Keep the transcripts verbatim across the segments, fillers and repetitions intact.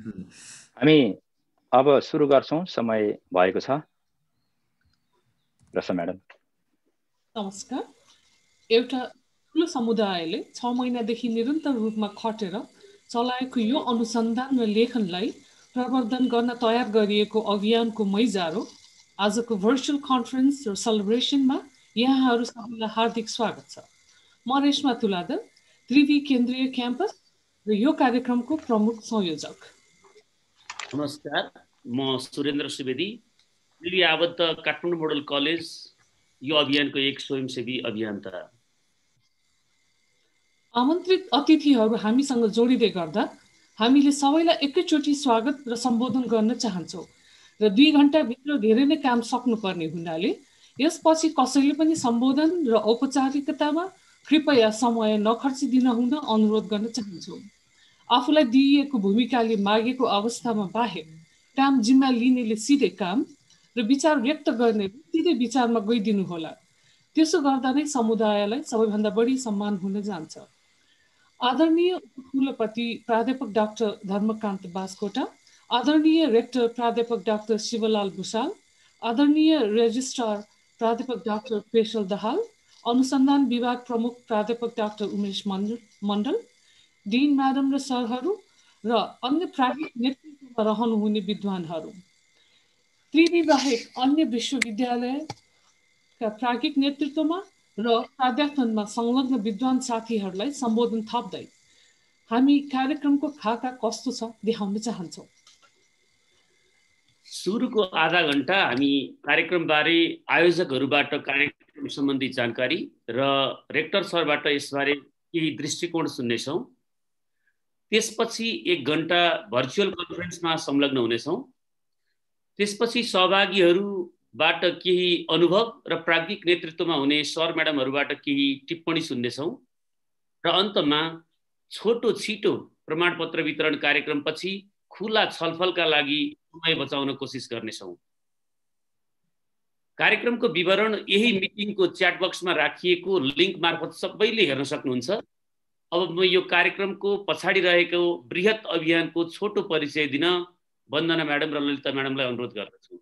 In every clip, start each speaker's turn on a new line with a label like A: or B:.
A: हामी अब सुरु गर्छौं, समय भएको छ। रसा म्याडम।
B: नमस्कार। एउटा ठुलो समुदायले छ महिनादेखि निरन्तर रूपमा खटेर चलाएको यो अनुसन्धान र लेखनलाई प्रवर्धन गर्न तयार गरिएको अभियानको मैजारो आजको भर्चुअल कन्फरेन्स र सेलिब्रेसनमा यहाँहरू सबैलाई हार्दिक स्वागत छ। म रेशमा तुलादर, त्रिवी केन्द्रीय क्याम्पस र यो कार्यक्रमको प्रमुख संयोजक।
C: नमस्कार, म सुरेन्द्र सुवेदी, त्रिवी आबद्ध काठमाडौँ मोडल कलेज यो अभियानको एक स्वयंसेवी अभियन्ता।
B: आमन्त्रित अतिथिहरू हामीसँग जोडिँदै गर्दा हामीले सबैलाई एकैचोटि स्वागत र सम्बोधन गर्न चाहन्छौँ र दुई घण्टाभित्र धेरै नै काम सक्नुपर्ने हुनाले यसपछि कसैले पनि सम्बोधन र औपचारिकतामा कृपया समय नखर्चिदिन हुन अनुरोध गर्न चाहन्छौँ। आफूलाई दिइएको भूमिकाले मागेको अवस्थामा बाहेक काम जिम्मा लिनेले सिधै काम र विचार व्यक्त गर्नेले सिधै विचारमा गइदिनु होला। त्यसो गर्दा नै समुदायलाई सबैभन्दा बढी सम्मान हुन जान्छ। आदरणीय कुलपति प्राध्यापक डाक्टर धर्मकान्त बास्कोटा, आदरणीय रेक्टर प्राध्यापक डाक्टर शिवलाल भुषाल, आदरणीय रेजिस्ट्रार प्राध्यापक डाक्टर पेशल दाहाल, अनुसन्धान विभाग प्रमुख प्राध्यापक doctor Umesh Mandal, dean madam र सरहरू र अन्य प्राविधिक नेतृत्वमा रहनुहुने विद्वानहरू, त्रिवी बाहेक अन्य विश्वविद्यालयका प्राविधिक नेतृत्वमा र प्राध्यापनमा संलग्न विद्वान साथीहरूलाई सम्बोधन थप्दै हामी कार्यक्रमको खाका कस्तो छ देखाउन चाहन्छौँ।
C: सुरुको आधा घण्टा हामी कार्यक्रमबारे आयोजकहरूबाट कार्यक्रम सम्बन्धी जानकारी र रेक्टर सरबाट यसबारे केही दृष्टिकोण सुन्नेछौँ। त्यसपछि एक घण्टा भर्चुअल कन्फरेन्समा संलग्न हुनेछौँ। त्यसपछि सहभागीहरूबाट केही अनुभव र प्राविधिक नेतृत्वमा हुने सर म्याडमहरूबाट केही टिप्पणी सुन्नेछौँ र अन्तमा छोटो छिटो प्रमाणपत्र वितरण कार्यक्रमपछि खुला छलफलका लागि समय बचाउन कोसिस गर्नेछौँ। कार्यक्रमको विवरण यही मिटिङको च्याट बक्समा राखिएको लिङ्क मार्फत सबैले हेर्न सक्नुहुन्छ। अब म यो कार्यक्रमको पछाडि रहेको बृहत अभियानको छोटो परिचय दिन वन्दना म्याडम र ललिता म्याडमलाई अनुरोध गर्दछु।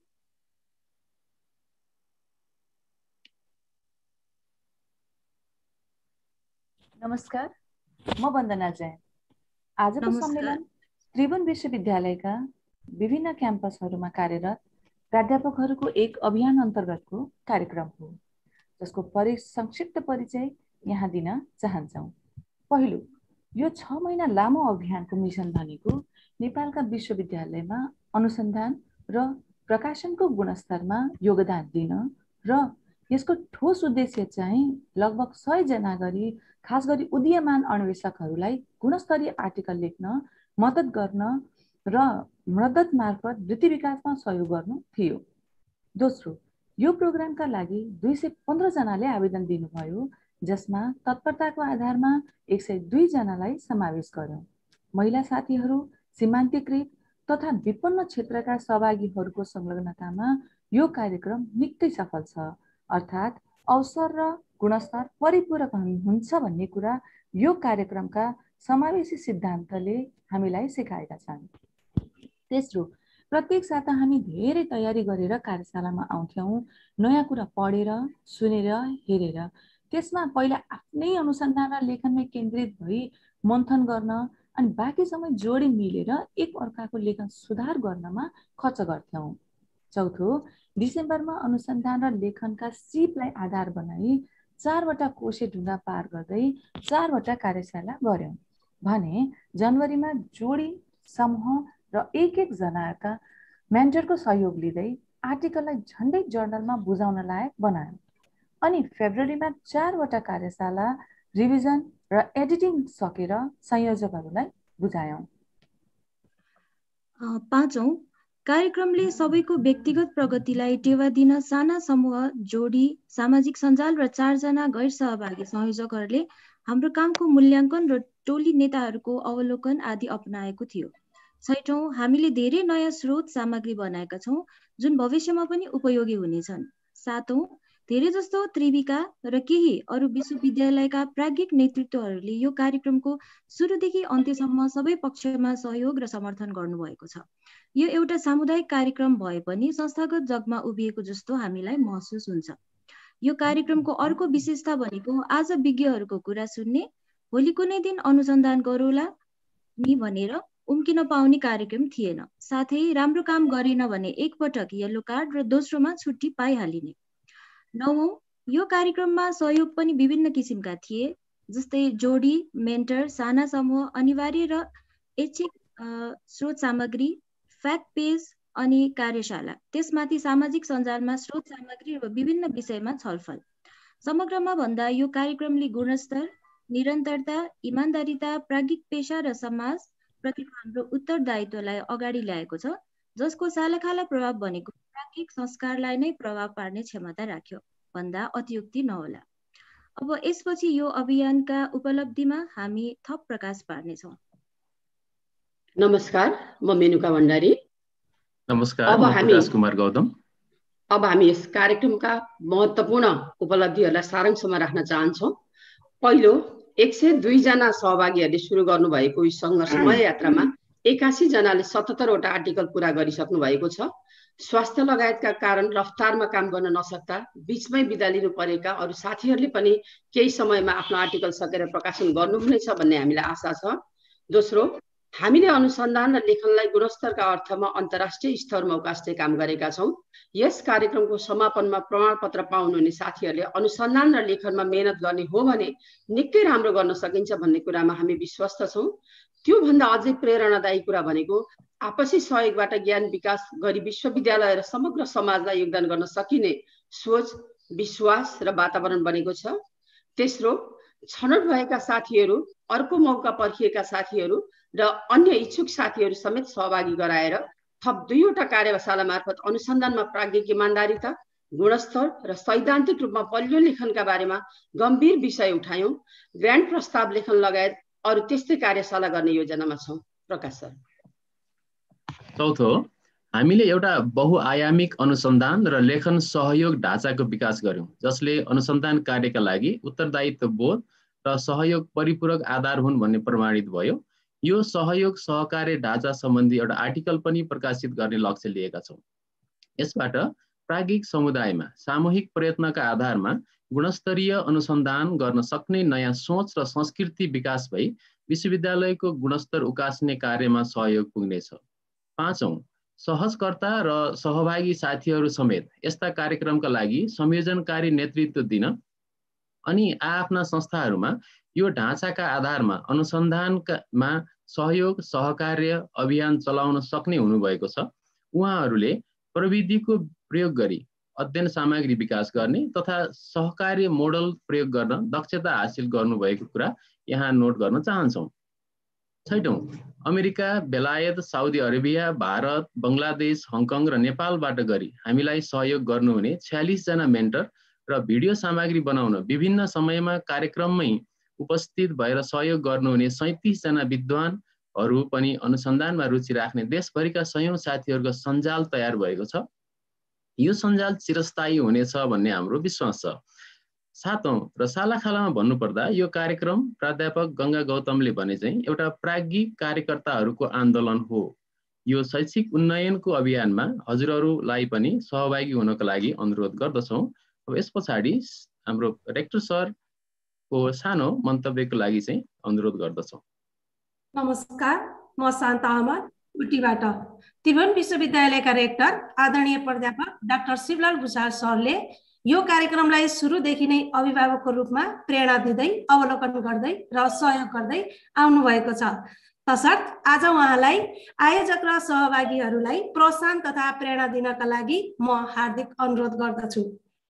D: नमस्कार, म वन्दना जैन। आजको सम्मेलन त्रिभुवन विश्वविद्यालयका विभिन्न क्याम्पसहरूमा कार्यरत प्राध्यापकहरूको एक अभियान अन्तर्गतको कार्यक्रम हो, जसको परि संक्षिप्त परिचय यहाँ दिन चाहन्छौँ। पहिलो, यो छ महिना लामो अभियानको मिसन भनेको नेपालका विश्वविद्यालयमा अनुसन्धान र प्रकाशनको गुणस्तरमा योगदान दिन र यसको ठोस उद्देश्य चाहिँ लगभग सय जना गरी खास गरी उदीयमान अन्वेषकहरूलाई गुणस्तरीय आर्टिकल लेख्न मद्दत गर्न र मद्दत मार्फत वृत्ति विकासमा सहयोग गर्नु थियो। दोस्रो, यो प्रोग्रामका लागि दुई सय पन्ध्र जनाले आवेदन दिनुभयो, जसमा तत्परताको आधारमा एक सय दुई जनालाई समावेश गर्यौं। महिला साथीहरू, सीमान्तकृत तथा विपन्न क्षेत्रका सहभागीहरूको संलग्नतामा यो कार्यक्रम निकै सफल छ। अर्थात् अवसर र गुणस्तर परिपूरक हुन्छ भन्ने कुरा यो कार्यक्रमका समावेशी सिद्धान्तले हामीलाई सिकाएका छन्। तेस्रो, प्रत्येक साता हामी धेरै तयारी गरेर कार्यशालामा आउँथ्यौँ, नयाँ कुरा पढेर, सुनेर, हेरेर। त्यसमा पहिला आफ्नै अनुसन्धान र लेखनमै केन्द्रित भई मन्थन गर्न अनि बाँकी समय जोडी मिलेर एक अर्काको लेखन सुधार गर्नमा खर्च गर्थ्यौँ। चौथो, डिसेम्बरमा अनुसन्धान र लेखनका सिपलाई आधार बनाई चारवटा कोशे ढुङ्गा पार गर्दै चारवटा कार्यशाला गर्यौँ भने जनवरीमा जोडी, समूह र एक एक जनाका मेन्टरको सहयोग लिँदै आर्टिकललाई झन्डै जर्नलमा बुझाउन लायक बनायौँ। अनि फेब्रुअरीमा चारवटा कार्यशाला, रिभिजन र एडिटिङ सकेर संयोजकहरूलाई बुझायौँ।
E: पाँचौं, कार्यक्रमले सबैको व्यक्तिगत प्रगतिलाई टेवा दिन साना समूह, जोडी, सामाजिक सञ्जाल र चारजना गैर सहभागी संयोजकहरूले हाम्रो कामको मूल्याङ्कन र टोली नेताहरूको अवलोकन आदि अपनाएको थियो। छैठौं, हामीले धेरै नयाँ स्रोत सामग्री बनाएका छौँ जुन भविष्यमा पनि उपयोगी हुनेछन्। सातौं, धेरै जस्तो त्रिविका र केही अरू विश्वविद्यालयका प्राज्ञिक नेतृत्वहरूले यो कार्यक्रमको सुरुदेखि अन्त्यसम्म सबै पक्षमा सहयोग र समर्थन गर्नुभएको छ। यो एउटा सामुदायिक कार्यक्रम भए पनि संस्थागत जगमा उभिएको जस्तो हामीलाई महसुस हुन्छ। यो कार्यक्रमको अर्को विशेषता भनेको आज विज्ञहरूको कुरा सुन्ने, भोलि कुनै दिन अनुसन्धान गरौँला नि भनेर उम्किन पाउने कार्यक्रम थिएन। साथै राम्रो काम गरेन भने एकपटक येलो कार्ड र दोस्रोमा छुट्टी पाइहालिने। नवौं, यो कार्यक्रममा सहयोग पनि विभिन्न किसिमका थिए, जस्तै जोडी, मेन्टर, साना समूह, अनिवार्य र ऐच्छिक स्रोत सामग्री, फ्याक्ट पेज अनि कार्यशाला। त्यसमाथि सामाजिक सञ्जालमा स्रोत सामग्री र विभिन्न विषयमा छलफल। समग्रमा भन्दा यो कार्यक्रमले गुणस्तर, निरन्तरता, इमान्दारिता, प्राज्ञिक पेशा र समाज प्रतिको हाम्रो उत्तरदायित्वलाई अगाडि ल्याएको छ, जसको सालाखाला प्रभाव भनेको प्राज्ञिक संस्कारलाई नै प्रभाव पार्ने क्षमता राख्यो भन्दा अतियुक्ति नहोला। अब यसपछि यो अभियानका उपलब्धिमा हामी थप प्रकाश पार्नेछौँ।
F: नमस्कार, म मेनुका भण्डारी।
G: नमस्कार,
F: अब
G: म
F: हामी
G: राजकुमार गौतम।
F: अब हामी यस कार्यक्रमका महत्त्वपूर्ण उपलब्धिहरूलाई सारांशमा राख्न चाहन्छौँ। पहिलो, एक सय दुई जना सहभागीहरूले सुरु गर्नुभएको यस सङ्घर्षमय यात्रामा एकासी जनाले सतहत्तरवटा आर्टिकल पुरा गरिसक्नु भएको छ। स्वास्थ्य लगायतका कारण रफ्तारमा काम गर्न नसक्दा बीचमै बिदा लिनु परेका अरू साथीहरूले पनि केही समयमा आफ्नो आर्टिकल सकेर प्रकाशन गर्नुहुनेछ भन्ने हामीलाई आशा छ। दोस्रो, हामीले अनुसन्धान र लेखनलाई गुणस्तरका अर्थमा अन्तर्राष्ट्रिय स्तरमा उकास्ने काम गरेका छौँ। यस कार्यक्रमको समापनमा प्रमाणपत्र पाउनुहुने साथीहरूले अनुसन्धान र लेखनमा मेहनत गर्ने हो भने निकै राम्रो गर्न सकिन्छ भन्ने कुरामा हामी विश्वस्त छौँ। त्योभन्दा अझै प्रेरणादायी कुरा भनेको आपसी सहयोगबाट ज्ञान विकास गरी विश्वविद्यालय र समग्र समाजलाई योगदान गर्न सकिने सोच, विश्वास र वातावरण बनेको छ। तेस्रो, छनौट भएका साथीहरू, अर्को मौका पर्खिएका साथीहरू र अन्य इच्छुक साथीहरू समेत सहभागी गराएर थप दुईवटा कार्यशाला मार्फत अनुसन्धानमा प्राज्ञिक इमान्दारिता, गुणस्तर र सैद्धान्तिक रूपमा बलियो लेखनका बारेमा गम्भीर विषय उठायौँ। ग्रान्ड प्रस्ताव लेखन लगायत अरू त्यस्तै कार्यशाला गर्ने योजनामा छौँ। प्रकाश सर।
G: चौथो, हामीले एउटा बहुआयामिक अनुसन्धान र लेखन सहयोग ढाँचाको विकास गर्यौं, जसले अनुसन्धान कार्यका लागि उत्तरदायित्व बोध र सहयोग परिपूरक आधार हुन् भन्ने प्रमाणित भयो। यो सहयोग सहकार्य ढाँचा सम्बन्धी एउटा आर्टिकल पनि प्रकाशित गर्ने लक्ष्य लिएका छौँ। यसबाट प्राज्ञिक समुदायमा सामूहिक प्रयत्नका आधारमा गुणस्तरीय अनुसन्धान गर्न सक्ने नयाँ सोच र संस्कृति विकास भई विश्वविद्यालयको गुणस्तर उकास्ने कार्यमा सहयोग पुग्नेछ। पाँचौं, सहजकर्ता र सहभागी साथीहरू समेत यस्ता कार्यक्रमका लागि संयोजनकारी नेतृत्व दिन अनि आफ्ना संस्थाहरूमा यो ढाँचाका आधारमा अनुसन्धानमा सहयोग सहकार्य अभियान चलाउन सक्ने हुनुभएको छ। उहाँहरूले प्रविधिको प्रयोग गरी अध्ययन सामग्री विकास गर्ने तथा सहकार्य मोडल प्रयोग गर्न दक्षता हासिल गर्नुभएको कुरा यहाँ नोट गर्न चाहन्छौँ। छैटौं, अमेरिका, बेलायत, Saudi Arabia, Bharat, Bangladesh, Hong Kong र नेपालबाट गरी हामीलाई सहयोग गर्नुहुने छयालिस जना मेन्टर र भिडियो सामग्री बनाउन विभिन्न समयमा कार्यक्रममै उपस्थित भएर सहयोग गर्नुहुने सैंतीस जना विद्वानहरू पनि अनुसन्धानमा रुचि राख्ने देशभरिका सयौं साथीहरूको सञ्जाल तयार भएको छ। यो सञ्जाल चिरस्थायी हुनेछ भन्ने हाम्रो विश्वास छ। सातौं र सालाखालामा भन्नुपर्दा यो कार्यक्रम प्राध्यापक गङ्गा गौतमले भने चाहिँ एउटा प्राज्ञिक कार्यकर्ताहरूको आन्दोलन हो। यो शैक्षिक उन्नयनको अभियानमा हजुरहरूलाई पनि सहभागी हुनको लागि अनुरोध गर्दछौँ। अब यस पछाडि हाम्रो रेक्टर सरको सानो मन्तव्यको लागि चाहिँ अनुरोध गर्दछौँ।
H: नमस्कार, म शान्ता अमर उटीबाट। त्रिभुवन विश्वविद्यालयका रेक्टर आदरणीय प्राध्यापक डाक्टर शिवलाल भुषाल सरले यो कार्यक्रमलाई सुरुदेखि नै अभिभावकको रूपमा प्रेरणा दिँदै अवलोकन गर्दै र सहयोग गर्दै आउनुभएको छ। तसर्थ आज उहाँलाई आयोजक र सहभागीहरूलाई प्रोत्साहन तथा प्रेरणा दिनका लागि म हार्दिक अनुरोध गर्दछु।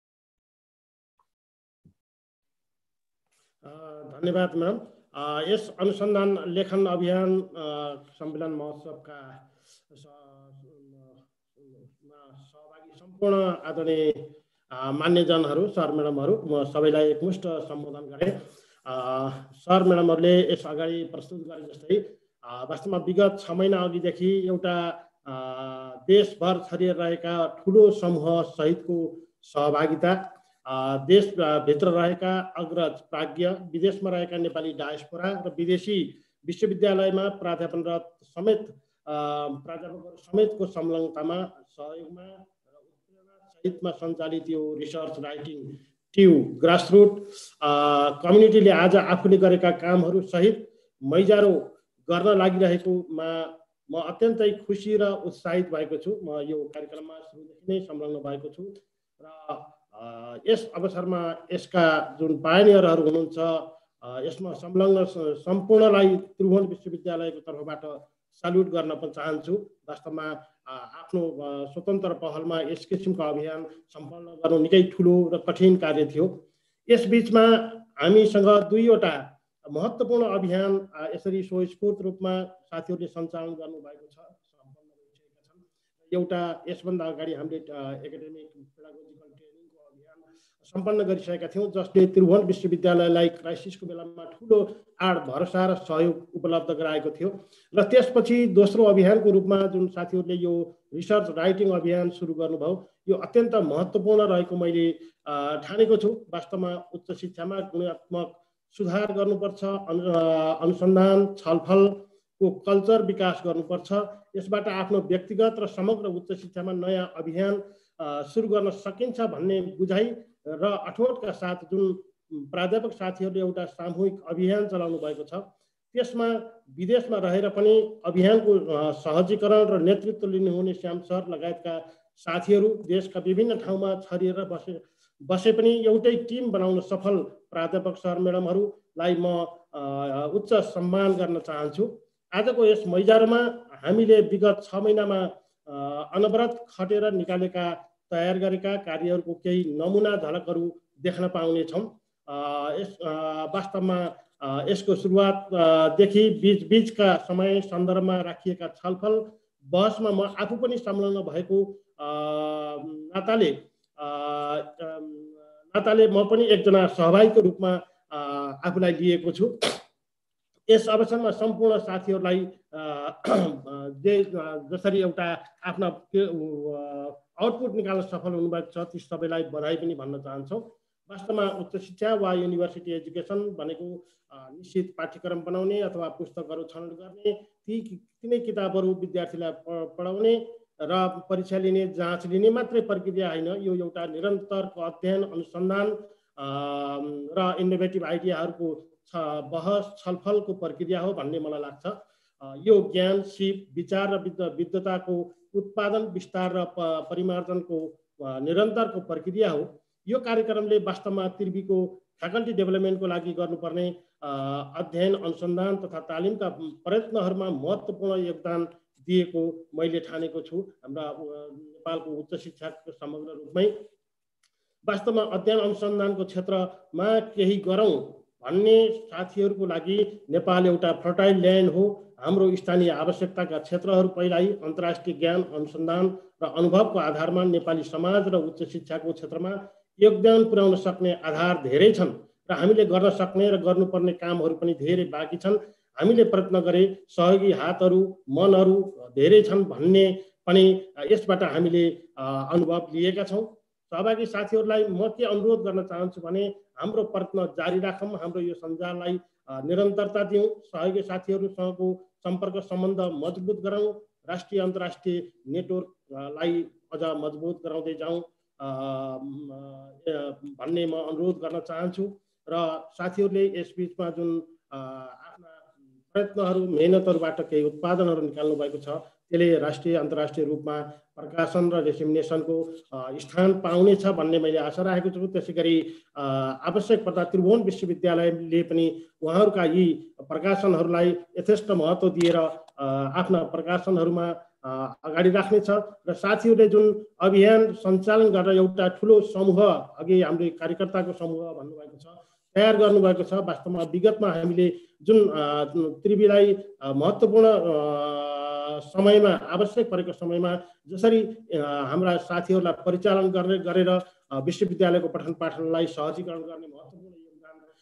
I: धन्यवाद म्याम। यस अनुसन्धान लेखन अभियान सम्मेलन महोत्सवका सहभागी सम्पूर्ण आदरणीय मान्यजनहरू, सर म्याडमहरू, म सबैलाई एकमुष्ट सम्बोधन गरेँ। सर म्याडमहरूले यस अगाडि प्रस्तुत गरे जस्तै वास्तवमा विगत छ महिना अघिदेखि एउटा देशभर छरिएर रहेका ठुलो समूह सहितको सहभागिता देशभित्र रहेका अग्रज प्राज्ञ, विदेशमा रहेका नेपाली डायस्पोरा र विदेशी विश्वविद्यालयमा प्राध्यापनरत समेत प्राध्यापकहरू समेतको संलग्नतामा सहयोगमा र उत्प्रेरणासहितमा सञ्चालित यो रिसर्च राइटिङ ट्यु ग्रासरुट कम्युनिटीले आज आफूले गरेका कामहरू सहित मैजारो गर्न लागिरहेकोमा म अत्यन्तै खुसी र उत्साहित भएको छु। म यो कार्यक्रममा सुरुदेखि नै संलग्न भएको छु र यस अवसरमा यसका जुन पायनियरहरू हुनुहुन्छ यसमा संलग्न सम्पूर्णलाई त्रिभुवन विश्वविद्यालयको तर्फबाट सल्युट गर्न पनि चाहन्छु। वास्तवमा आफ्नो स्वतन्त्र पहलमा यस किसिमको अभियान सम्पन्न गर्नु निकै ठुलो र कठिन कार्य थियो। यस बीचमा हामीसँग दुईवटा महत्त्वपूर्ण अभियान यसरी स्वस्फूर्त रूपमा साथीहरूले सञ्चालन गर्नुभएको छ, सम्पन्न भइसकेका छन्। एउटा यसभन्दा अगाडि हामीले एकाडेमिक पेडागोजिकल ट्रेनिङको अभियान सम्पन्न गरिसकेका थियौँ, जसले त्रिभुवन विश्वविद्यालयलाई क्राइसिसको बेलामा ठुलो आड भरोसा र सहयोग उपलब्ध गराएको थियो। र त्यसपछि दोस्रो अभियानको रूपमा जुन साथीहरूले यो रिसर्च राइटिङ अभियान सुरु गर्नुभयो, यो अत्यन्त महत्त्वपूर्ण रहेको मैले ठानेको छु। वास्तवमा उच्च शिक्षामा गुणात्मक सुधार गर्नुपर्छ, अनुसन्धान छलफलको कल्चर विकास गर्नुपर्छ। यसबाट आफ्नो व्यक्तिगत र समग्र उच्च शिक्षामा नयाँ अभियान सुरु गर्न सकिन्छ भन्ने बुझाइ र अठोटका साथ जुन प्राध्यापक साथीहरूले एउटा सामूहिक अभियान चलाउनु भएको छ, त्यसमा विदेशमा रहेर पनि अभियानको सहजीकरण र नेतृत्व लिनुहुने श्याम सर लगायतका साथीहरू देशका विभिन्न ठाउँमा छरिएर बसे बसे पनि एउटै टिम बनाउन सफल प्राध्यापक सर म्याडमहरूलाई म उच्च सम्मान गर्न चाहन्छु। आजको यस मैजारोमा हामीले विगत छ महिनामा अनवरत खटेर निकालेका तयार गरेका कार्यहरूको केही नमुना झलकहरू देख्न पाउनेछौँ। यस वास्तवमा यसको सुरुवातदेखि बिच बिचका समय सन्दर्भमा राखिएका छलफल बहसमा म आफू पनि संलग्न भएको नाताले नाताले म पनि एकजना सहभागीको रूपमा आफूलाई लिएको छु। यस अवसरमा सम्पूर्ण साथीहरूलाई जे जसरी एउटा आफ्ना आउटपुट निकाल्न सफल हुनुभएको छ ती सबैलाई बधाई पनि भन्न चाहन्छौँ। वास्तवमा उच्च शिक्षा वा युनिभर्सिटी एजुकेसन भनेको निश्चित पाठ्यक्रम बनाउने अथवा पुस्तकहरू छनौट गर्ने, ती तिनै किताबहरू विद्यार्थीलाई पढाउने र परीक्षा लिने जाँच लिने मात्रै प्रक्रिया होइन, यो एउटा निरन्तरको अध्ययन अनुसन्धान र इनोभेटिभ आइडियाहरूको बहस छलफलको प्रक्रिया हो भन्ने मलाई लाग्छ। यो ज्ञान सिप विचार र विद्वताको उत्पादन विस्तार र परिमार्जनको निरन्तरको प्रक्रिया हो। यो कार्यक्रमले वास्तवमा त्रिवीको फ्याकल्टी डेभलपमेन्टको लागि गर्नुपर्ने अध्ययन अनुसन्धान तथा तालिमका प्रयत्नहरूमा महत्त्वपूर्ण योगदान दिएको मैले ठानेको छु। हाम्रा नेपालको उच्च शिक्षाको समग्र रूपमै वास्तवमा अध्ययन अनुसन्धानको क्षेत्रमा केही गरौँ भन्ने साथीहरूको लागि नेपाल एउटा फर्टाइल ल्यान्ड हो। हाम्रो स्थानीय आवश्यकताका क्षेत्रहरू पहिल्यै अन्तर्राष्ट्रिय ज्ञान अनुसन्धान र अनुभवको आधारमा नेपाली समाज र उच्च शिक्षाको क्षेत्रमा योगदान पुर्याउन सक्ने आधार धेरै छन् र हामीले गर्न सक्ने र गर्नुपर्ने कामहरू पनि धेरै बाँकी छन्। हामीले प्रयत्न गरे सहयोगी हातहरू मनहरू धेरै छन् भन्ने पनि यसबाट हामीले अनुभव लिएका छौँ। सहभागी साथीहरूलाई म के अनुरोध गर्न चाहन्छु भने हाम्रो प्रयत्न जारी राखौँ, हाम्रो यो सञ्जाललाई निरन्तरता दिउँ, सहयोगी साथीहरूसँगको सम्पर्क सम्बन्ध मजबुत गरौँ, राष्ट्रिय अन्तर्राष्ट्रिय नेटवर्कलाई अझ मजबुत गराउँदै जाउँ भन्ने म अनुरोध गर्न चाहन्छु। र साथीहरूले यस बिचमा जुन आफ्ना प्रयत्नहरू मेहनतहरूबाट केही उत्पादनहरू निकाल्नु भएको छ त्यसले राष्ट्रिय अन्तर्राष्ट्रिय रूपमा प्रकाशन र डिसेमिनेसनको स्थान पाउनेछ भन्ने मैले आशा राखेको छु। त्यसै गरी आवश्यक पर्दा त्रिभुवन विश्वविद्यालयले पनि उहाँहरूका यी प्रकाशनहरूलाई यथेष्ट महत्त्व दिएर आफ्ना प्रकाशनहरूमा अगाडि राख्नेछ र साथीहरूले जुन अभियान सञ्चालन गरेर एउटा ठुलो समूह, अघि हाम्रो कार्यकर्ताको समूह भन्नुभएको छ, तयार गर्नुभएको छ। वास्तवमा विगतमा हामीले जुन त्रिवीलाई महत्त्वपूर्ण समयमा आवश्यक परेको समयमा जसरी हाम्रा साथीहरूलाई परिचालन गर्ने गरेर विश्वविद्यालयको पठन पाठनलाई सहजीकरण गर्ने महत्त्वपूर्ण योगदान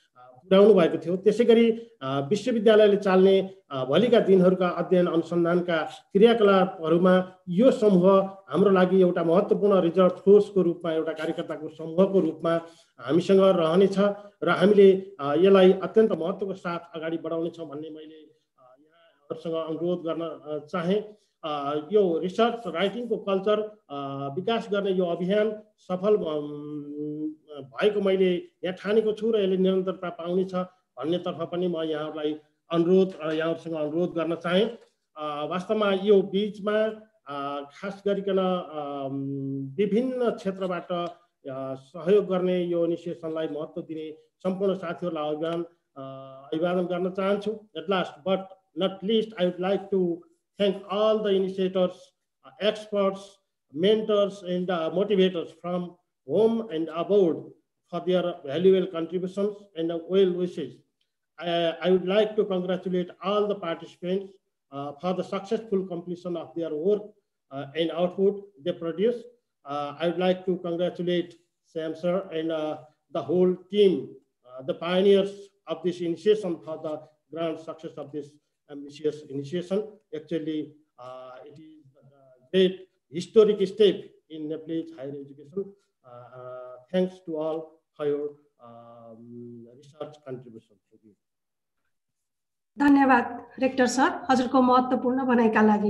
I: पुर्याउनु भएको थियो। त्यसै गरी विश्वविद्यालयले चाल्ने भोलिका दिनहरूका अध्ययन अनुसन्धानका क्रियाकलापहरूमा यो समूह हाम्रो लागि एउटा महत्त्वपूर्ण रिजर्भ फोर्सको रूपमा, एउटा कार्यकर्ताको समूहको रूपमा हामीसँग रहनेछ र हामीले यसलाई अत्यन्त महत्त्वको साथ अगाडि बढाउनेछौँ भन्ने मैले यहाँहरूसँग अनुरोध गर्न चाहेँ। यो रिसर्च राइटिङको कल्चर विकास गर्ने यो अभियान सफल भएको मैले यहाँ ठानेको छु र यसले निरन्तरता पाउनेछ भन्नेतर्फ पनि म यहाँहरूलाई अनुरोध यहाँहरूसँग अनुरोध गर्न चाहेँ। वास्तवमा यो बिचमा खास गरिकन विभिन्न क्षेत्रबाट सहयोग गर्ने यो इनिसिएसनलाई महत्त्व दिने सम्पूर्ण साथीहरूलाई अभिवादन अभिवादन गर्न चाहन्छु। At last but not least I would like to thank all the initiators, uh, experts, mentors, and uh, motivators from home and abroad for their valuable contributions and uh, well wishes. I, I would like to congratulate all the participants uh, for the successful completion of their work uh, and output they produce. Uh, I would like to congratulate Sam sir and uh, the whole team, uh, the pioneers of this initiation for the grand success of this ambitious initiation. Actually, uh, it is a great historic step in Nepalese higher education. Uh, uh, thanks to all for your um, research contribution. Thank you.
H: धन्यवाद rector sir हजुरको महत्त्वपूर्ण भनाइका लागि।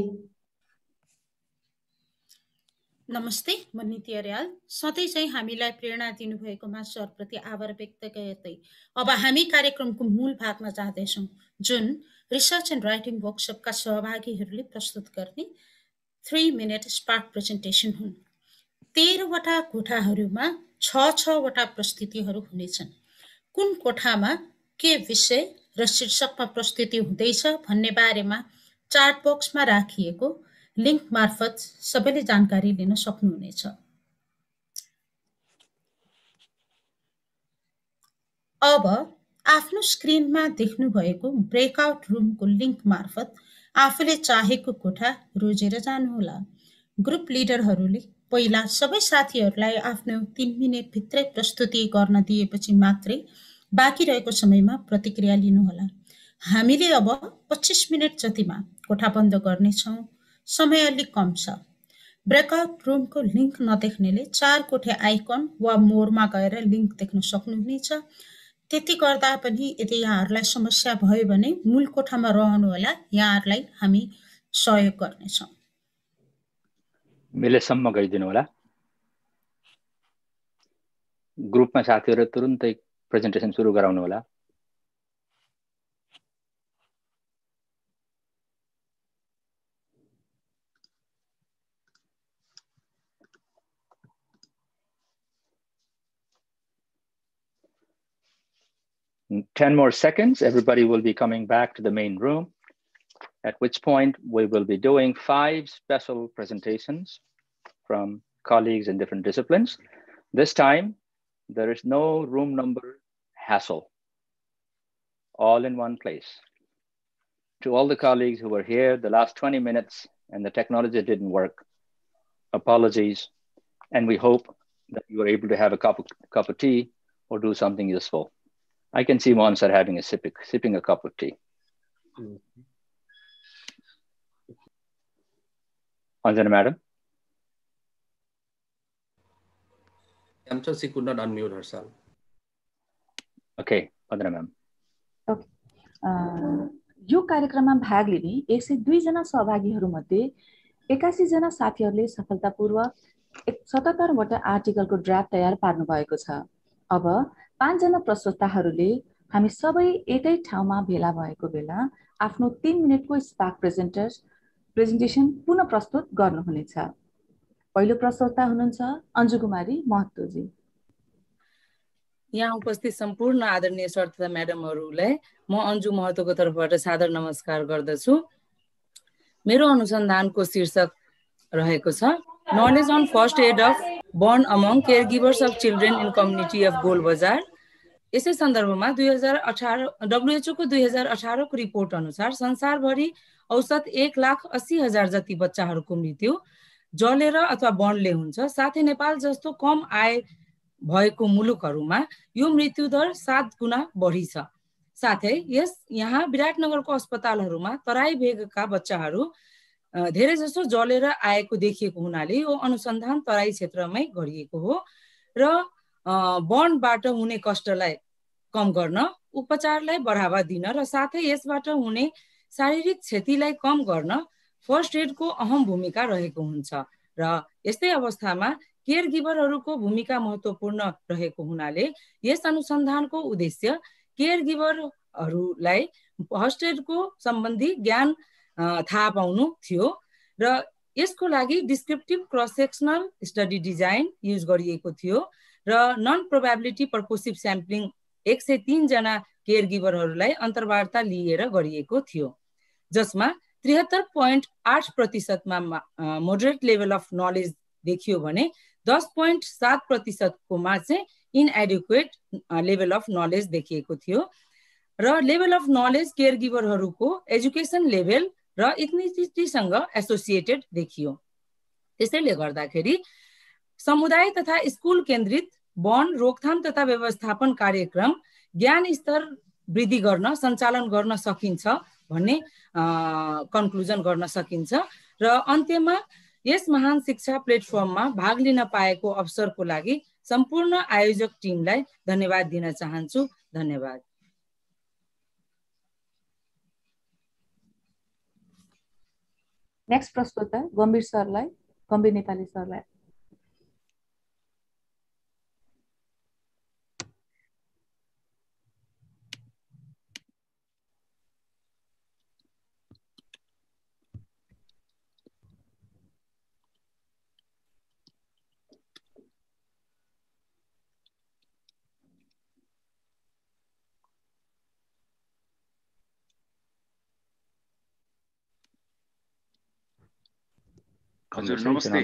J: नमस्ते, म नीति अर्याल। सधैँ चाहिँ हामीलाई प्रेरणा दिनुभएकोमा सरप्रति आभार व्यक्त गर्दै अब हामी कार्यक्रमको मूल भागमा जाँदैछौँ, जुन रिसर्च एन्ड राइटिङ वर्कसपका सहभागीहरूले प्रस्तुत गर्ने थ्री मिनट स्पार्क प्रेजेन्टेसन हुन्। तेह्रवटा कोठाहरूमा छ छवटा प्रस्तुतिहरू हुनेछन्। कुन कोठामा के विषय र शीर्षकमा प्रस्तुति हुँदैछ भन्ने बारेमा चार्ट बक्समा राखिएको लिङ्क मार्फत सबैले जानकारी लिन सक्नुहुनेछ। अब आफ्नो स्क्रिनमा देख्नु भएको ब्रेकआउट रुमको लिङ्क मार्फत आफूले चाहेको कोठा रोजेर जानुहोला। ग्रुप लिडरहरूले पहिला सबै साथीहरूलाई आफ्नो तीन मिनट भित्रै प्रस्तुति गर्न दिएपछि मात्रै बाँकी रहेको समयमा प्रतिक्रिया लिनुहोला। हामीले अब पच्चीस मिनट जतिमा कोठा बन्द गर्नेछौँ। समय अलिक कम छ। ब्रेकआउट रुमको लिङ्क नदेख्नेले चार कोठे आइकन वा मोरमा गएर लिङ्क देख्न सक्नुहुनेछ। त्यति गर्दा पनि यदि यहाँहरूलाई समस्या भयो भने मूल कोठामा रहनुहोला, यहाँहरूलाई हामी सहयोग गर्नेछौँ।
A: मिलेसम्म गइदिनु होला। ग्रुपमा साथीहरू तुरुन्तै प्रेजेन्टेसन सुरु गराउनु होला। In ten more seconds, everybody will be coming back to the main room, at which point we will be doing five special presentations from colleagues in different disciplines. This time, there is no room number hassle, all in one place. To all the colleagues who were here the last twenty minutes and the technology didn't work, apologies, and we hope that you were able to have a cup of, cup of tea or do something useful. I can see Monsar having a sip, sipping a cup of tea. Mm-hmm. Anjana madam?
K: I'm sure she could not unmute herself.
A: Okay, Anjana ma'am.
D: Okay. Uh, यो कार्यक्रममा भाग लिने एक सय दुई जना सहभागीहरूमध्ये एकासी जना साथीहरूले सफलतापूर्वक सतहत्तरवटा आर्टिकलको ड्राफ्ट तयार पार्नु भएको छ। अब पाँचजना प्रस्तोताहरूले हामी सबै एकै ठाउँमा भेला भएको बेला आफ्नो तीन मिनटको स्पार्क प्रेजेन्टर प्रेजेन्टेसन पुनः प्रस्तुत गर्नुहुनेछ। पहिलो प्रस्तोता हुनुहुन्छ अन्जु कुमारी महतोजी।
L: यहाँ उपस्थित सम्पूर्ण आदरणीय सर तथा म्याडमहरूलाई म अन्जु महतोको तर्फबाट सादर नमस्कार गर्दछु। मेरो अनुसन्धानको शीर्षक रहेको छ knowledge on first aid of burn among care givers of children in community of Golbazar. यसै सन्दर्भमा दुई हजार अठारह डब्लुएचओ को दुई हजार अठारह को रिपोर्ट अनुसार संसारभरि औसत एक लाख अस्सी हजार जति बच्चाहरूको मृत्यु जलेर अथवा बर्नले हुन्छ। साथै नेपाल जस्तो कम आय भएको मुलुकहरूमा यो मृत्युदर सात गुणा बढी छ। साथै यस यहाँ विराटनगरको अस्पतालहरूमा तराई भेगका बच्चाहरू धेरै जसो जलेर आएको देखिएको हुनाले यो अनुसन्धान तराई क्षेत्रमै गरिएको हो र बर्नबाट हुने कष्टलाई कम गर्न, उपचारलाई बढ़ावा दिन र साथै यसबाट हुने शारीरिक क्षतिलाई कम गर्न फर्स्ट एडको अहम भूमिका रहेको हुन्छ र यस्तै अवस्थामा केयर गिभरहरूको भूमिका महत्त्वपूर्ण रहेको हुनाले यस अनुसन्धानको उद्देश्य केयर गिभरहरूलाई फर्स्ट एडको सम्बन्धी ज्ञान थाहा पाउनु थियो र यसको लागि descriptive cross sectional study design use गरिएको थियो र नन प्रोबेबिलिटी पर्पोसिभ स्याम्पलिङ एक सय तीन जना केयर गिभरहरूलाई अन्तर्वार्ता लिएर गरिएको थियो, जसमा त्रिहत्तर पोइन्ट आठ प्रतिशतमा मोडरेट लेभल अफ नलेज देखियो भने दस पोइन्ट सात प्रतिशतकोमा चाहिँ इनएडिक्वेट लेभल अफ नलेज देखिएको थियो र लेभल अफ नलेज केयर गिभरहरूको एजुकेसन लेभल र इथनिसिटीसँग एसोसिएटेड देखियो। त्यसैले गर्दाखेरि समुदाय तथा स्कुल केन्द्रित वन रोकथाम तथा व्यवस्थापन कार्यक्रम ज्ञान स्तर वृद्धि गर्न सञ्चालन गर्न सकिन्छ भन्ने कन्क्लुजन गर्न सकिन्छ र अन्त्यमा यस महान शिक्षा प्लेटफर्ममा भाग लिन पाएको अवसरको लागि सम्पूर्ण आयोजक टिमलाई धन्यवाद दिन चाहन्छु। धन्यवाद।
D: नेक्स्ट प्रश्नोत्तर गम्भीर सरलाई, गम्भीर नेपाली सरलाई।
M: हजुर नमस्ते,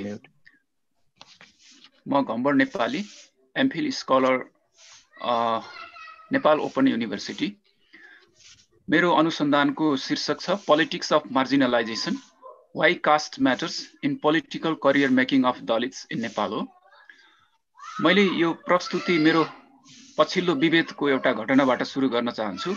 M: म Ghambar Nepali, MPhil scholar Nepal open university. मेरो अनुसन्धानको शीर्षक छ politics of marginalisation, why caste matters in political career making of Dalits in Nepal हो। मैले यो प्रस्तुति मेरो पछिल्लो विभेदको एउटा घटनाबाट सुरु गर्न चाहन्छु।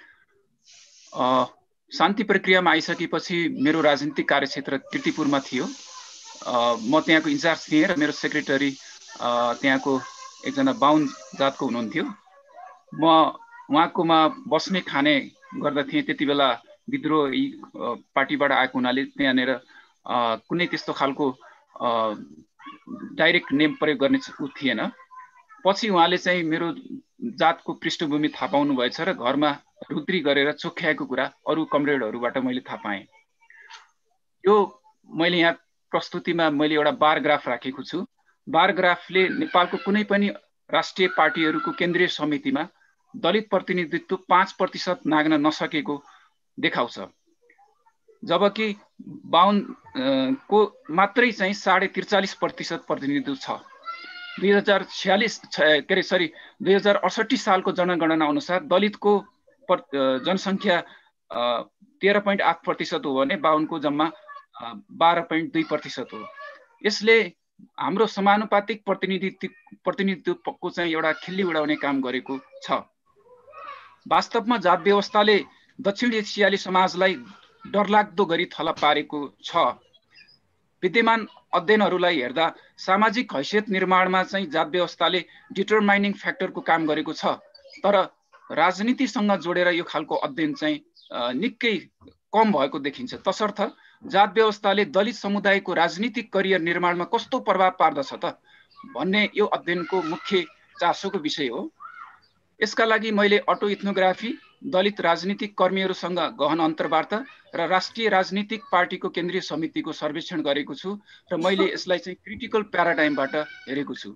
M: शान्ति प्रक्रियामा आइसकेपछि मेरो राजनीतिक कार्यक्षेत्र किर्तिपुरमा थियो। म त्यहाँको इन्चार्ज थिएँ र मेरो सेक्रेटरी त्यहाँको एकजना बाहुन जातको हुनुहुन्थ्यो। म उहाँकोमा बस्ने खाने गर्दथेँ। त्यति बेला विद्रोही पार्टीबाट आएको हुनाले त्यहाँनिर कुनै त्यस्तो खालको डाइरेक्ट नेम प्रयोग गर्ने उ थिएन। पछि उहाँले चाहिँ मेरो जातको पृष्ठभूमि थाहा पाउनु भएछ र घरमा रुद्री गरेर चोख्याएको कुरा अरू कमरेडहरूबाट मैले थाहा पाएँ। यो मैले यहाँ प्रस्तुतिमा मैले एउटा बार ग्राफ राखेको छु। बार ग्राफले नेपालको कुनै पनि राष्ट्रिय पार्टीहरूको केन्द्रीय समितिमा दलित प्रतिनिधित्व पाँच प्रतिशत नाग्न नसकेको देखाउँछ, जबकि बाहुन को मात्रै चाहिँ साढे त्रिचालिस प्रतिशत प्रतिनिधित्व छ। दुई हजार छ्यालिस के अरे सरी दुई हजार अडसठी सालको जनगणना अनुसार दलितको जनसङ्ख्या तेह्र पोइन्ट आठ प्रतिशत हो भने बाहुनको जम्मा बाह्र पोइन्ट दुई प्रतिशत हो। यसले हाम्रो समानुपातिक प्रतिनिधित्व प्रतिनिधित्वको चाहिँ एउटा खिल्ली उडाउने काम गरेको छ। वास्तवमा जात व्यवस्थाले दक्षिण एसियाली समाजलाई डरलाग्दो गरी थला पारेको छ। विद्यमान अध्ययनहरूलाई हेर्दा सामाजिक हैसियत निर्माणमा चाहिँ जात व्यवस्थाले डिटरमाइनिङ फ्याक्टरको काम गरेको छ, तर राजनीतिसँग जोडेर यो खालको अध्ययन चाहिँ निकै कम भएको देखिन्छ। तसर्थ जात व्यवस्थाले दलित समुदायको राजनीतिक करियर निर्माणमा कस्तो प्रभाव पार्दछ त भन्ने यो अध्ययनको मुख्य चासोको विषय हो। यसका लागि मैले अटो इथनोग्राफी, दलित राजनीतिक कर्मीहरूसँग गहन अन्तर्वार्ता र राष्ट्रिय राजनीतिक पार्टीको केन्द्रीय समितिको सर्वेक्षण गरेको छु र मैले यसलाई चाहिँ क्रिटिकल प्याराडाइमबाट हेरेको छु।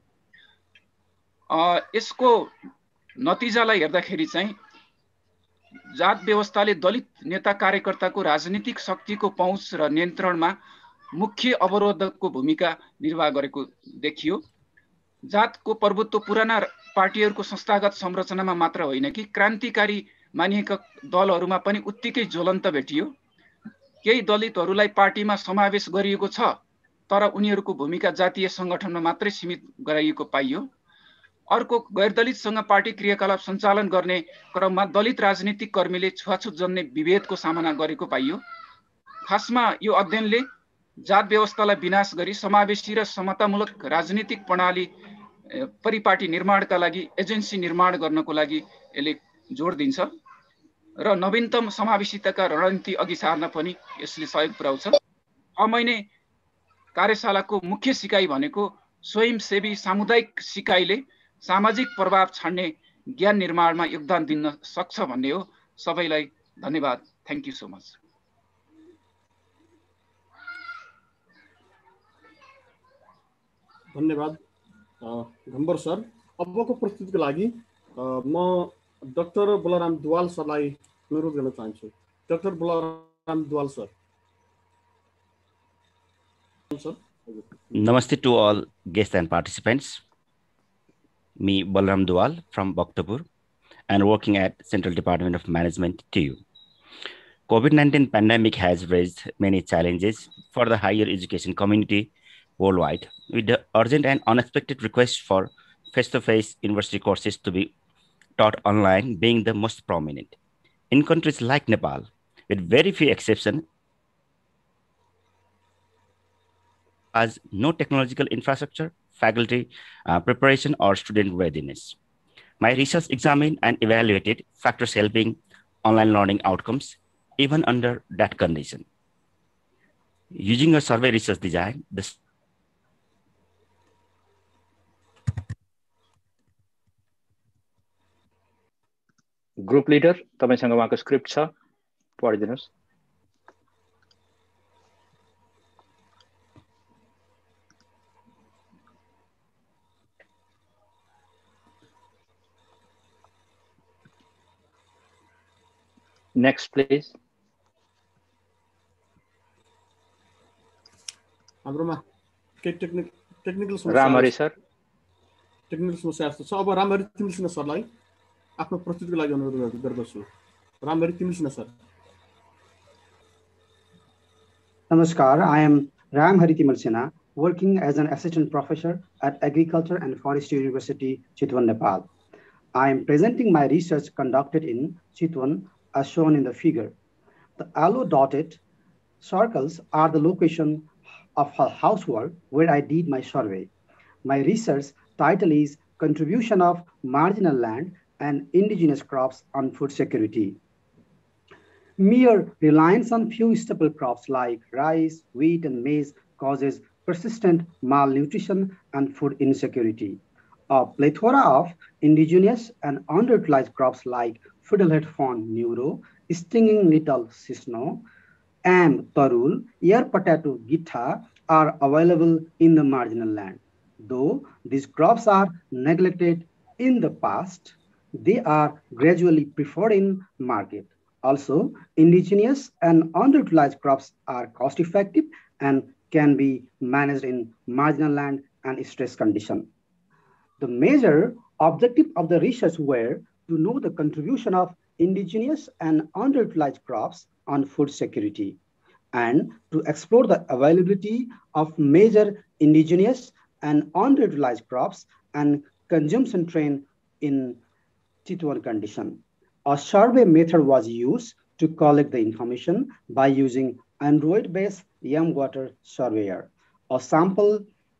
M: यसको नतिजालाई हेर्दाखेरि चाहिँ जात व्यवस्थाले दलित नेता कार्यकर्ताको राजनीतिक शक्तिको पहुँच र नियन्त्रणमा मुख्य अवरोधकको भूमिका निर्वाह गरेको देखियो। जातको प्रभुत्व पुराना पार्टीहरूको संस्थागत संरचनामा मात्र होइन कि क्रान्तिकारी मानिएका दलहरूमा पनि उत्तिकै ज्वलन्त भेटियो। केही दलितहरूलाई पार्टीमा समावेश गरिएको छ, तर उनीहरूको भूमिका जातीय सङ्गठनमा मात्रै सीमित गराइएको पाइयो। अर्को गैर दलितसँग पार्टी क्रियाकलाप सञ्चालन गर्ने क्रममा दलित राजनीतिक कर्मीले छुवाछुत जन्ने विभेदको सामना गरेको पाइयो। खासमा यो अध्ययनले जात व्यवस्थालाई विनाश गरी समावेशी र समतामूलक राजनीतिक प्रणाली परिपाटी निर्माणका लागि एजेन्सी निर्माण गर्नको लागि यसले जोड दिन्छ र नवीनतम समावेशिताका रणनीति अघि सार्न पनि यसले सहयोग पुर्याउँछ। छ महिने कार्यशालाको मुख्य सिकाइ भनेको स्वयंसेवी सामुदायिक सिकाइले सामाजिक प्रभाव छाड्ने ज्ञान निर्माणमा योगदान दिन सक्छ भन्ने हो। सबैलाई धन्यवाद। Thank you so much.
N: धन्यवाद घम्बर सर। अबको प्रस्तुतिको लागि म डाक्टर बलराम दुवाल सरलाई अनुरोध गर्न चाहन्छु। Doctor Balram Duwal sir.
O: Namaste to all guests and participants. Me, Balram Duwal from Bhaktapur and working at Central Department of Management T U. COVID nineteen pandemic has raised many challenges for the higher education community worldwide, with the urgent and unexpected request for face-to-face university courses to be taught online being the most prominent. In countries like Nepal, with very few exceptions, has no technological infrastructure, faculty uh, preparation, or student readiness. My research examined and evaluated factors helping online learning outcomes, even under that condition. Using a survey research design, this
A: group leader तपाईसँग उहाँको script छ, पढिदिनुस्। Next, please.
N: हाम्रोमा के technique technical समस्या
A: Ramhari sir
N: technical समस्या छ। अब रामहरि तिमल्सिना सरलाई आफ्नो प्रस्तुतिको लागि अनुरोध गर्दछु। Ramhari Timalsina sir.
P: Namaskar, I am Ramhari Timalsena, working as an assistant professor at Agriculture and Forestry University, Chitwan, Nepal. I am presenting my research conducted in Chitwan as shown in the figure. The yellow dotted circles are the location of her housework where I did my survey. My research title is Contribution of Marginal Land and Indigenous Crops on Food Security. Mere reliance on few staple crops like rice, wheat, and maize causes persistent malnutrition and food insecurity. A plethora of indigenous and underutilized crops like fiddlehead fawn neuro, stinging nettle sisno, and tarul, ear potato gitta are available in the marginal land. Though these crops are neglected in the past, they are gradually preferred in market. Also, indigenous and underutilized crops are cost-effective and can be managed in marginal land and stress condition. The major objective of the research were to know the contribution of indigenous and underutilized crops on food security and to explore the availability of major indigenous and underutilized crops and consumption trend in Chitwan condition. A survey method was used to collect the information by using Android-based Yamwater surveyor. A sample,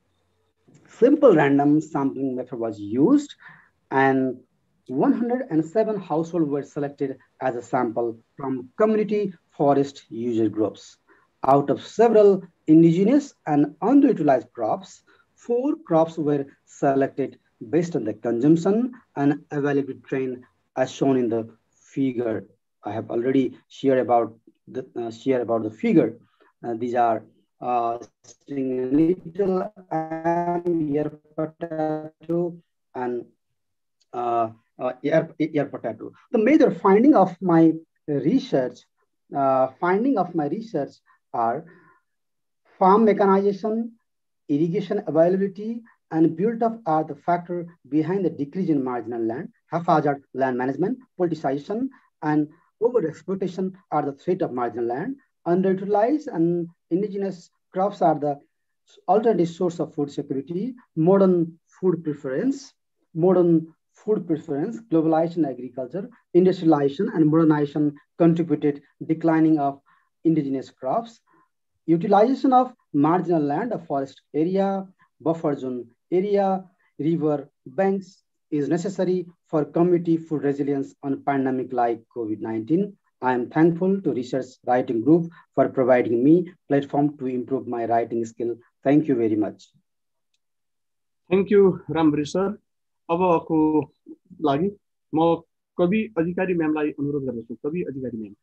P: simple random sampling method was used, and one hundred seven households were selected as a sample from community forest user groups. Out of several indigenous and underutilized crops, four crops were selected based on the consumption and availability trend as shown in the figure. I have already shared about the uh, share about the figure. Uh, these are uh, little and ear potato and uh, uh, ear, ear potato. The major finding of my research, uh, finding of my research are farm mechanization, irrigation availability, and build-up are the factor behind the decrease in marginal land. Haphazard land management, politicization, and over-exploitation are the threat of marginal land. Underutilized and indigenous crops are the alternative source of food security. Modern food preference modern food preference, globalization agriculture, industrialization and modernization contributed declining of indigenous crops, utilization of marginal land of forest area, buffer zone area, river banks is necessary for community food resilience on pandemic like COVID nineteen. I am thankful to Research Writing Group for providing me platform to improve my writing skill. Thank you very much.
N: Thank you, Rambri sir. अबको लागि म कवि अधिकारी म्यामलाई अनुरोध गर्दछु। Kavi Adhikari ma'am.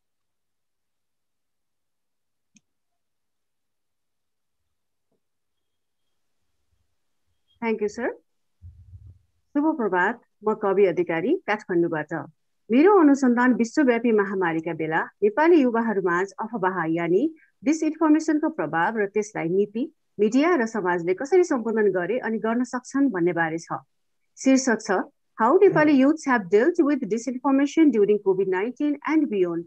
Q: Thank you, sir. शुभ प्रभात, म कवि अधिकारी काठमाडौँबाट। मेरो अनुसन्धान विश्वव्यापी महामारीका बेला नेपाली युवाहरूमाझ अफवाह यानि डिसइन्फर्मेसनको प्रभाव र त्यसलाई नीति, मिडिया र समाजले कसरी सम्बोधन गरे अनि गर्न सक्छन् भन्ने बारे छ। शीर्षक छ How Nepali youths have dealt with disinformation during COVID nineteen and beyond.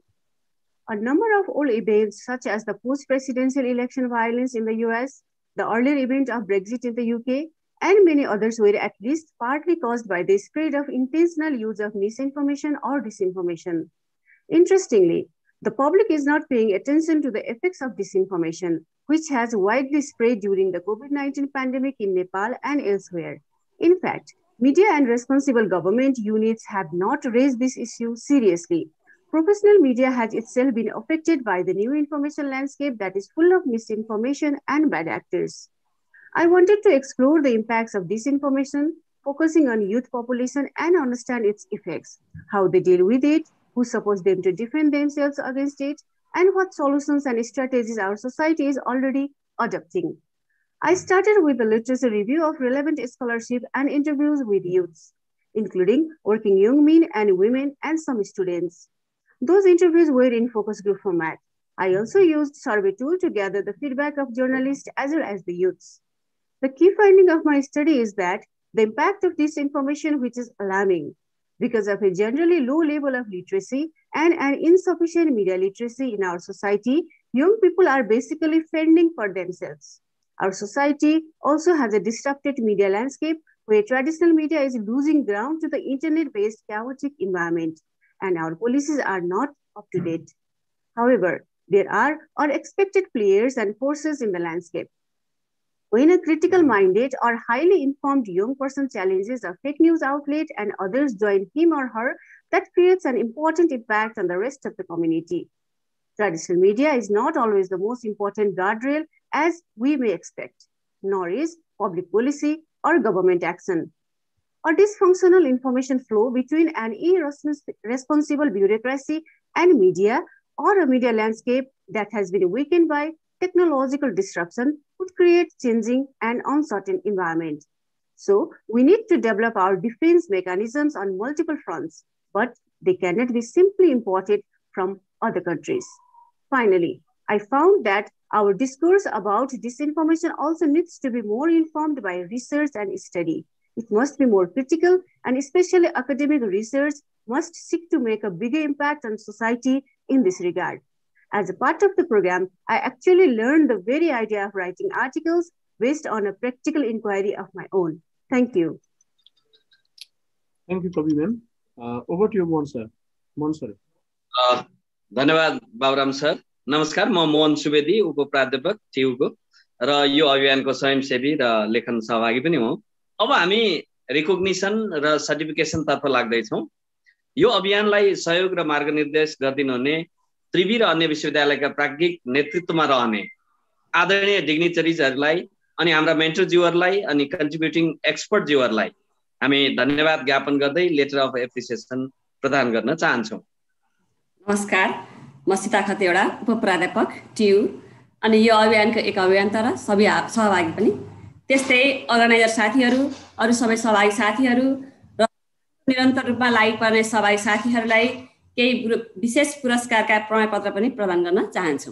Q: A number of old events such as the post-presidential election violence in the U S, the earlier event of Brexit in the U K, and many others were at least partly caused by the spread of intentional use of misinformation or disinformation. Interestingly, the public is not paying attention to the effects of disinformation, which has widely spread during the COVID nineteen pandemic in Nepal and elsewhere. In fact, media and responsible government units have not raised this issue seriously. Professional media has itself been affected by the new information landscape that is full of misinformation and bad actors. I wanted to explore the impacts of disinformation, focusing on youth population and understand its effects, how they deal with it, who supports them to defend themselves against it, and what solutions and strategies our society is already adopting. I started with a literature review of relevant scholarship and interviews with youths, including working young men and women and some students. Those interviews were in focus group format. I also used survey tool to gather the feedback of journalists as well as the youths. The key finding of my study is that the impact of disinformation, which is alarming, because of a generally low level of literacy and an insufficient media literacy in our society, young people are basically fending for themselves. Our society also has a disrupted media landscape where traditional media is losing ground to the internet-based chaotic environment, and our policies are not up to date. However, there are unexpected players and forces in the landscape. When a critical-minded or highly informed young person challenges a fake news outlet and others join him or her, that creates an important impact on the rest of the community. Traditional media is not always the most important guardrail as we may expect, nor is public policy or government action. A dysfunctional information flow between an irresponsible bureaucracy and media, or a media landscape that has been weakened by technological disruption, would create changing and uncertain environment. So we need to develop our defense mechanisms on multiple fronts, but they cannot be simply imported from other countries. Finally, I found that our discourse about disinformation also needs to be more informed by research and study. It must be more critical, and especially academic research must seek to make a bigger impact on society in this regard. As a part of the program, I actually learned the very idea of writing articles based on a practical inquiry of my own. Thank you.
N: Thank you, Kavi ma'am. Uh, over to you, Mohan sir. Mohan sir.
R: Uh, धन्यवाद Baburam sir. नमस्कार, म मोहन सुवेदी, उपप्राध्यापक टियुको र यो अभियानको स्वयंसेवी र लेखन सहभागी पनि हुँ। अब हामी रिकग्निसन र सर्टिफिकेसन तर्फ लाग्दैछौँ। यो अभियानलाई सहयोग र मार्गनिर्देश गर्दिनुहुने त्रिवी र अन्य विश्वविद्यालयका प्राज्ञिक नेतृत्वमा रहने आदरणीय डिग्निटरिजहरूलाई अनि हाम्रा मेन्टरज्यूहरूलाई अनि कन्ट्रिब्युटिङ एक्सपर्टज्यूहरूलाई हामी धन्यवाद ज्ञापन गर्दै लेटर अफ एप्रिसिएसन प्रदान गर्न चाहन्छौँ।
S: नमस्कार, म सीता खतिवडा, उपप्राध्यापक टियु अनि यो अभियानको एक अभियन्ता र सबै सहभागी पनि, त्यस्तै अर्गनाइजर साथीहरू, अरू सबै सहभागी साथीहरू र निरन्तर रूपमा लागिपर्ने सहभागी साथीहरूलाई केही विशेष पुरस्कारका प्रमाणपत्र पनि प्रदान गर्न चाहन्छौँ।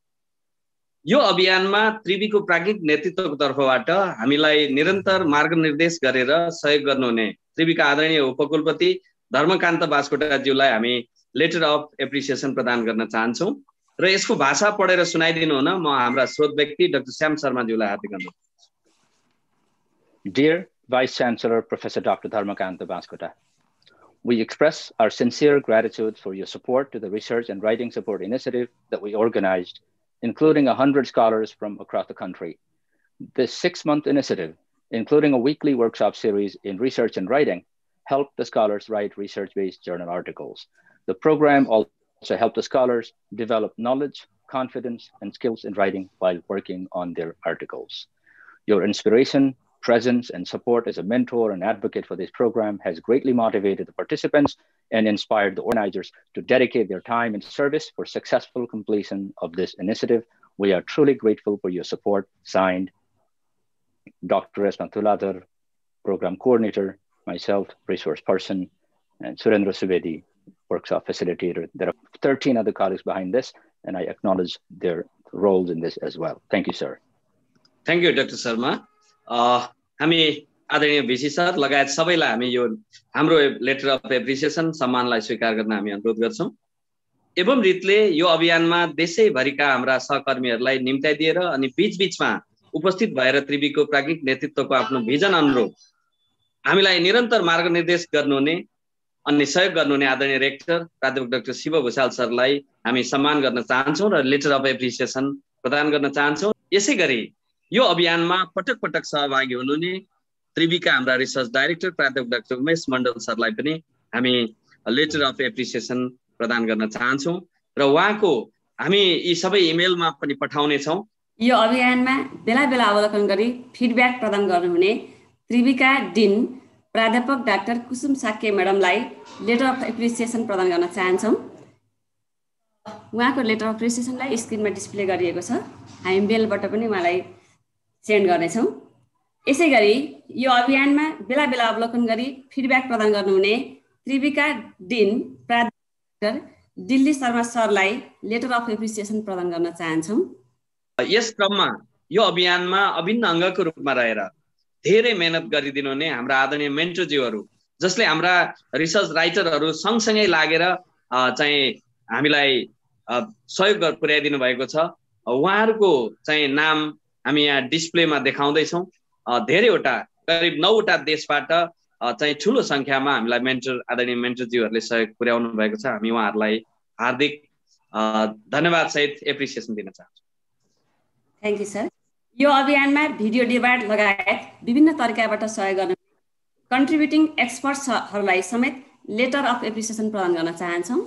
R: यो अभियानमा त्रिवीको प्राज्ञिक नेतृत्वको तर्फबाट हामीलाई निरन्तर मार्गनिर्देश गरेर सहयोग गर्नुहुने त्रिवीका आदरणीय उपकुलपति धर्मकान्त बास्कोटाज्यूलाई हामी लेटर अफ एप्रिसिएसन प्रदान गर्न चाहन्छौँ र यसको भाषा पढेर सुनाइदिनु हुन म हाम्रा स्रोत व्यक्ति डाक्टर श्याम शर्माज्यूलाई हार्दिक अनुरोध।
A: Dear Vice Chancellor, Professor Doctor Dharmakanta Baskota. We express our sincere gratitude for your support to the Research and Writing Support Initiative that we organized, including one hundred scholars from across the country. This six-month initiative, including a weekly workshop series in research and writing, helped the scholars write research-based journal articles. The program also helped the scholars develop knowledge, confidence, and skills in writing while working on their articles. Your inspiration, presence, and support as a mentor and advocate for this program has greatly motivated the participants and inspired the organizers to dedicate their time and service for successful completion of this initiative. We are truly grateful for your support. Signed, Doctor Resma Tuladhar, Program Coordinator, myself, Resource Person, and Surendra Subedi, Workshop Facilitator. There are thirteen other colleagues behind this, and I acknowledge their roles in this as well. Thank you, sir.
R: Thank you, Doctor Sharma. Uh, हामी आदरणीय भिसी sir लगायत सबैलाई हामी यो हाम्रो letter of appreciation सम्मानलाई स्वीकार गर्न हामी अनुरोध गर्छौं। एवं रीतले यो अभियानमा देशैभरिका हाम्रा सहकर्मीहरूलाई निम्त्याइदिएर अनि बीचबीचमा उपस्थित भएर त्रिवीको प्राज्ञिक नेतृत्वको आफ्नो भिजन अनुरूप हामीलाई निरन्तर मार्गनिर्देश गर्नुहुने अनि सहयोग गर्नुहुने आदरणीय रेक्टर प्राध्यापक डाक्टर शिव भुसाल सरलाई हामी सम्मान गर्न चाहन्छौं र लेटर अफ एप्रिसिएसन प्रदान गर्न चाहन्छौं। यसैगरी यो अभियानमा पटक पटक सहभागी हुनुहुने त्रिवीका हाम्रा रिसर्च डाइरेक्टर प्राध्यापक डाक्टर उमेश मण्डल सरलाई पनि हामी लेटर अफ एप्रिसिएसन प्रदान गर्न चाहन्छौं र उहाँको हामी यी सबै इमेलमा पनि पठाउने छौं।
S: यो अभियानमा बेला बेला अवलोकन गरी फिडब्याक प्रदान गर्नुहुने त्रिवीका डिन प्राध्यापक डाक्टर कुसुम साक्य म्याडमलाई लेटर अफ एप्रिसिएसन प्रदान गर्न चाहन्छौं। उहाँको लेटर अफ एप्रिसिएसनलाई स्क्रिनमा डिस्प्ले गरिएको छ, हामी मेलबाट पनि उहाँलाई सेन्ड गर्नेछौँ। यसैगरी यो अभियानमा बेला बेला अवलोकन गरी फिडब्याक प्रदान गर्नुहुने त्रिवीका डिन प्राध्यापक दिल्ली शर्मा सरलाई लेटर अफ एप्रिसिएसन प्रदान गर्न चाहन्छौँ।
R: यस क्रममा यो अभियानमा अभिन्न अङ्गको रूपमा रहेर धेरै मेहनत गरिदिनुहुने हाम्रा आदरणीय मेन्टरज्यूहरू जसले हाम्रा रिसर्च राइटरहरू सँगसँगै लागेर चाहिँ हामीलाई सहयोग पुर्याइदिनु भएको छ, उहाँहरूको चाहिँ नाम हामी यहाँ डिस्प्लेमा देखाउँदैछौँ। धेरैवटा करिब नौवटा देशबाट चाहिँ ठुलो सङ्ख्यामा हामीलाई मेन्टर आदरणीय मेन्टरज्यूहरूले सहयोग पुर्याउनु भएको छ। हामी उहाँहरूलाई हार्दिक धन्यवाद सहित एप्रिसिएसन दिन चाहन्छौँ।
S: Thank you sir. यो अभियानमा भिडियो डिबेट लगायत विभिन्न तरिकाबाट सहयोग गर्न कन्ट्रिब्युटिङ एक्सपर्ट्सहरूलाई समेत लेटर अफ एप्रिसिएसन प्रदान गर्न चाहन्छौँ।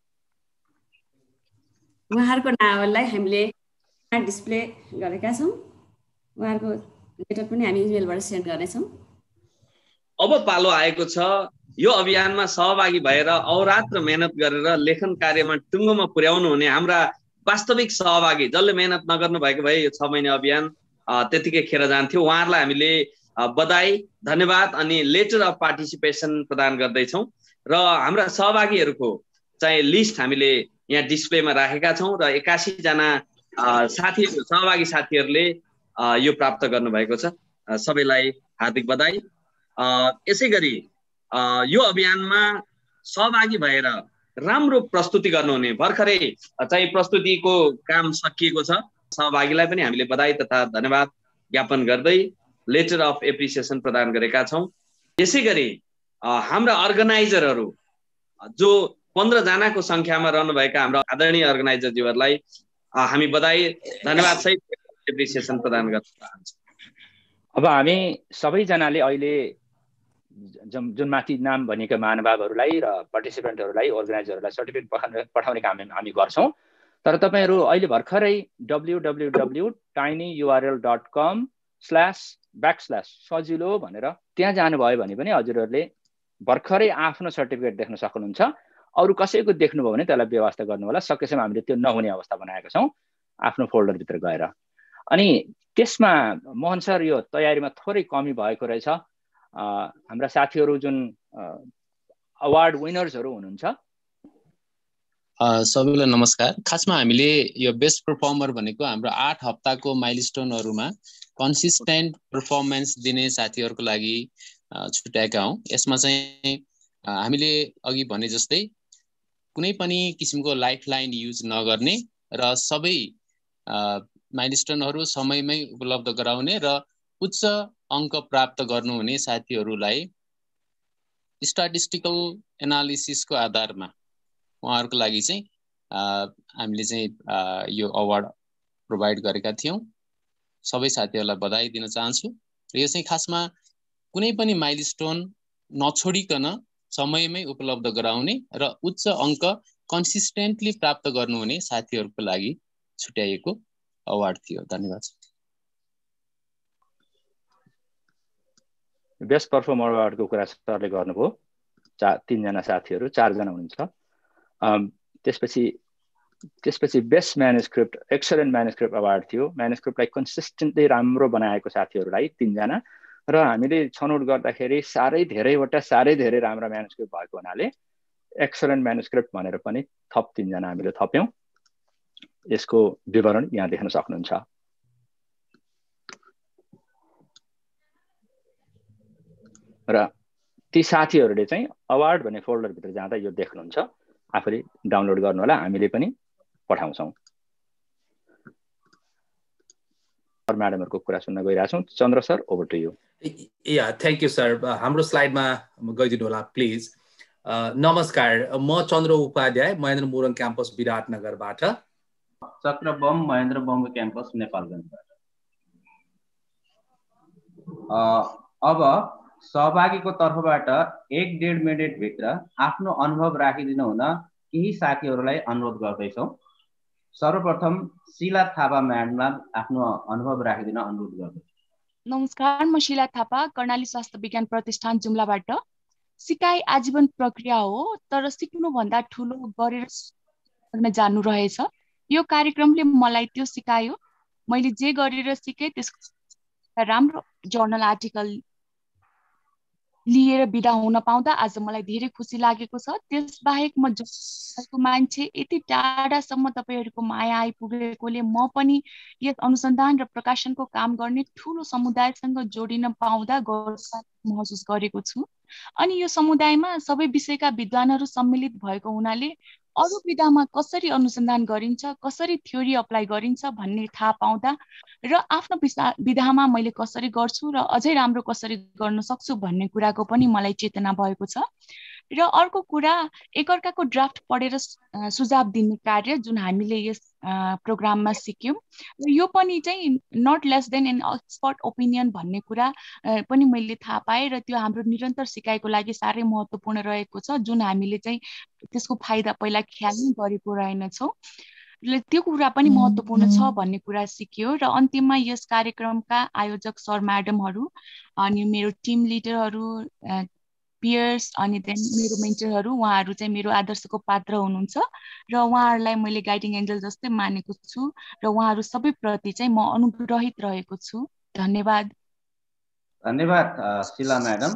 S: उहाँहरूको नामलाई हामीले डिस्प्ले गरेका छौँ, उहाँहरूको लेटर पनि हामी इमेलबाट सेन्ड गर्नेछौँ।
R: अब पालो आएको छ यो अभियानमा सहभागी भएर अहोरात्र मेहनत गरेर लेखन कार्यमा टुङ्गोमा पुर्याउनु हुने हाम्रा वास्तविक सहभागी जसले मेहनत नगर्नु भएको भए यो छ महिना अभियान त्यतिकै खेर जान्थ्यो, उहाँहरूलाई हामीले बधाई धन्यवाद अनि लेटर अफ पार्टिसिपेसन प्रदान गर्दैछौँ र हाम्रा सहभागीहरूको चाहिँ लिस्ट हामीले यहाँ डिस्प्लेमा राखेका छौँ र एकासी जना साथी सहभागी साथीहरूले यो प्राप्त गर्नुभएको छ। सबैलाई हार्दिक बधाई। यसै गरी यो अभियानमा सहभागी भएर राम्रो प्रस्तुति गर्नुहुने भर्खरै चाहिँ प्रस्तुतिको काम सकिएको छ, सहभागीलाई पनि हामीले बधाई तथा धन्यवाद ज्ञापन गर्दै लेटर अफ एप्रिसिएसन प्रदान गरेका छौँ। यसै गरी हाम्रा अर्गनाइजरहरू जो पन्ध्र जनाको सङ्ख्यामा रहनुभएका हाम्रा आदरणीय अर्गनाइजरज्यूहरूलाई हामी बधाई धन्यवाद सहित एप्रिसिएसन प्रदान गर्न चाहन्छौँ।
A: अब हामी सबैजनाले अहिले जुन माथि नाम भनिएका महानुभावहरूलाई र पार्टिसिपेन्टहरूलाई अर्गनाइजरहरूलाई सर्टिफिकेट पठाउने पठाउने काम हामी गर्छौँ। तर तपाईँहरू अहिले भर्खरै W W W tiny URL dot com slash back slash सजिलो भनेर त्यहाँ जानुभयो भने पनि हजुरहरूले भर्खरै आफ्नो सर्टिफिकेट देख्न सक्नुहुन्छ। अरू कसैको देख्नुभयो भने त्यसलाई व्यवस्था गर्नु होला, सकेसम्म हामीले त्यो नहुने अवस्था बनाएका छौँ आफ्नो फोल्डरभित्र गएर। अनि त्यसमा मोहन सर यो तयारीमा थोरै कमी भएको रहेछ। हाम्रा साथीहरू जुन अवार्ड विनर्सहरू हुनुहुन्छ
G: सबैलाई नमस्कार। खासमा हामीले यो बेस्ट पर्फर्मर भनेको हाम्रो आठ हप्ताको माइलस्टोनहरूमा कन्सिस्टेन्ट पर्फर्मेन्स दिने साथीहरूको लागि छुट्याएका हौँ। यसमा चाहिँ हामीले अघि भने जस्तै कुनै पनि किसिमको लाइफ लाइन युज नगर्ने र सबै माइलस्टोनहरू समयमै उपलब्ध गराउने र उच्च
T: अङ्क प्राप्त गर्नुहुने साथीहरूलाई स्ट्याटिस्टिकल एनालिसिसको आधारमा उहाँहरूको लागि चाहिँ हामीले चाहिँ यो अवार्ड प्रोभाइड गरेका थियौँ। सबै साथीहरूलाई बधाई दिन चाहन्छु। र यो चाहिँ खासमा कुनै पनि माइलस्टोन नछोडिकन समयमै उपलब्ध गराउने र उच्च अङ्क कन्सिस्टेन्टली प्राप्त गर्नुहुने साथीहरूको लागि छुट्याइएको अवार्ड थियो। धन्यवाद।
A: बेस्ट पर्फर्मर अवार्डको कुरा सरले गर्नुभयो। चार तीनजना साथीहरू, चारजना हुनुहुन्छ। त्यसपछि त्यसपछि best manuscript excellent manuscript award थियो। म्यानुस्क्रिप्टलाई कन्सिस्टेन्टली राम्रो बनाएको साथीहरूलाई तीनजना, र हामीले छनौट गर्दाखेरि साह्रै धेरैवटा साह्रै धेरै राम्रा म्यानुस्क्रिप्ट भएको हुनाले एक्सलेन्ट म्यानुस्क्रिप्ट भनेर पनि थप तीनजना हामीले थप्यौँ। यसको विवरण यहाँ देख्न सक्नुहुन्छ। र ती साथीहरूले चाहिँ अवार्ड भन्ने फोल्डरभित्र जाँदा यो देख्नुहुन्छ। आफूले डाउनलोड गर्नु होला, हामीले पनि पठाउँछौँ। म्याडमहरूको कुरा सुन्न गइरहेछौँ। Chandra sir, over to you.
K: या थ्याङ्क यू सर। हाम्रो स्लाइडमा गइदिनु होला प्लिज। नमस्कार, म चन्द्र उपाध्याय, महेन्द्र मोरङ क्याम्पस विराटनगरबाट।
G: चक्र बम महेन्द्र बम क्याम्पस नेपालगञ्जबाट। अब सहभागीको तर्फबाट एक डेढ मिनटभित्र आफ्नो अनुभव राखिदिनु हुन केही साथीहरूलाई अनुरोध गर्दैछौँ। सर्वप्रथम शिला थापा म्याडमलाई आफ्नो अनुभव राखिदिन अनुरोध गर्दछु।
U: नमस्कार, म शिला थापा, कर्णाली स्वास्थ्य विज्ञान प्रतिष्ठान जुम्लाबाट। सिकाइ आजीवन प्रक्रिया हो, तर सिक्नुभन्दा ठुलो गरेर जानु रहेछ। यो कार्यक्रमले मलाई त्यो सिकायो। मैले जे गरेर सिकेँ त्यसको राम्रो जर्नल आर्टिकल लिएर बिदा हुन पाउँदा आज मलाई धेरै खुसी लागेको छ। त्यसबाहेक म जस्तो मान्छे यति टाढासम्म तपाईँहरूको माया आइपुगेकोले म पनि यस अनुसन्धान र प्रकाशनको काम गर्ने ठुलो समुदायसँग जोडिन पाउँदा गौरव महसुस गरेको छु। अनि यो समुदायमा सबै विषयका विद्वानहरू सम्मिलित भएको हुनाले अरू विधामा कसरी अनुसन्धान गरिन्छ, कसरी थ्योरी अप्लाई गरिन्छ भन्ने थाहा पाउँदा र आफ्नो विधामा मैले कसरी गर्छु र अझै राम्रो कसरी गर्न सक्छु भन्ने कुराको पनि मलाई चेतना भएको छ। र अर्को कुरा, एकअर्काको ड्राफ्ट पढेर सुझाव दिने कार्य जुन हामीले यस प्रोग्राममा सिक्यौँ, यो पनि चाहिँ not less than an expert opinion भन्ने कुरा पनि मैले थाहा पाएँ र त्यो हाम्रो निरन्तर सिकाइको लागि साह्रै महत्त्वपूर्ण रहेको छ, जुन हामीले चाहिँ त्यसको फाइदा पहिला ख्याल नै गरेको रहेनछौँ। त्यो कुरा पनि महत्त्वपूर्ण छ भन्ने कुरा सिकियो। र अन्तिममा यस कार्यक्रमका आयोजक सर म्याडमहरू अनि मेरो टिम लिडरहरू, पियर्स अनि देन मेरो मेन्टरहरू, उहाँहरू चाहिँ मेरो आदर्शको पात्र हुनुहुन्छ र उहाँहरूलाई मैले गाइडिङ एन्जल जस्तै मानेको छु र उहाँहरू सबै प्रति चाहिँ म अनुग्रहित रहेको छु। धन्यवाद।
G: धन्यवाद शिला म्याडम।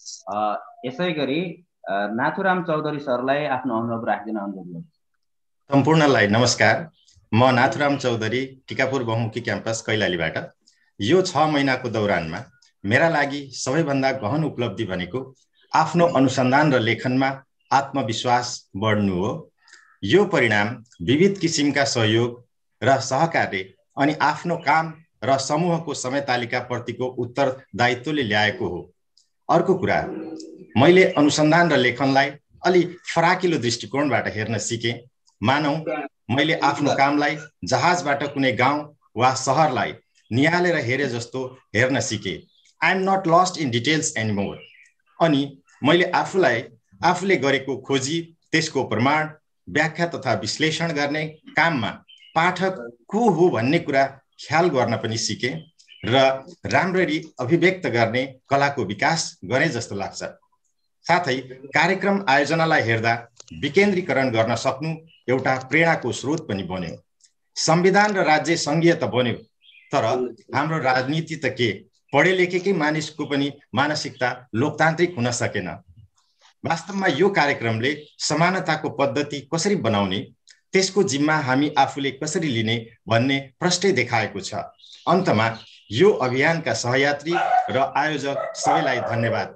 G: यसै गरी नाथुराम चौधरी सरलाई आफ्नो अनुभव राखिदिन अनुरोध गर्छु।
V: सम्पूर्णलाई नमस्कार, म नाथुराम चौधरी, टिकापुर बहुमुखी क्याम्पस कैलालीबाट। यो छ महिनाको दौरानमा मेरा लागि सबैभन्दा गहन उपलब्धि भनेको आफ्नो अनुसन्धान र लेखनमा आत्मविश्वास बढ्नु हो। यो परिणाम विविध किसिमका सहयोग र सहकार्य अनि आफ्नो काम र समूहको समय तालिका प्रतिको उत्तरदायित्वले ल्याएको हो। अर्को कुरा, मैले अनुसन्धान र लेखनलाई अलि फराकिलो दृष्टिकोणबाट हेर्न सिकेँ। मानौ मैले आफ्नो कामलाई जहाजबाट कुनै गाउँ वा सहरलाई निहालेर हेरे जस्तो हेर्न सिकेँ। I am not lost in details anymore. अनि मैले आफूलाई आफूले गरेको खोजी, त्यसको प्रमाण, व्याख्या तथा विश्लेषण गर्ने काममा पाठक को हो भन्ने कुरा ख्याल गर्न पनि सिकेँ र राम्ररी अभिव्यक्त गर्ने कलाको विकास गरे जस्तो लाग्छ। साथै कार्यक्रम आयोजनालाई हेर्दा विकेन्द्रीकरण गर्न सक्नु एउटा प्रेरणाको स्रोत पनि बन्यो। संविधान र राज्य सङ्घीय त बन्यो, तर हाम्रो राजनीति त के, पढे लेखेकै मानिसको पनि मानसिकता लोकतान्त्रिक हुन सकेन। वास्तवमा यो कार्यक्रमले समानताको पद्धति कसरी बनाउने, त्यसको जिम्मा हामी आफूले कसरी लिने भन्ने प्रष्टै देखाएको छ। अन्तमा यो अभियानका सहयात्री र आयोजक सबैलाई धन्यवाद।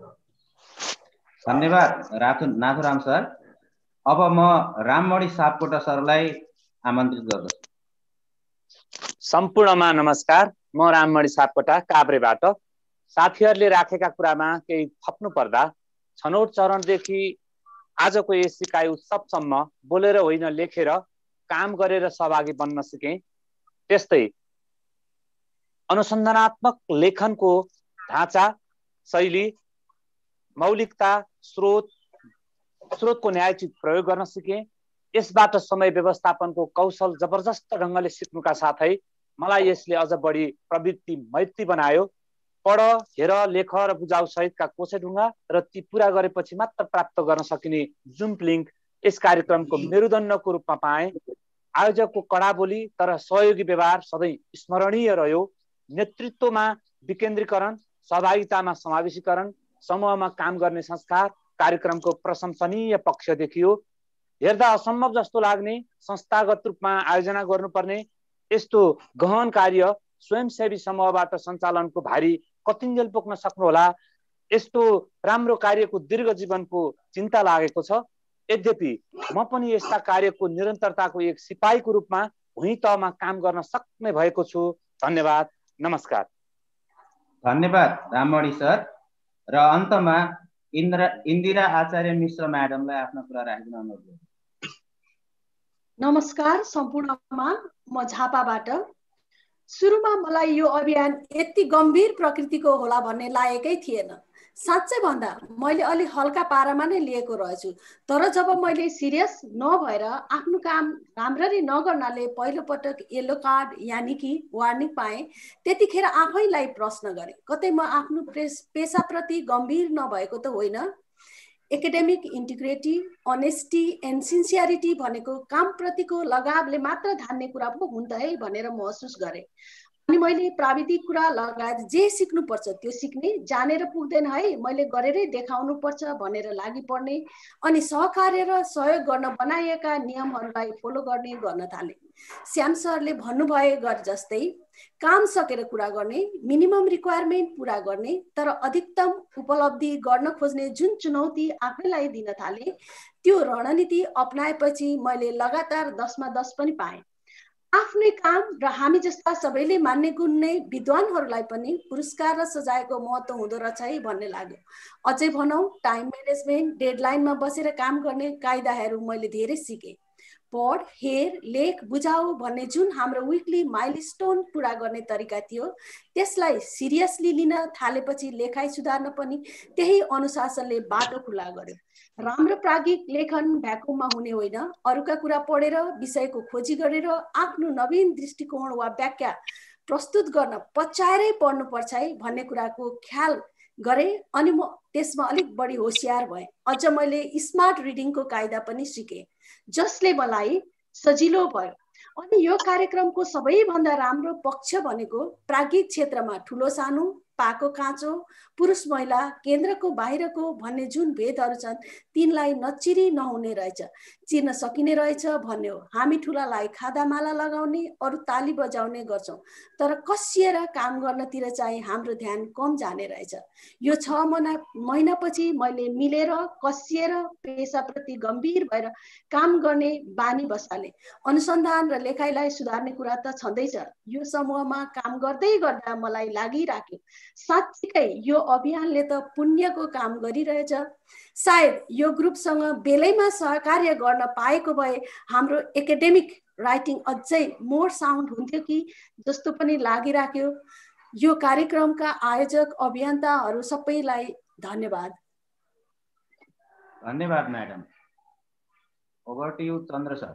G: धन्यवाद नाथुराम सर। अब म राममणि सापकोटा सरलाई आमन्त्रित गर्दछु।
W: सम्पूर्णमा नमस्कार, म राममणि सापकोटा काभ्रेबाट।
B: साथीहरूले राखेका कुरामा केही थप्नु पर्दा छनौट चरणदेखि आजको यस सिकाइ उत्सवसम्म बोलेर होइन लेखेर काम गरेर सहभागी बन्न सिकेँ। त्यस्तै अनुसन्धानात्मक लेखनको ढाँचा, शैली, मौलिकता, स्रोत स्रोतको न्यायोचित प्रयोग गर्न सिकेँ। यसबाट समय व्यवस्थापनको कौशल जबरजस्त ढङ्गले सिक्नुका साथै मलाई यसले अझ बढी प्रवृत्ति मैत्री बनायो। पढ, हेर, लेख र बुझाउ सहितका कोसेढुङ्गा र ती पुरा गरेपछि मात्र प्राप्त गर्न सकिने जुम लिङ्क यस कार्यक्रमको मेरुदण्डको रूपमा पाएँ। आयोजकको कडा बोली तर सहयोगी व्यवहार सधैँ स्मरणीय रह्यो। नेतृत्वमा विकेन्द्रीकरण, सहभागितामा समावेशीकरण, समूहमा काम गर्ने संस्कार कार्यक्रमको प्रशंसनीय पक्ष देखियो। हेर्दा असम्भव जस्तो लाग्ने संस्थागत रूपमा आयोजना गर्नुपर्ने यस्तो गहन कार्य स्वयंसेवी समूहबाट सञ्चालनको भारी कतिन्जेल पुग्न सक्नुहोला। यस्तो राम्रो कार्यको दीर्घ जीवनको चिन्ता लागेको छ। यद्यपि म पनि यस्ता कार्यको निरन्तरताको एक सिपाहीको रूपमा भुइँ तहमा काम गर्न सक्ने भएको छु। धन्यवाद, नमस्कार।
C: धन्यवाद राममणि सर। र अन्तमा इन्द्र इन्दिरा आचार्य मिश्र म्याडमलाई आफ्नो कुरा राखिदिन अनुरोध गर्छु।
W: नमस्कार सम्पूर्णमा, म झापाबाट। सुरुमा मलाई यो अभियान यति गम्भीर प्रकृतिको होला भन्ने लागेकै थिएन। साँच्चै भन्दा मैले अलि हल्का पारामा नै लिएको रहेछु। तर जब मैले सिरियस नभएर आफ्नो काम राम्ररी नगर्नाले पहिलोपटक येलो कार्ड यानि कि वार्निङ पाएँ, त्यतिखेर आफैलाई प्रश्न गरेँ, कतै म आफ्नो पेसाप्रति गम्भीर नभएको त होइन? Academic integrity, honesty and sincerity भनेको कामप्रतिको लगावले मात्र धान्ने कुरा पो हुन्छ है भनेर महसुस गरेँ। अनि मैले प्राविधिक कुरा लगायत जे सिक्नुपर्छ त्यो सिक्ने, जानेर पुग्दैन है मैले गरेरै देखाउनु पर्छ भनेर लागि पर्ने, अनि सहकार्य र सहयोग गर्न बनाइएका नियमहरूलाई फलो गर्ने गर्न थाले। श्याम सरले भन्नुभए गरे जस्तै काम सकेर कुरा गर्ने, मिनिमम रिक्वायरमेन्ट पुरा गर्ने, तर अधिकतम उपलब्धि गर्न खोज्ने जुन चुनौती आफैलाई दिन थाले, त्यो रणनीति अपनाएपछि मैले लगातार दसमा दस पनि पाएँ। आफ्नै काम र हामी जस्ता सबैले मान्ने गुण नै विद्वानहरूलाई पनि पुरस्कार र सजायको महत्त्व हुँदो रहेछ है भन्ने लाग्यो। अझै भनौँ टाइम म्यानेजमेन्ट, डेडलाइनमा बसेर काम गर्ने कायदाहरू मैले धेरै सिकेँ। पढ, हेर, लेख, बुझाऊ भन्ने जुन हाम्रो विकली माइलस्टोन पुरा गर्ने तरिका थियो, त्यसलाई सिरियसली लिन थालेपछि लेखाइ सुधार्न पनि त्यही अनुशासनले बाटो खुला गर्यो। राम्रो प्राज्ञिक लेखन भ्याकुममा हुने होइन, अरूका कुरा पढेर विषयको खोजी गरेर आफ्नो नवीन दृष्टिकोण वा व्याख्या प्रस्तुत गर्न पछ्याएरै पढ्नुपर्छ है भन्ने कुराको ख्याल गरेँ। अनि म त्यसमा अलिक बढी होसियार भएँ। अझ मैले स्मार्ट रिडिङको कायदा पनि सिकेँ, जसले मलाई सजिलो भयो। अनि यो कार्यक्रमको सबैभन्दा राम्रो पक्ष भनेको प्राज्ञिक क्षेत्रमा ठुलो सानो, पाको काँचो, पुरुष महिला, केन्द्रको बाहिरको भन्ने जुन भेदहरू छन् तिनलाई नचिरी नहुने रहेछ, चिर्न सकिने रहेछ भन्ने हो। हामी ठुलालाई खादामाला लगाउने, अरू ताली बजाउने गर्छौँ, तर कसिएर काम गर्नतिर चाहिँ हाम्रो ध्यान कम जाने रहेछ। यो छ महिना महिनापछि मैले मिलेर कसिएर पेसाप्रति गम्भीर भएर काम गर्ने बानी बसाले। अनुसन्धान र लेखाइलाई सुधार्ने कुरा त छँदैछ। यो समूहमा काम गर्दै गर्दा मलाई लागिराख्यो, साँच्चीकै यो अभियानले त पुण्यको काम गरिरहेछ। सायद यो ग्रुपसँग बेलैमा सहकार्य गर्न पाएको भए हाम्रो एकाडेमिक राइटिङ अझै मोर साउन्ड हुन्थ्यो कि जस्तो पनि लागिराख्यो। यो कार्यक्रमका आयोजक अभियन्ताहरू सबैलाई धन्यवाद।
C: धन्यवाद madam. Over to you Chandra sir.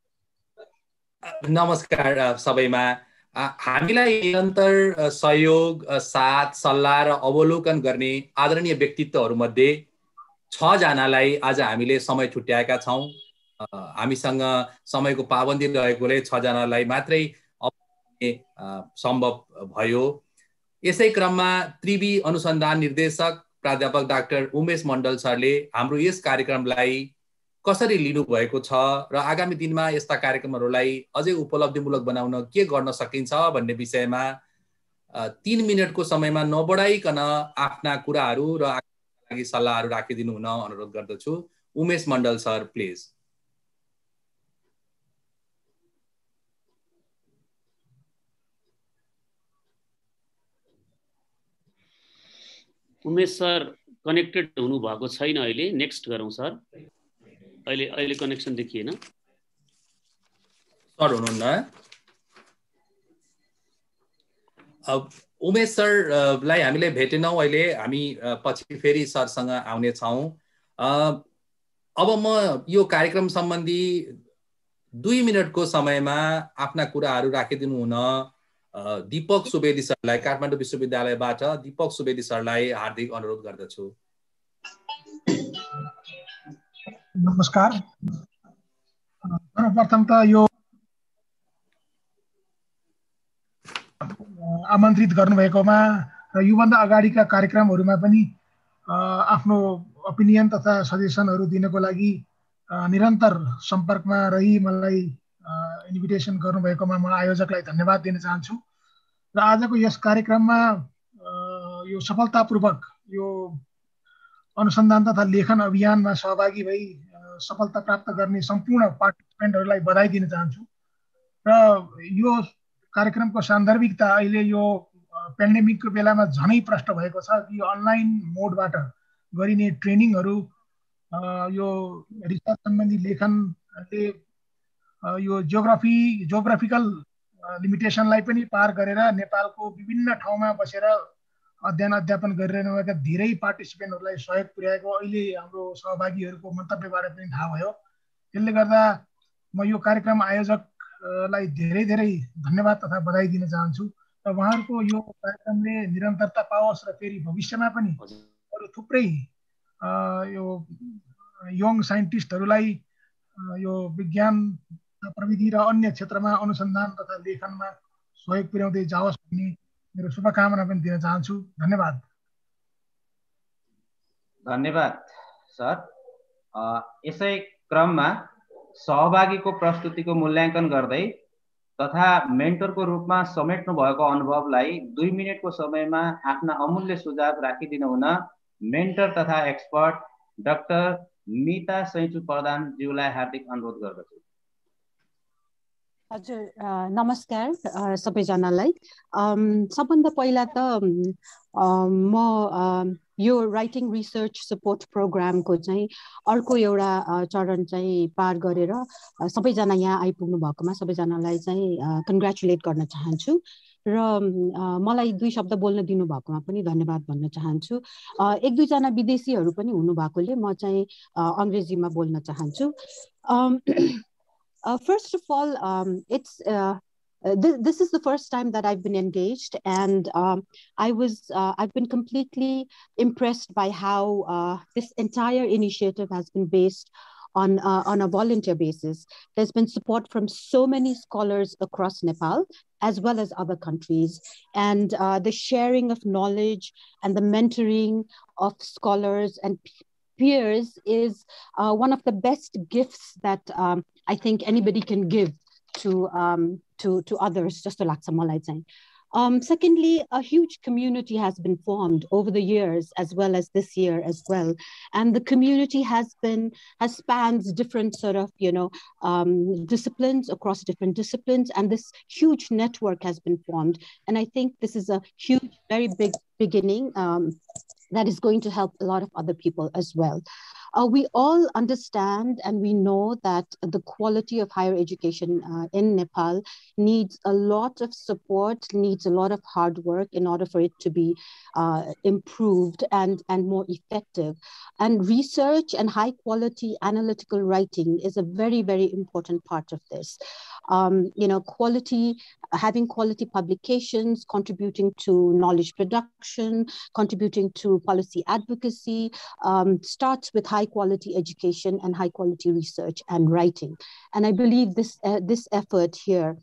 K: नमस्कार सबैमा। हामीलाई निरन्तर सहयोग, साथ, सल्लाह र अवलोकन गर्ने आदरणीय व्यक्तित्वहरूमध्ये छजनालाई आज हामीले समय छुट्याएका छौँ। हामीसँग समयको पाबन्दी रहेकोले छजनालाई मात्रै सम्भव भयो। यसै क्रममा त्रिवी अनुसन्धान निर्देशक प्राध्यापक डाक्टर उमेश मण्डल सरले हाम्रो यस कार्यक्रमलाई कसरी लिनुभएको छ र आगामी दिनमा यस्ता कार्यक्रमहरूलाई अझै उपलब्धिमूलक बनाउन के गर्न सकिन्छ भन्ने विषयमा तीन मिनटको समयमा नबढाइकन आफ्ना कुराहरू र लागि सल्लाहहरू राखिदिनु हुन अनुरोध गर्दछु। Umesh Mandal sir please.
E: Umesh sir connected हुनुभएको छैन अहिले, नेक्स्ट गरौँ सर। अहिले अहिले कनेक्सन देखिएन
K: सर, हुनुहुन्न? उमेश सरलाई हामीले भेटेनौँ अहिले, हामी पछि फेरि सरसँग आउने छौँ। अब म यो कार्यक्रम सम्बन्धी दुई मिनटको समयमा आफ्ना कुराहरू राखिदिनु हुन दीपक सुवेदी सरलाई, काठमाडौँ विश्वविद्यालयबाट दीपक सुवेदी सरलाई हार्दिक अनुरोध गर्दछु।
F: नमस्कार। सर्वप्रथम त यो आमन्त्रित गर्नुभएकोमा र योभन्दा अगाडिका कार्यक्रमहरूमा पनि आफ्नो ओपिनियन तथा सजेसनहरू दिनको लागि निरन्तर सम्पर्कमा रही मलाई इन्भिटेसन गर्नुभएकोमा म आयोजकलाई धन्यवाद दिन चाहन्छु। र आजको यस कार्यक्रममा यो सफलतापूर्वक यो अनुसन्धान तथा लेखन अभियानमा सहभागी भई सफलता प्राप्त गर्ने सम्पूर्ण पार्टिसिपेन्टहरूलाई बधाई दिन चाहन्छु। र यो कार्यक्रमको सान्दर्भिकता अहिले यो पेन्डेमिकको बेलामा झनै प्रष्ट भएको छ कि अनलाइन मोडबाट गरिने ट्रेनिङहरू यो रिसर्च सम्बन्धी लेखनले यो जियोग्राफी जियोग्राफिकल लिमिटेसनलाई पनि पार गरेर नेपालको विभिन्न ठाउँमा बसेर अध्ययन अध्यापन गरिरहनुभएका धेरै पार्टिसिपेन्टहरूलाई सहयोग पुर्याएको अहिले हाम्रो सहभागीहरूको मन्तव्यबाट पनि थाहा भयो। त्यसले गर्दा म यो कार्यक्रम आयोजकलाई धेरै धेरै धन्यवाद तथा बधाई दिन चाहन्छु। र उहाँहरूको यो कार्यक्रमले निरन्तरता पाओस् र फेरि भविष्यमा पनि अरू थुप्रै यो यङ साइन्टिस्टहरूलाई यो विज्ञान प्रविधि र अन्य क्षेत्रमा अनुसन्धान तथा लेखनमा सहयोग पुर्याउँदै जाओस् भन्ने मेरो शुभकामना पनि दिन चाहन्छु। धन्यवाद।
C: धन्यवाद सर। यसै क्रममा सहभागीको प्रस्तुतिको मूल्याङ्कन गर्दै तथा मेन्टरको रूपमा समेट्नु भएको अनुभवलाई दुई मिनटको समयमा आफ्ना अमूल्य सुझाव राखिदिनु हुन मेन्टर तथा एक्सपर्ट डाक्टर मिता सैचु प्रधानज्यूलाई हार्दिक अनुरोध गर्दछु।
I: हजुर, नमस्कार सबैजनालाई। सबभन्दा पहिला त म यो राइटिङ रिसर्च सपोर्ट प्रोग्रामको चाहिँ अर्को एउटा चरण चाहिँ पार गरेर सबैजना यहाँ आइपुग्नु भएकोमा सबैजनालाई चाहिँ कङ्ग्रेचुलेट गर्न चाहन्छु। र मलाई दुई शब्द बोल्न दिनुभएकोमा पनि धन्यवाद भन्न चाहन्छु। एक दुईजना विदेशीहरू पनि हुनुभएकोले म चाहिँ अङ्ग्रेजीमा बोल्न चाहन्छु। Uh, first of all, um, it's uh, th this is the first time that I've been engaged, and um, I was uh, I've been completely impressed by how uh, this entire initiative has been based on uh, on a volunteer basis. There's been support from so many scholars across Nepal as well as other countries, and uh, the sharing of knowledge and the mentoring of scholars and peers is uh, one of the best gifts that um, I think anybody can give to um, to to others. Just to laksa malai chahi. Um, secondly, a huge community has been formed over the years, as well as this year as well, and the community has been has spans different sort of you know um, disciplines across different disciplines, and this huge network has been formed. And I think this is a huge, very big beginning um, that is going to help a lot of other people as well. Uh, we all understand and we know that the quality of higher education uh, in Nepal needs a lot of support, needs a lot of hard work in order for it to be uh, improved and, and more effective. And research and high quality analytical writing is a very, very important part of this. Um, you know, quality, having quality publications, contributing to knowledge production, contributing to policy advocacy, um, starts with high quality education and high quality research and writing. And I believe this, uh, this effort here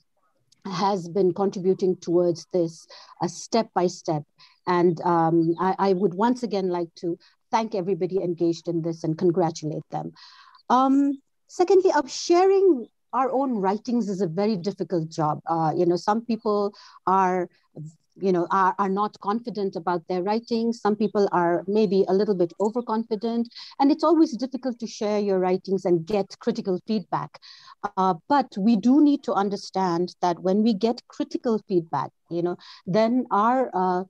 I: has been contributing towards this uh, step by step. And um, I, I would once again like to thank everybody engaged in this and congratulate them. Um, secondly, of sharing our own writings is a very difficult job. Uh, you know, some people are, you know, are, are not confident about their writings. Some people are maybe a little bit overconfident, and it's always difficult to share your writings and get critical feedback. Uh, but we do need to understand that when we get critical feedback, you know, then our uh,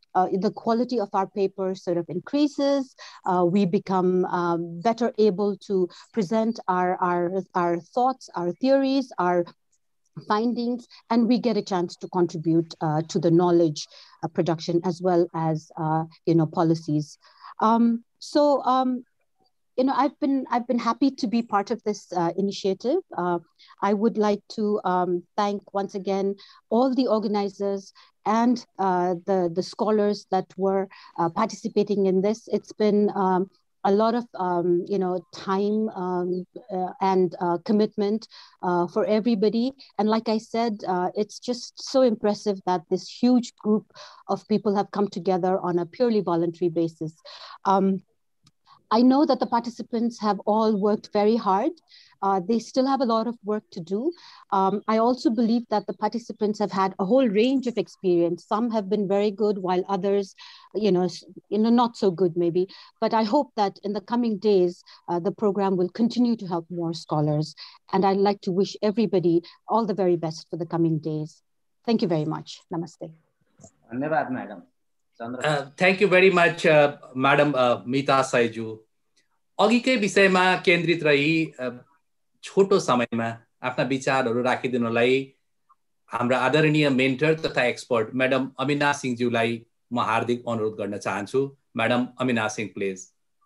I: uh, the quality of our paper sort of increases. Uh, we become um, better able to present our, our, our thoughts, our theories, our findings, and we get a chance to contribute uh, to the knowledge uh, production as well as uh, you know policies. Um, so um, you know I've been I've been happy to be part of this uh, initiative. Uh, I would like to um, thank once again all the organizers and uh, the the scholars that were uh, participating in this. It's been um, a lot of um, you know time um, uh, and uh, commitment uh, for everybody. And like I said, uh, it's just so impressive that this huge group of people have come together on a purely voluntary basis. Um, I know that the participants have all worked very hard. Uh, they still have a lot of work to do. Um, I also believe that the participants have had a whole range of experience. Some have been very good, while others, you know, you know, not so good maybe. But I hope that in the coming days, uh, the program will continue to help more scholars. And I'd like to wish everybody all the very best for the coming days. Thank you very much. Namaste.
C: Dhanyawad, madam.
K: Uh, thank you very much, uh, Madam uh, Mita Saiju. अघिकै विषयमा केन्द्रित रही छोटो समयमा आफ्ना विचारहरू राखिदिनलाई हाम्रा आदरणीय mentor तथा एक्सपर्ट मैडम अमिना सिंहज्यूलाई म हार्दिक अनुरोध गर्न चाहन्छु। Madam Amina Singh please.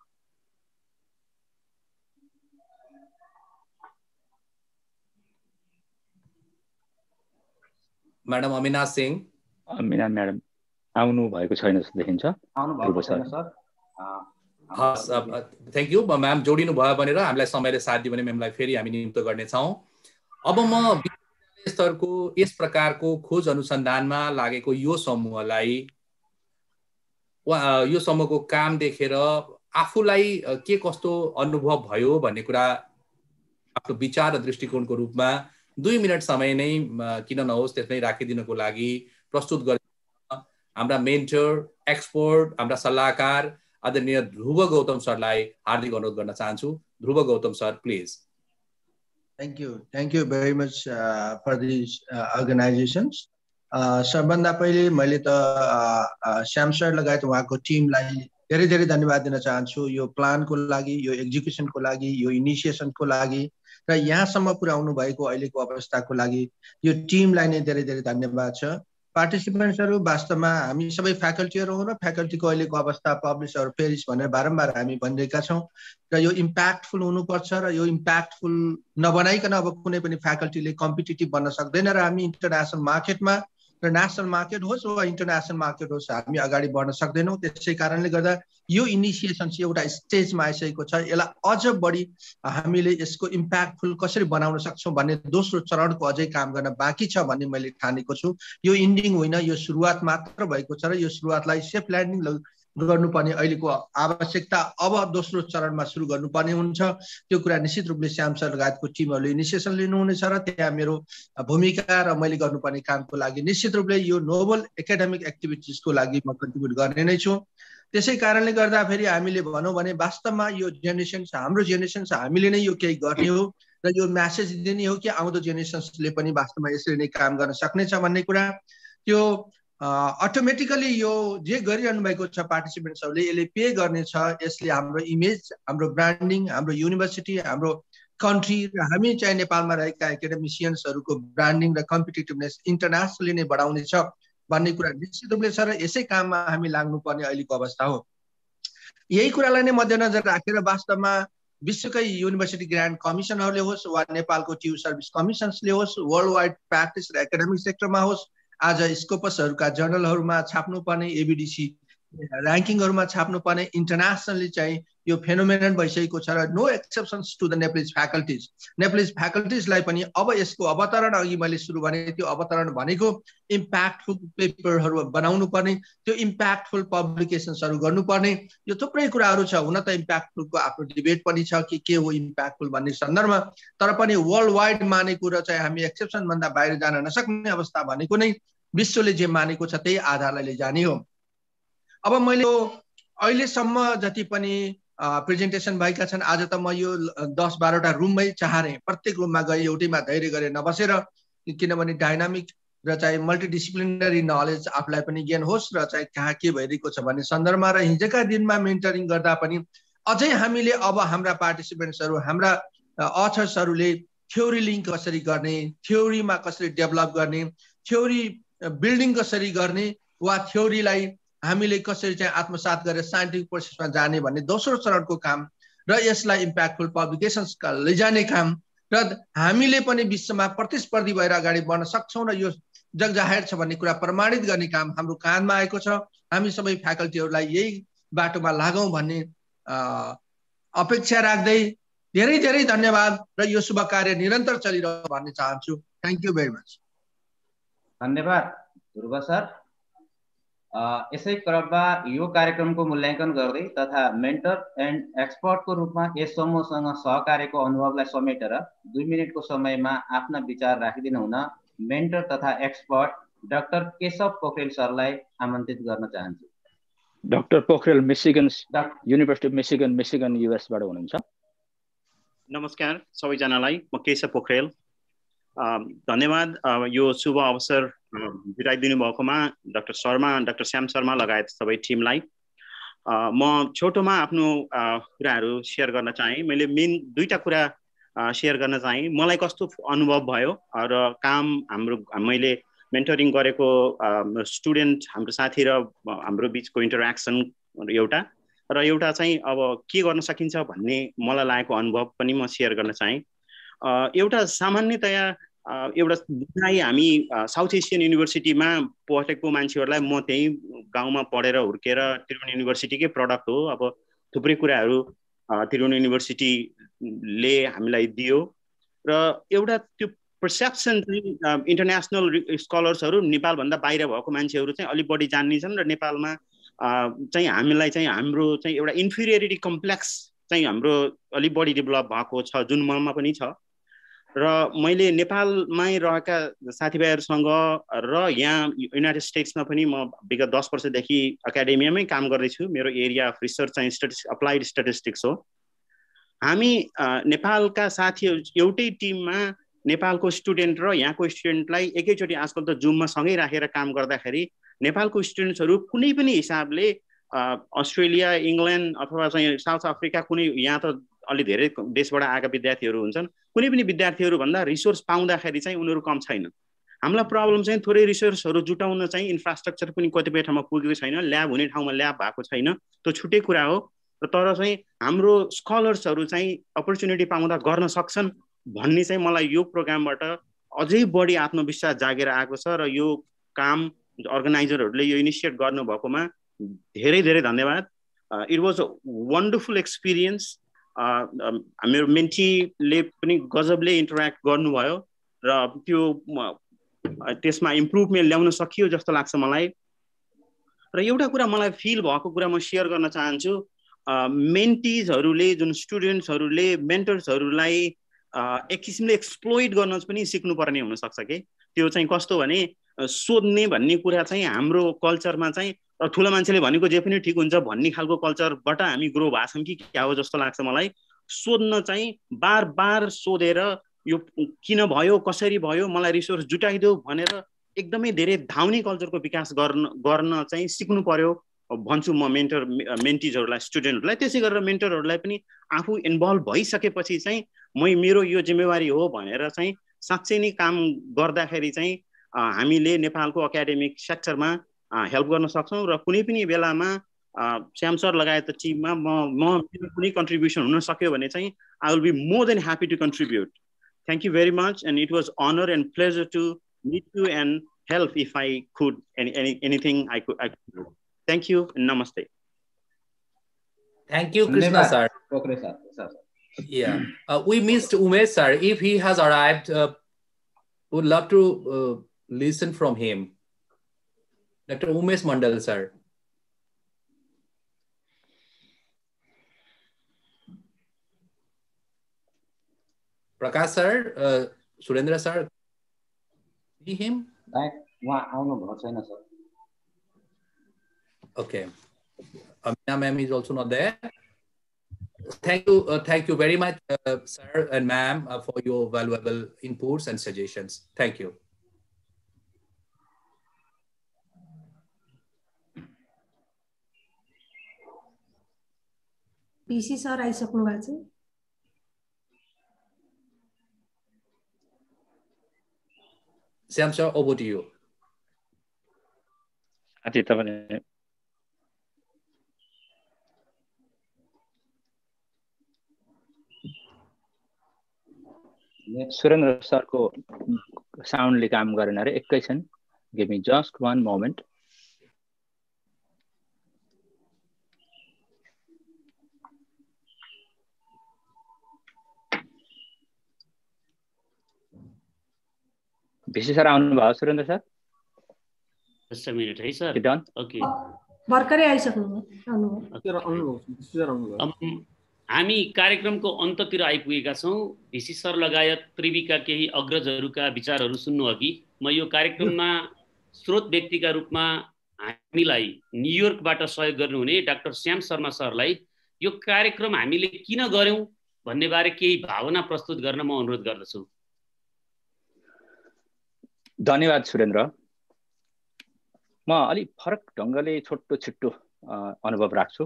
K: Madam Amina Singh.
A: Amina madam आउनु भएको छैन जस्तो देखिन्छ।
C: आउनु भएको छैन सर।
K: हस्, थ्याङ्क यू म्याम, जोडिनु भयो भनेर हामीलाई समयले साथ दियो भने म्यामलाई फेरि हामी नियुक्त गर्नेछौँ। अब म विश्वविद्यालय स्तरको यस प्रकारको खोज अनुसन्धानमा लागेको यो समूहलाई यो समूहको काम देखेर आफूलाई के कस्तो अनुभव भयो भन्ने कुरा आफ्नो विचार र दृष्टिकोणको रूपमा दुई मिनट समय नै किन नहोस् त्यसमै राखिदिनको लागि प्रस्तुत गरे हाम्रा मेन्टर, एक्सपर्ट, हाम्रा सल्लाहकार आदरणीय ध्रुव गौतम सरलाई हार्दिक अनुरोध गर्न चाहन्छु। Dhruba Gautam sir, please.
H: Thank you. Thank you very much uh, for these uh, organizations. सबभन्दा पहिले मैले त श्याम सर लगायत उहाँको टिमलाई धेरै धेरै धन्यवाद दिन चाहन्छु यो प्लानको लागि, यो एक्जिक्युसनको लागि, यो इनिसिएसनको लागि र यहाँसम्म पुर्याउनु भएको अहिलेको अवस्थाको लागि यो टिमलाई नै धेरै धेरै धन्यवाद छ। पार्टिसिपेन्ट्सहरू वास्तवमा हामी सबै फ्याकल्टीहरू हो र फ्याकल्टीको अहिलेको अवस्था पब्लिस अर पेरिस भनेर बारम्बार हामी भनिरहेका छौँ र यो इम्प्याक्टफुल हुनुपर्छ र यो इम्प्याक्टफुल नबनाइकन अब कुनै पनि फ्याकल्टीले कम्पिटिटिभ बन्न सक्दैन र हामी इन्टरनेसनल मार्केटमा र नेसनल मार्केट होस् वा इन्टरनेसनल मार्केट होस् हामी अगाडि बढ्न सक्दैनौँ। त्यसै कारणले गर्दा यो इनिसिएसन चाहिँ एउटा स्टेजमा आइसकेको छ। यसलाई अझ बढी हामीले यसको इम्प्याक्टफुल कसरी बनाउन सक्छौँ भन्ने दोस्रो चरणको अझै काम गर्न बाँकी छ भन्ने मैले ठानेको छु। यो इन्डिङ होइन, यो सुरुवात मात्र भएको छ र यो सुरुवातलाई सेफ ल्यान्डिङ गर्नुपर्ने अहिलेको आवश्यकता अब दोस्रो चरणमा सुरु गर्नुपर्ने हुन्छ। त्यो कुरा निश्चित रूपले श्याम सर लगायतको टिमहरूले इनिसिएसन लिनुहुनेछ र त्यहाँ मेरो भूमिका र मैले गर्नुपर्ने कामको लागि निश्चित रूपले यो नोबल एकाडेमिक एक्टिभिटिजको लागि म कन्ट्रिब्युट गर्ने नै छु। त्यसै कारणले गर्दा फेरि हामीले भनौँ भने वास्तवमा यो जेनेरेसन छ, हाम्रो जेनेरेसन छ, हामीले नै यो केही गर्ने हो र यो म्यासेज दिने हो कि आउँदो जेनेरेसन्सले पनि वास्तवमा यसरी नै काम गर्न सक्नेछ भन्ने कुरा। त्यो अटोमेटिकली यो जे गरिरहनु भएको छ पार्टिसिपेन्ट्सहरूले यसले पे गर्नेछ। यसले हाम्रो इमेज, हाम्रो ब्रान्डिङ, हाम्रो युनिभर्सिटी, हाम्रो कन्ट्री र हामी चाहिँ नेपालमा रहेका एकाडेमिसियन्सहरूको ब्रान्डिङ र कम्पिटिटिभनेस इन्टरनेसनली नै बढाउनेछ भन्ने कुरा निश्चित रूपले छ र यसै काममा हामी लाग्नुपर्ने अहिलेको अवस्था हो। यही कुरालाई नै मध्यनजर राखेर वास्तवमा विश्वकै युनिभर्सिटी ग्रान्ड कमिसनहरूले होस् वा नेपालको ट्यु सर्भिस कमिसन्सले होस्, वर्ल्ड वाइड प्र्याक्टिस र एकाडेमिक सेक्टरमा होस्, आज स्कोपसहरूका जर्नलहरूमा छाप्नुपर्ने, एबिडिसी ऱ्याङ्किङहरूमा छाप्नुपर्ने, इन्टरनेसनली चाहिँ यो फेनोमेनन भइसकेको छ र no exceptions to the Nepalese faculties. Nepalese फ्याकल्टिजलाई पनि अब यसको अवतरण अघि मैले सुरु भने त्यो अवतरण भनेको इम्प्याक्टफुल पेपरहरू बनाउनु पर्ने, त्यो इम्प्याक्टफुल पब्लिकेसन्सहरू गर्नुपर्ने, यो थुप्रै कुराहरू छ। हुन त इम्प्याक्टफुलको आफ्नो डिबेट पनि छ कि के हो इम्प्याक्टफुल भन्ने सन्दर्भमा, तर पनि वर्ल्ड वाइड मानेको र चाहिँ हामी एक्सेप्सनभन्दा बाहिर जान नसक्ने अवस्था भनेको नै विश्वले जे मानेको छ त्यही आधारलाई लैजाने हो। अब मैले अहिलेसम्म जति पनि प्रेजेन्टेसन भएका छन्, आज त म यो दस बाह्रवटा रुममै चाहेँ, प्रत्येक रुममा गएँ, एउटैमा धैर्य गरेर नबसेर, किनभने डाइनामिक र चाहिँ मल्टिडिसिप्लिनरी नलेज आफूलाई पनि गेन होस् र चाहिँ कहाँ के भइरहेको छ भन्ने सन्दर्भमा र हिजोका दिनमा मेन्टरिङ गर्दा पनि अझै हामीले अब हाम्रा पार्टिसिपेन्ट्सहरू हाम्रा अथर्सहरूले थ्योरी लिङ्क कसरी गर्ने, थ्योरीमा कसरी डेभलप गर्ने, थ्योरी बिल्डिङ कसरी गर्ने वा थ्योरीलाई हामीले कसरी चाहिँ आत्मसात गरेर साइन्टिफिक प्रोसेसमा जाने भन्ने दोस्रो चरणको काम र यसलाई इम्प्याक्टफुल पब्लिकेसन्सका लैजाने काम र हामीले पनि विश्वमा प्रतिस्पर्धी भएर अगाडि बढ्न सक्छौँ र यो जगजाहेर छ भन्ने कुरा प्रमाणित गर्ने काम हाम्रो काँधमा आएको छ। हामी सबै फ्याकल्टीहरूलाई यही बाटोमा लागौँ भन्ने अपेक्षा राख्दै धेरै धेरै धन्यवाद र यो शुभ कार्य निरन्तर चलिरह्यो भन्न चाहन्छु। Thank you very much.
C: धन्यवाद ध्रुव सर। यसै क्रममा यो कार्यक्रमको मूल्याङ्कन गर्दै तथा मेन्टर एन्ड एक्सपर्टको रूपमा यस समूहसँग सहकार्यको अनुभवलाई समेटेर दुई मिनटको समयमा आफ्ना विचार राखिदिनु हुन मेन्टर तथा एक्सपर्ट डाक्टर केशव पोखरेल सरलाई आमन्त्रित गर्न चाहन्छु।
A: Doctor Pokharel Michigan university of Michigan Michigan युएसबाट हुनुहुन्छ।
D: नमस्कार सबैजनालाई, म केशव पोखरेल। धन्यवाद यो शुभ अवसर जुटाइदिनु भएकोमा डाक्टर शर्मा, डाक्टर श्याम शर्मा लगायत सबै टिमलाई। म छोटोमा आफ्नो कुराहरू सेयर गर्न चाहेँ। मैले मेन दुईटा कुरा सेयर गर्न चाहेँ। मलाई कस्तो अनुभव भयो र काम हाम्रो मैले मेन्टरिङ गरेको स्टुडेन्ट हाम्रो साथी र हाम्रो बिचको इन्टरेक्सन एउटा र एउटा चाहिँ अब के गर्न सकिन्छ भन्ने मलाई लागेको अनुभव पनि म सेयर गर्न चाहेँ। एउटा सामान्यतया एउटा बुझाइ हामी साउथ एसियन युनिभर्सिटीमा पढेको मान्छेहरूलाई, म त्यहीँ गाउँमा पढेर हुर्केर त्रिभुवन युनिभर्सिटीकै प्रडक्ट हो। अब थुप्रै कुराहरू त्रिभुवन युनिभर्सिटीले हामीलाई दियो र एउटा त्यो पर्सेप्सन चाहिँ इन्टरनेसनल स्कलर्सहरू नेपालभन्दा बाहिर भएको मान्छेहरू चाहिँ अलिक बढी जान्ने छन् र नेपालमा चाहिँ हामीलाई चाहिँ हाम्रो चाहिँ एउटा इन्फिरियरिटी कम्प्लेक्स चाहिँ हाम्रो अलिक बढी डेभलप भएको छ, जुन ममा पनि छ। र मैले नेपालमै रहेका साथीभाइहरूसँग र यहाँ युनाइटेड स्टेट्समा पनि म विगत दस वर्षदेखि एकाडेमियामै काम गर्दैछु। मेरो एरिया अफ रिसर्च चाहिँ स्टेटिस्टिक्स अप्लाइड स्टेटिस्टिक्स हो। हामी नेपालका साथीहरू एउटै टिममा नेपालको स्टुडेन्ट र यहाँको स्टुडेन्टलाई एकैचोटि आजकल त जुममा सँगै राखेर काम गर्दाखेरि नेपालको स्टुडेन्ट्सहरू कुनै पनि हिसाबले अस्ट्रेलिया, इङ्ल्यान्ड अथवा चाहिँ साउथ अफ्रिका, कुनै यहाँ त अलि धेरै देशबाट आएका विद्यार्थीहरू हुन्छन्, कुनै पनि विद्यार्थीहरू भन्दा रिसोर्स पाउँदाखेरि चाहिँ उनीहरू कम छैन। हामीलाई प्रब्लम चाहिँ थोरै रिसोर्सहरू जुटाउन चाहिँ इन्फ्रास्ट्रक्चर पनि कतिपय ठाउँमा पुगेको छैन, ल्याब हुने ठाउँमा ल्याब भएको छैन, त्यो छुट्टै कुरा हो। र तर चाहिँ हाम्रो स्कलर्सहरू चाहिँ अपर्च्युनिटी पाउँदा गर्न सक्छन् भन्ने चाहिँ मलाई यो प्रोग्रामबाट अझै बढी आत्मविश्वास जागेर आएको छ र यो काम अर्गनाइजरहरूले यो इनिसिएट गर्नुभएकोमा धेरै धेरै धन्यवाद। It was a wonderful experience. मेरो मेन्टीले पनि गजबले इन्टरेक्ट गर्नुभयो र त्यो त्यसमा इम्प्रुभमेन्ट ल्याउन सकियो जस्तो लाग्छ मलाई। र एउटा कुरा मलाई फिल भएको कुरा म सेयर गर्न चाहन्छु। मेन्टिजहरूले, जुन स्टुडेन्ट्सहरूले मेन्टर्सहरूलाई एक किसिमले एक्सप्लोइट गर्न पनि सिक्नुपर्ने हुनसक्छ कि त्यो चाहिँ कस्तो भने सोध्ने भन्ने कुरा चाहिँ हाम्रो कल्चरमा चाहिँ ठुलो मान्छेले भनेको जे पनि ठिक हुन्छ भन्ने खालको कल्चरबाट हामी ग्रो भएको छौँ कि क्या हो जस्तो लाग्छ मलाई। सोध्न चाहिँ बार बार सोधेर यो किन भयो, कसरी भयो, मलाई रिसोर्स जुटाइदेऊ भनेर एकदमै धेरै धाउने कल्चरको विकास गर्न गर्न चाहिँ सिक्नु पर्यो भन्छु म मेन्टर मेन्टिजहरूलाई, स्टुडेन्टहरूलाई। त्यसै गरेर मेन्टरहरूलाई पनि आफू इन्भल्भ भइसकेपछि चाहिँ मै मेरो यो जिम्मेवारी हो भनेर चाहिँ साँच्चै नै काम गर्दाखेरि चाहिँ हामीले नेपालको एकाडेमिक सेक्टरमा हेल्प गर्न सक्छौँ र कुनै पनि बेलामा श्याम सर लगायत टिममा म म मेरो कुनै कन्ट्रिब्युसन हुन सक्यो भने चाहिँ I will be more than happy to contribute. Thank you very much and it was honour and pleasure to meet you and help if I could any anything I could I could do. Thank you and namaste.
K: Thank you, Krishna sir.
C: Okay, sir. Sir.
K: Yeah, uh, we missed Umesh sir. If he has arrived, uh, would love to uh, listen from him. Doctor Umesh Mandal sir. Prakash sir, uh, Surendra sir, see him? Okay. Amina ma'am is also not there. Thank you, uh, thank you very much, uh, sir and ma'am, uh, for your valuable inputs and suggestions. Thank you.
J: PC sir आइसक्नु भएको छ।
K: Shyam sir, over to you.
A: साथी तपाईले सुरेन्द्र सरको साउन्डले काम गरेन अरे, एकैछिन, give me just one moment. VC sir आउनु भयो Surendra sir?
E: Just a minute है सर।
A: डन?
E: ओके।
J: भर्खरै आइसक्नु
E: भयो। हामी कार्यक्रमको अन्ततिर आइपुगेका छौँ। भिसी सर लगायत त्रिवीका केही अग्रजहरूका विचारहरू सुन्नु अघि म यो कार्यक्रममा स्रोत व्यक्तिका रूपमा हामीलाई न्युयोर्कबाट सहयोग गर्नुहुने डाक्टर श्याम शर्मा सरलाई यो कार्यक्रम हामीले किन गर्यौं भन्ने बारे केही भावना प्रस्तुत गर्न म अनुरोध गर्दछु।
A: धन्यवाद सुरेन्द्र। म अलि फरक ढङ्गले छोटो छिट्टो अनुभव राख्छु।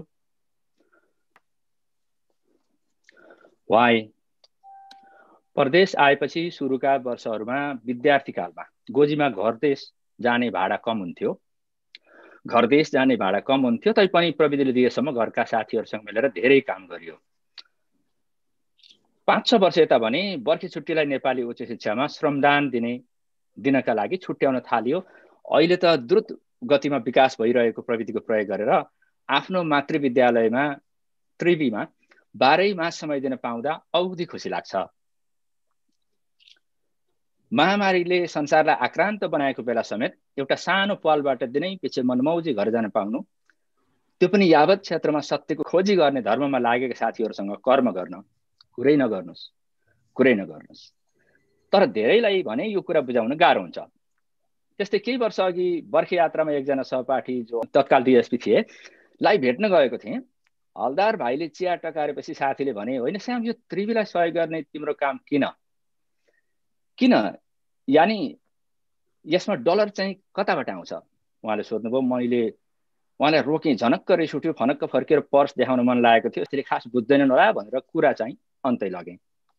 A: वाइ परदेश आएपछि सुरुका वर्षहरूमा विद्यार्थी कालमा गोजीमा घर देश जाने भाडा कम हुन्थ्यो। घर देश जाने भाडा कम हुन्थ्यो तैपनि प्रविधिले दिएसम्म घरका साथीहरूसँग मिलेर धेरै काम गरियो। पाँच छ वर्ष यता भने बर्खे छुट्टीलाई नेपाली उच्च शिक्षामा श्रमदान दिने दिनका लागि छुट्याउन थालियो। अहिले त द्रुत गतिमा विकास भइरहेको प्रविधिको प्रयोग गरेर आफ्नो मातृविद्यालयमा त्रिवीमा बाह्रै मास समय दिन पाउँदा औधी खुसी लाग्छ। महामारीले संसारलाई आक्रान्त बनाएको बेला समेत एउटा सानो पलबाट दिनै पछि मनमौजी घर जान पाउनु, त्यो पनि यावत क्षेत्रमा सत्यको खोजी गर्ने धर्ममा लागेका साथीहरूसँग कर्म गर्न कुरै नगर्नुस् कुरै नगर्नुस्। तर धेरैलाई भने यो कुरा बुझाउन गाह्रो हुन्छ। त्यस्तै केही वर्ष अघि बर्खे यात्रामा एकजना सहपाठी जो तत्काल डिएसपी थिए लाई भेट्न गएको थिएँ। हलदार भाइले चिया टकारेपछि साथीले भने, होइन श्याम, यो त्रिवीलाई सहयोग गर्ने तिम्रो काम किन किन यानी यसमा डलर चाहिँ कताबाट आउँछ? उहाँले सोध्नुभयो। मैले उहाँलाई रोकेँ। झनक्क रिस उठ्यो। फनक्क फर्केर पर्स देखाउन मन लागेको थियो। त्यसले खास बुझ्दैनन् होला भनेर कुरा चाहिँ अन्तै लगेँ।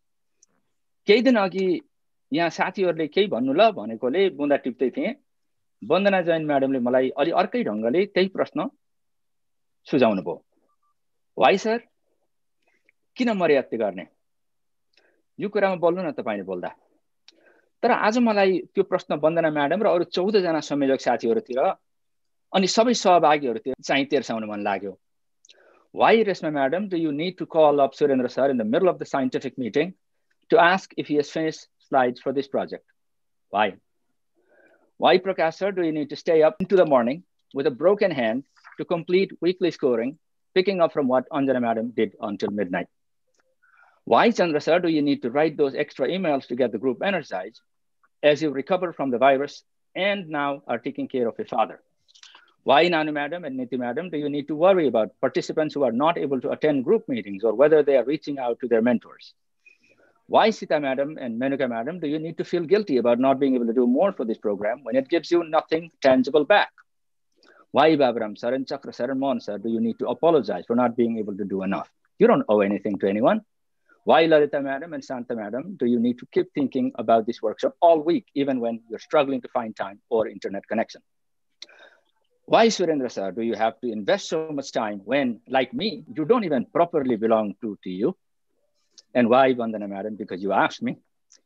A: केही दिन अघि यहाँ साथीहरूले केही भन्नु ल भनेकोले बुँदा टिप्दै थिएँ। वन्दना जैन म्याडमले मलाई अलि अर्कै ढङ्गले त्यही प्रश्न सुझाउनु भयो। वाइ सर, किन मर्यादा गर्ने? यो कुरामा बोल्नु न तपाईँले बोल्दा। तर आज मलाई त्यो प्रश्न वन्दना म्याडम र अरू चौध जना संयोजक साथीहरूतिर अनि सबै सहभागीहरूतिर चाहिँ तेर्साउन मन लाग्यो। Why Reshma madam, do you need to call up Surendra sir in the middle of the scientific meeting to ask if he has finished slides for this project? Why? Why, Prakash sir, do you need to stay up into the morning with a broken hand to complete weekly scoring, picking up from what Anjana madam did until midnight? Why, Chandra sir, do you need to write those extra emails to get the group energized as you recover from the virus and now are taking care of your father? Why, Nanu madam and Niti madam, do you need to worry about participants who are not able to attend group meetings or whether they are reaching out to their mentors? Why, Sita madam and Menuka madam, do you need to feel guilty about not being able to do more for this program when it gives you nothing tangible back? Why, Babaram sir and Chakra sir and Mohan sir, do you need to apologize for not being able to do enough? You don't owe anything to anyone. Why, Lalita madam and Santa madam, do you need to keep thinking about this workshop all week, even when you're struggling to find time or internet connection? Why, Surendra sir, do you have to invest so much time when, like me, you don't even properly belong to, to you? And why, Vandana madam, because you asked me.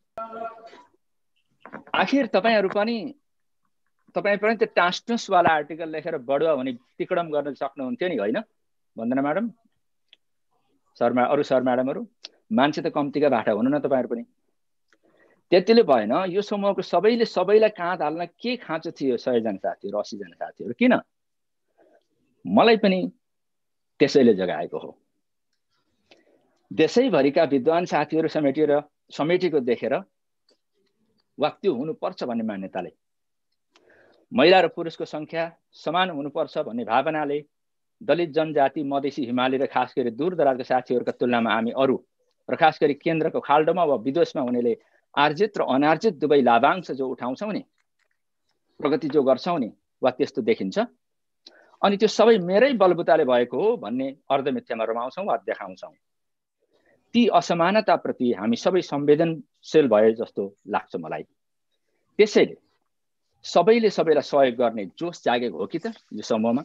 A: आखिर तपाईहरु पनि तपाई पनि त्यो टास्टस वाला article लेखेर बढुवा भने टिकडम गर्न सक्नुहुन्थ्यो नि, हैन वन्दना म्याडम? सर अरु सर म्याडमहरु, मान्छे त कम्तिका भाटा हुनु न तपाईहरु पनि। त्यतिले भएन, यो समूहको सबैले सबैलाई काँध हाल्न के खाँचो थियो सय जना साथीहरु, अस्सी जना साथीहरु, किन? मलाई पनि त्यसैले जगाएको हो। देशैभरिका विद्वान साथीहरु समेटेर समेटेको देखेर वा त्यो हुनुपर्छ भन्ने मान्यताले, महिला र पुरुषको संख्या समान हुनुपर्छ भन्ने भावनाले, दलित जनजाति, मधेसी, हिमाली र खास गरी दूरदराजका साथीहरुका तुलनामा हामी अरु र खास गरी केन्द्रको खाल्डोमा वा विदेशमा हुनेले आर्जित र अनार्जित दुवै लाभांश जो उठाउँछौं नि, प्रगति जो गर्छौं नि, वा त्यस्तो देखिन्छ। अनि त्यो सबै मेरै बलबुताले भएको हो भन्ने अर्धमिथ्यामा रमाउँछौँ वा देखाउँछौँ। ती असमानताप्रति हामी सबै संवेदनशील भए जस्तो लाग्छ मलाई। त्यसैले सबैले सबैलाई सहयोग गर्ने जोस जागेको हो कि त यो समूहमा?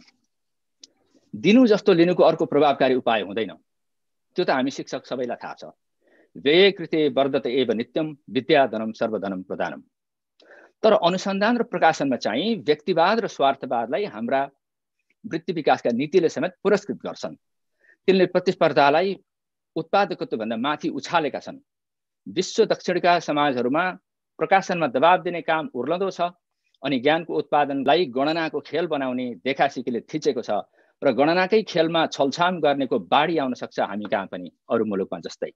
A: दिनु जस्तो लिनुको अर्को प्रभावकारी उपाय हुँदैन, त्यो त हामी शिक्षक सबैलाई थाहा छ। व्यय कृते वर्धत एव नित्यम विद्याधनम सर्वधनम प्रदानम। तर अनुसन्धान र प्रकाशनमा चाहिँ व्यक्तिवाद र स्वार्थवादलाई हाम्रा वृत्ति विकासका नीतिले समेत पुरस्कृत गर्छन्। तिनले प्रतिस्पर्धालाई उत्पादकत्वभन्दा माथि उछालेका छन्। विश्व दक्षिणका समाजहरूमा प्रकाशनमा दबाब दिने काम उर्लदो छ अनि ज्ञानको उत्पादनलाई गणनाको खेल बनाउने देखासिकीले थिचेको छ र गणनाकै खेलमा छलछाम गर्नेको बाढी आउन सक्छ हामी कहाँ पनि अरू मुलुकमा जस्तै।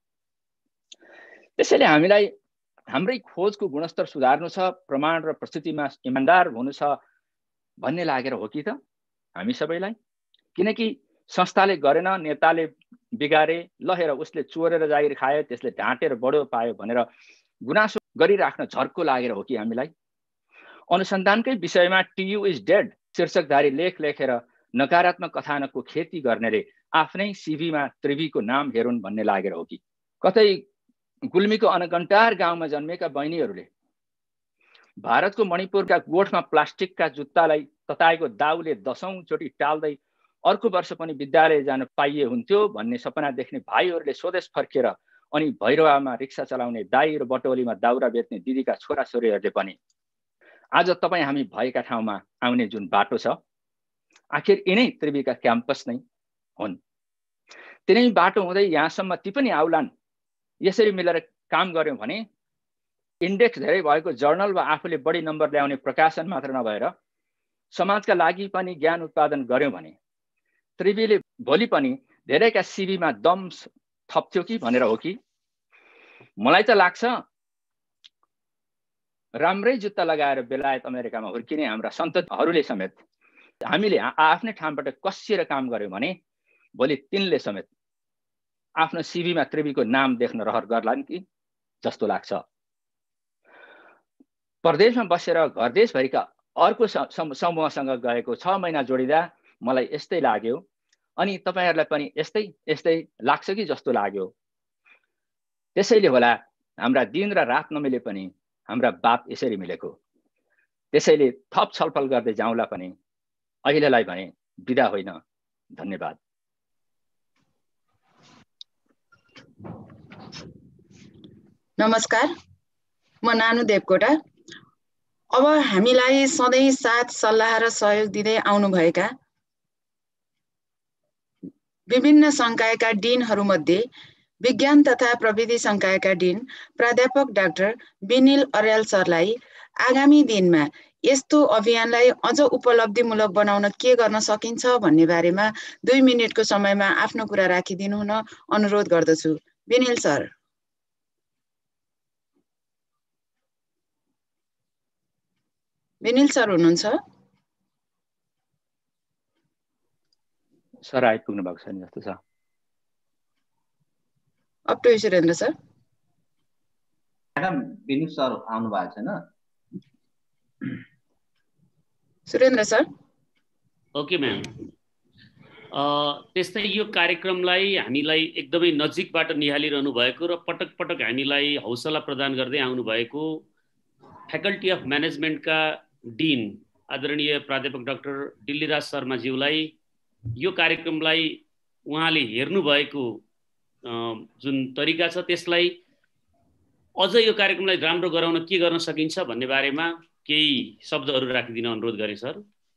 A: त्यसैले हामीलाई हाम्रै खोजको गुणस्तर सुधार्नु छ, प्रमाण र प्रस्तुतिमा इमानदार हुनु छ भन्ने लागेर हो कि त हामी सबैलाई? किनकि संस्थाले गरेन, नेताले बिगारे, ल हेर उसले चोरेर जागिर खायो, त्यसले ढाँटेर बढो पायो भनेर गुनासो गरिराख्न झर्को लागेर हो कि हामीलाई? अनुसन्धानकै विषयमा टियु इज डेड शीर्षकधारी लेख लेखेर नकारात्मक कथानकको खेती गर्नेले आफ्नै सिभीमा त्रिवीको नाम हेरुन् भन्ने लागेर हो कि? कतै गुल्मीको अनगन्टार गाउँमा जन्मेका बहिनीहरूले भारतको मणिपुरका गोठमा प्लास्टिकका जुत्तालाई तताएको दाउले दशौं चोटि टाल्दै अर्को वर्ष पनि विद्यालय जान पाइए हुन्थ्यो भन्ने सपना देख्ने भाइहरूले स्वदेश फर्केर अनि भैरवामा रिक्सा चलाउने दाई र बटोलीमा दाउरा बेच्ने दिदीका छोराछोरीहरूले पनि आज तपाईँ हामी भएका ठाउँमा आउने जुन बाटो छ, आखिर यिनै त्रिवीका क्याम्पस नै हुन्। तिनै बाटो हुँदै यहाँसम्म ती पनि आउलान्। यसरी मिलेर काम गर्यौं भने इन्डेक्स धेरै भएको जर्नल वा आफूले बढी नम्बर ल्याउने प्रकाशन मात्र नभएर समाजका लागि पनि ज्ञान उत्पादन गर्यौं भने त्रिवीले भोलि पनि धेरैका सिभीमा दम थप्थ्यो कि भनेर हो कि? मलाई त लाग्छ राम्रै जुत्ता लगाएर बेलायत अमेरिकामा हुर्किने हाम्रा सन्ततिहरूले समेत हामीले आफ्नै ठाउँबाट कसिएर काम गर्यौं भने भोलि तिनले समेत आफ्नो सिभीमा त्रिवीको नाम देख्न रहर गर्लान् कि जस्तो लाग्छ। परदेशमा बसेर घरदेशभरिका अर्को समूहसँग गएको छ महिना जोडिँदा मलाई यस्तै लाग्यो अनि तपाईहरुलाई पनि यस्तै यस्तै लाग्छ कि जस्तो लाग्यो। त्यसैले होला हाम्रा दिन र रात नमिले पनि हाम्रा बात यसरी मिलेको। त्यसैले थप छलफल गर्दै जाउँला पनि अहिलेलाई भने बिदा होइन। धन्यवाद।
L: नमस्कार, म नानु देवकोटा। अब हामीलाई सधैँ साथ सल्लाह र सहयोग दिँदै आउनुभएका विभिन्न संकायका डिनहरूमध्ये विज्ञान तथा प्रविधि संकायका डिन प्राध्यापक डाक्टर बिनिल अर्याल सरलाई आगामी दिनमा यस्तो अभियानलाई अझ उपलब्धिमूलक बनाउन के गर्न सकिन्छ भन्ने बारेमा दुई मिनटको समयमा आफ्नो कुरा राखिदिनु हुन अनुरोध गर्दछु। बिनिल सर। बिनिल सर हुनुहुन्छ?
A: सर आइपुग्नु भएको छैन जस्तो छ।
L: Up to Surendra sir.
C: Madam Binil sir आउनु भएको छैन।
L: सुरेन्द्र सर।
E: Okay ma'am. त्यस्तै यो कार्यक्रमलाई हामीलाई एकदमै नजिकबाट निहालिरहनु भएको र पटक पटक हामीलाई हौसला प्रदान गर्दै आउनु भएको फ्याकल्टी अफ म्यानेजमेन्टका डिन आदरणीय प्राध्यापक डाक्टर दिल्लीराज शर्माज्यूलाई यो कार्यक्रमलाई उहाँले हेर्नुभएको जुन तरिका छ त्यसलाई अझ यो कार्यक्रमलाई राम्रो गराउन के गर्न सकिन्छ भन्ने बारेमा केही शब्दहरू राखिदिन अनुरोध गरे सर।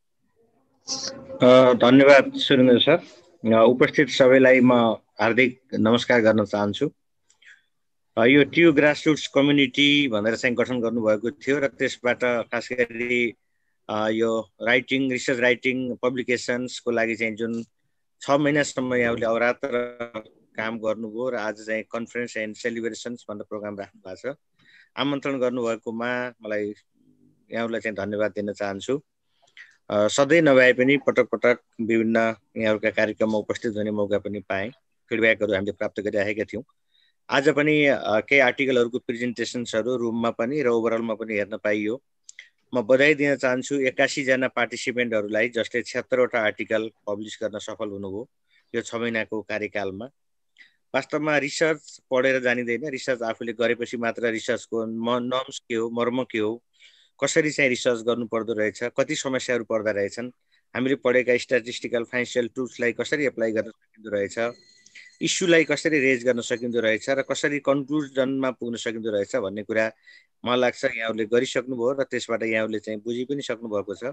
V: धन्यवाद सुरेन्द्र सर। उपस्थित सबैलाई म हार्दिक नमस्कार गर्न चाहन्छु। यो ट्यु ग्रासरुट्स कम्युनिटी भनेर चाहिँ गठन गर्नुभएको थियो र त्यसबाट खास गरी यो राइटिङ रिसर्च राइटिङ पब्लिकेसन्सको लागि चाहिँ जुन छ महिनासम्म यहाँले अवरात्र काम गर्नुभयो र आज चाहिँ कन्फरेन्स एन्ड सेलिब्रेसन्स भनेर प्रोग्राम राख्नु भएको छ। आमन्त्रण गर्नुभएकोमा मलाई यहाँहरूलाई चाहिँ धन्यवाद दिन चाहन्छु। सधैँ नभए पनि पटक पटक विभिन्न यहाँहरूका कार्यक्रममा उपस्थित हुने मौका पनि पाएँ। फिडब्याकहरू हामीले प्राप्त गरिरहेका थियौँ। आज पनि केही आर्टिकलहरूको प्रेजेन्टेसन्सहरू रुममा पनि र ओभरअलमा पनि हेर्न पाइयो।
M: म बधाई दिन चाहन्छु एक्कासी जना पार्टिसिपेन्टहरूलाई जसले छिहत्तरवटा आर्टिकल पब्लिस गर्न सफल हुनुभयो यो छ महिनाको कार्यकालमा। वास्तवमा रिसर्च पढेर जानिँदैन, रिसर्च आफूले गरेपछि मात्र रिसर्चको नर्म्स के हो, मर्म के हो, कसरी चाहिँ रिसर्च गर्नु पर्दो रहेछ, कति समस्याहरू पर्दा रहेछन्, हामीले पढेका स्ट्याटिस्टिकल फाइनेन्सियल टुल्सलाई कसरी एप्लाई गर्न सकिँदो रहेछ, इस्युलाई कसरी रेज गर्न सकिँदो रहेछ र कसरी कन्क्लुजनमा पुग्न सकिँदो रहेछ भन्ने कुरा मलाई लाग्छ यहाँहरूले गरिसक्नुभयो र त्यसबाट यहाँहरूले चाहिँ बुझि पनि सक्नु भएको छ।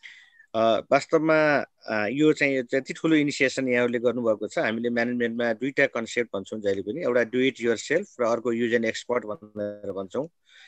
M: वास्तवमा यो चाहिँ जति ठुलो इनिसिएसन यहाँहरूले गर्नुभएको छ, हामीले म्यानेजमेन्टमा दुईटा कन्सेप्ट भन्छौँ जहिले पनि, एउटा डु इट योर सेल्फ र अर्को युज एन एक्सपर्ट भनेर भन्छौँ।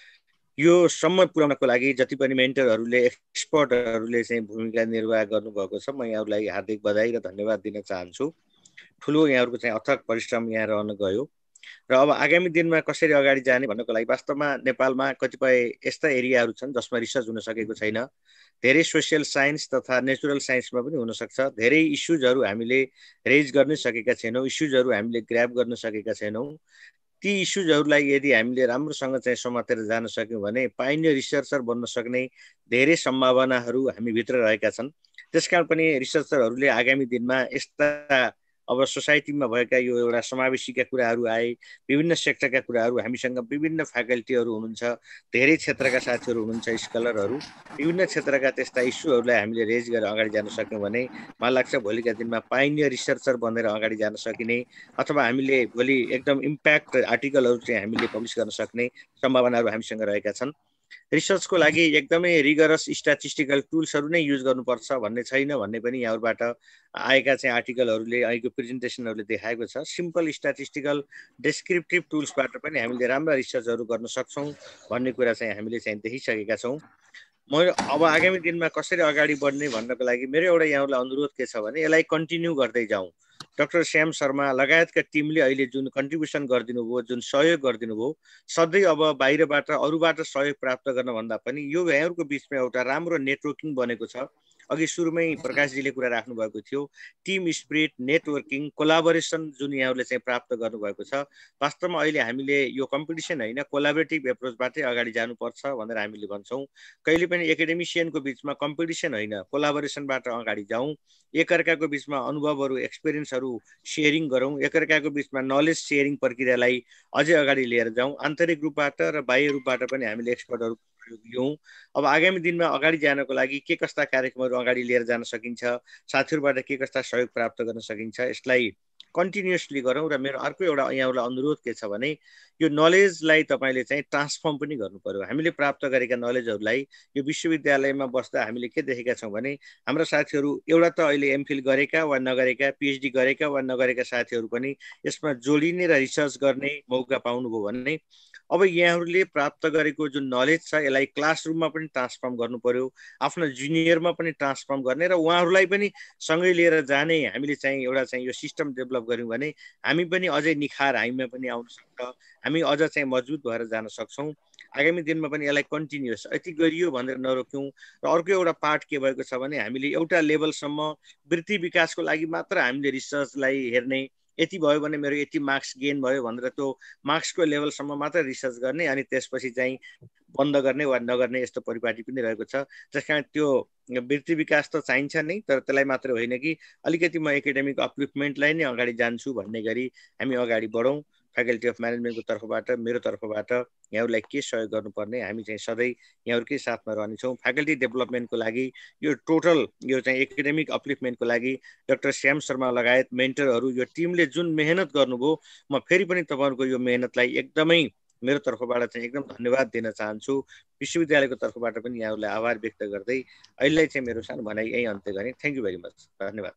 M: यो सम्म पुर्याउनको लागि जति पनि मेन्टरहरूले एक्सपर्टहरूले चाहिँ भूमिका निर्वाह गर्नुभएको छ, म यहाँहरूलाई हार्दिक बधाई र धन्यवाद दिन चाहन्छु। ठुलो यहाँहरूको चाहिँ अथक परिश्रम यहाँ रहन गयो र अब आगामी दिनमा कसरी अगाडि जाने भन्नको लागि वास्तवमा नेपालमा कतिपय यस्ता एरियाहरू छन् जसमा रिसर्च हुन सकेको छैन। धेरै सोसियल साइन्स तथा नेचुरल साइन्समा पनि हुनसक्छ। धेरै इस्युजहरू हामीले रेज गर्न सकेका छैनौँ, इस्युजहरू हामीले ग्र्याब गर्न सकेका छैनौँ। ती इस्युजहरूलाई यदि हामीले राम्रोसँग चाहिँ समातेर जान सक्यौँ भने पाइनियर रिसर्चर बन्न सक्ने धेरै सम्भावनाहरू हामीभित्र रहेका छन्। त्यसकारण पनि रिसर्चरहरूले आगामी दिनमा यस्ता अब सोसाइटीमा भएका यो एउटा समावेशीका कुराहरू आए, विभिन्न सेक्टरका कुराहरू, हामीसँग विभिन्न फ्याकल्टीहरू हुनुहुन्छ, धेरै क्षेत्रका साथीहरू हुनुहुन्छ, स्कलरहरू, विभिन्न क्षेत्रका त्यस्ता इस्युहरूलाई हामीले रेज गरेर अगाडि जान सक्यौँ भने मलाई लाग्छ भोलिका दिनमा पाइनियर रिसर्चर बनेर अगाडि जान सकिने अथवा हामीले भोलि एकदम इम्प्याक्ट आर्टिकलहरू चाहिँ हामीले पब्लिस गर्न सक्ने सम्भावनाहरू हामीसँग रहेका छन्। रिसर्चको लागि एकदमै रिगरस स्ट्याटिस्टिकल टुल्सहरू नै युज गर्नुपर्छ भन्ने छैन भन्ने पनि यहाँबाट आएका चाहिँ आर्टिकलहरूले अहिलेको प्रेजेन्टेसनहरूले देखाएको छ। सिम्पल स्ट्याटिस्टिकल डेस्क्रिप्टिभ टुल्सबाट पनि हामीले राम्रा रिसर्चहरू गर्न सक्छौँ भन्ने कुरा चाहिँ हामीले चाहिँ देखिसकेका छौँ। म अब आगामी दिनमा कसरी अगाडि बढ्ने भन्नको लागि मेरो एउटा यहाँलाई अनुरोध के छ भने यसलाई कन्टिन्यू गर्दै जाउँ। डाक्टर श्याम शर्मा लगायतका टिमले अहिले जुन कन्ट्रिब्युसन गरिदिनु भयो, जुन सहयोग गरिदिनु भयो, सधैँ अब बाहिरबाट अरूबाट सहयोग प्राप्त गर्न भन्दा पनि यो यहाँहरूको बिचमा एउटा राम्रो नेटवर्किङ बनेको छ। अघि सुरुमै प्रकाशजीले कुरा राख्नु भएको थियो, टिम स्पिरिट, नेटवर्किङ, कोलाबोरेसन जुन यहाँहरूले चाहिँ प्राप्त गर्नुभएको छ। वास्तवमा अहिले हामीले यो कम्पिटिसन होइन, कोलाबोरेटिभ एप्रोचबाटै अगाडि जानुपर्छ भनेर हामीले भन्छौँ। कहिले पनि एकाडेमिसियनको बिचमा कम्पिटिसन होइन, कोलाबोरेसनबाट अगाडि जाउँ, एकअर्काको बिचमा अनुभवहरू, एक्सपिरियन्सहरू सेयरिङ गरौँ, एकअर्काको बिचमा नलेज सेयरिङ प्रक्रियालाई अझै अगाडि लिएर जाउँ। आन्तरिक रूपबाट र बाह्य रूपबाट पनि हामीले एक्सपर्टहरू लियौँ। अब आगामी दिनमा अगाडि जानको लागि के कस्ता कार्यक्रमहरू अगाडि लिएर जान सकिन्छ, साथीहरूबाट के कस्ता सहयोग प्राप्त गर्न सकिन्छ, यसलाई कन्टिन्युसली गरौँ। र मेरो अर्को एउटा यहाँलाई अनुरोध के छ भने यो नलेजलाई तपाईँले चाहिँ ट्रान्सफर्म पनि गर्नु पर्यो। हामीले प्राप्त गरेका नलेजहरूलाई यो विश्वविद्यालयमा बस्दा हामीले के देखेका छौँ भने हाम्रा साथीहरू एउटा त अहिले एमफिल गरेका वा नगरेका, पिएचडी गरेका वा नगरेका साथीहरू पनि यसमा जोडिने र रिसर्च गर्ने मौका पाउनुभयो भने अब यहाँहरूले प्राप्त गरेको जुन नलेज छ यसलाई क्लासरुममा पनि ट्रान्सफर्म गर्नु पर्यो, आफ्नो जुनियरमा पनि ट्रान्सफर्म गर्ने र उहाँहरूलाई पनि सँगै लिएर जाने हामीले चाहिँ एउटा चाहिँ यो सिस्टम डेभलप गऱ्यौँ भने हामी पनि अझै निखार हामीमा पनि आउन सक्छ, हामी अझ चाहिँ मजबुत भएर जान सक्छौँ। आगामी दिनमा पनि यसलाई कन्टिन्युस यति गरियो भनेर नरोक्यौँ। र अर्को एउटा पार्ट के भएको छ भने हामीले एउटा लेभलसम्म वृत्ति विकासको लागि मात्र हामीले रिसर्चलाई हेर्ने, यति भयो भने मेरो यति मार्क्स गेन भयो भनेर त्यो मार्क्सको लेभलसम्म मात्र रिसर्च गर्ने अनि त्यसपछि चाहिँ बन्द गर्ने वा नगर्ने यस्तो परिपाटी पनि रहेको छ। त्यस कारण त्यो वृत्ति विकास त चाहिन्छ नै, तर त्यसलाई मात्र होइन कि अलिकति म एकाडेमिक अपलिफ्टमेन्टलाई नै अगाडि जान्छु भन्ने गरी हामी अगाडि बढौँ। फ्याकल्टी अफ म्यानेजमेन्टको तर्फबाट, मेरो तर्फबाट यहाँहरूलाई के सहयोग गर्नुपर्ने हामी चाहिँ सधैँ यहाँहरूकै साथमा रहनेछौँ। फ्याकल्टी डेभलपमेन्टको लागि यो टोटल यो चाहिँ एकाडेमिक अपलिफ्टमेन्टको लागि डाक्टर श्याम शर्मा लगायत मेन्टरहरू यो टिमले जुन मेहनत गर्नुभयो, म फेरि पनि तपाईँहरूको यो मेहनतलाई एकदमै मेरो तर्फबाट चाहिँ एकदम धन्यवाद दिन चाहन्छु। विश्वविद्यालयको तर्फबाट पनि यहाँहरूलाई आभार व्यक्त गर्दै अहिले चाहिँ मेरो सानो भनाइ यही अन्त्य गरेँ। Thank you very much. धन्यवाद।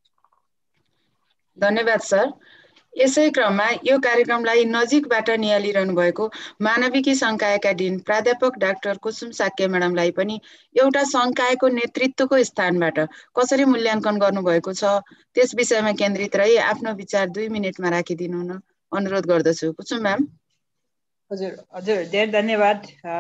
L: धन्यवाद सर। यसै क्रममा यो कार्यक्रमलाई नजिकबाट निहालिरहनु भएको मानविकी संकायका डिन प्राध्यापक डाक्टर कुसुम साक्य म्याडमलाई पनि एउटा संकायको नेतृत्वको स्थानबाट कसरी मूल्याङ्कन गर्नुभएको छ त्यस विषयमा केन्द्रित रही आफ्नो विचार दुई मिनटमा राखिदिनु हुन अनुरोध गर्दछु। कुसुम म्याम।
O: हजुर हजुर धेरै धन्यवाद।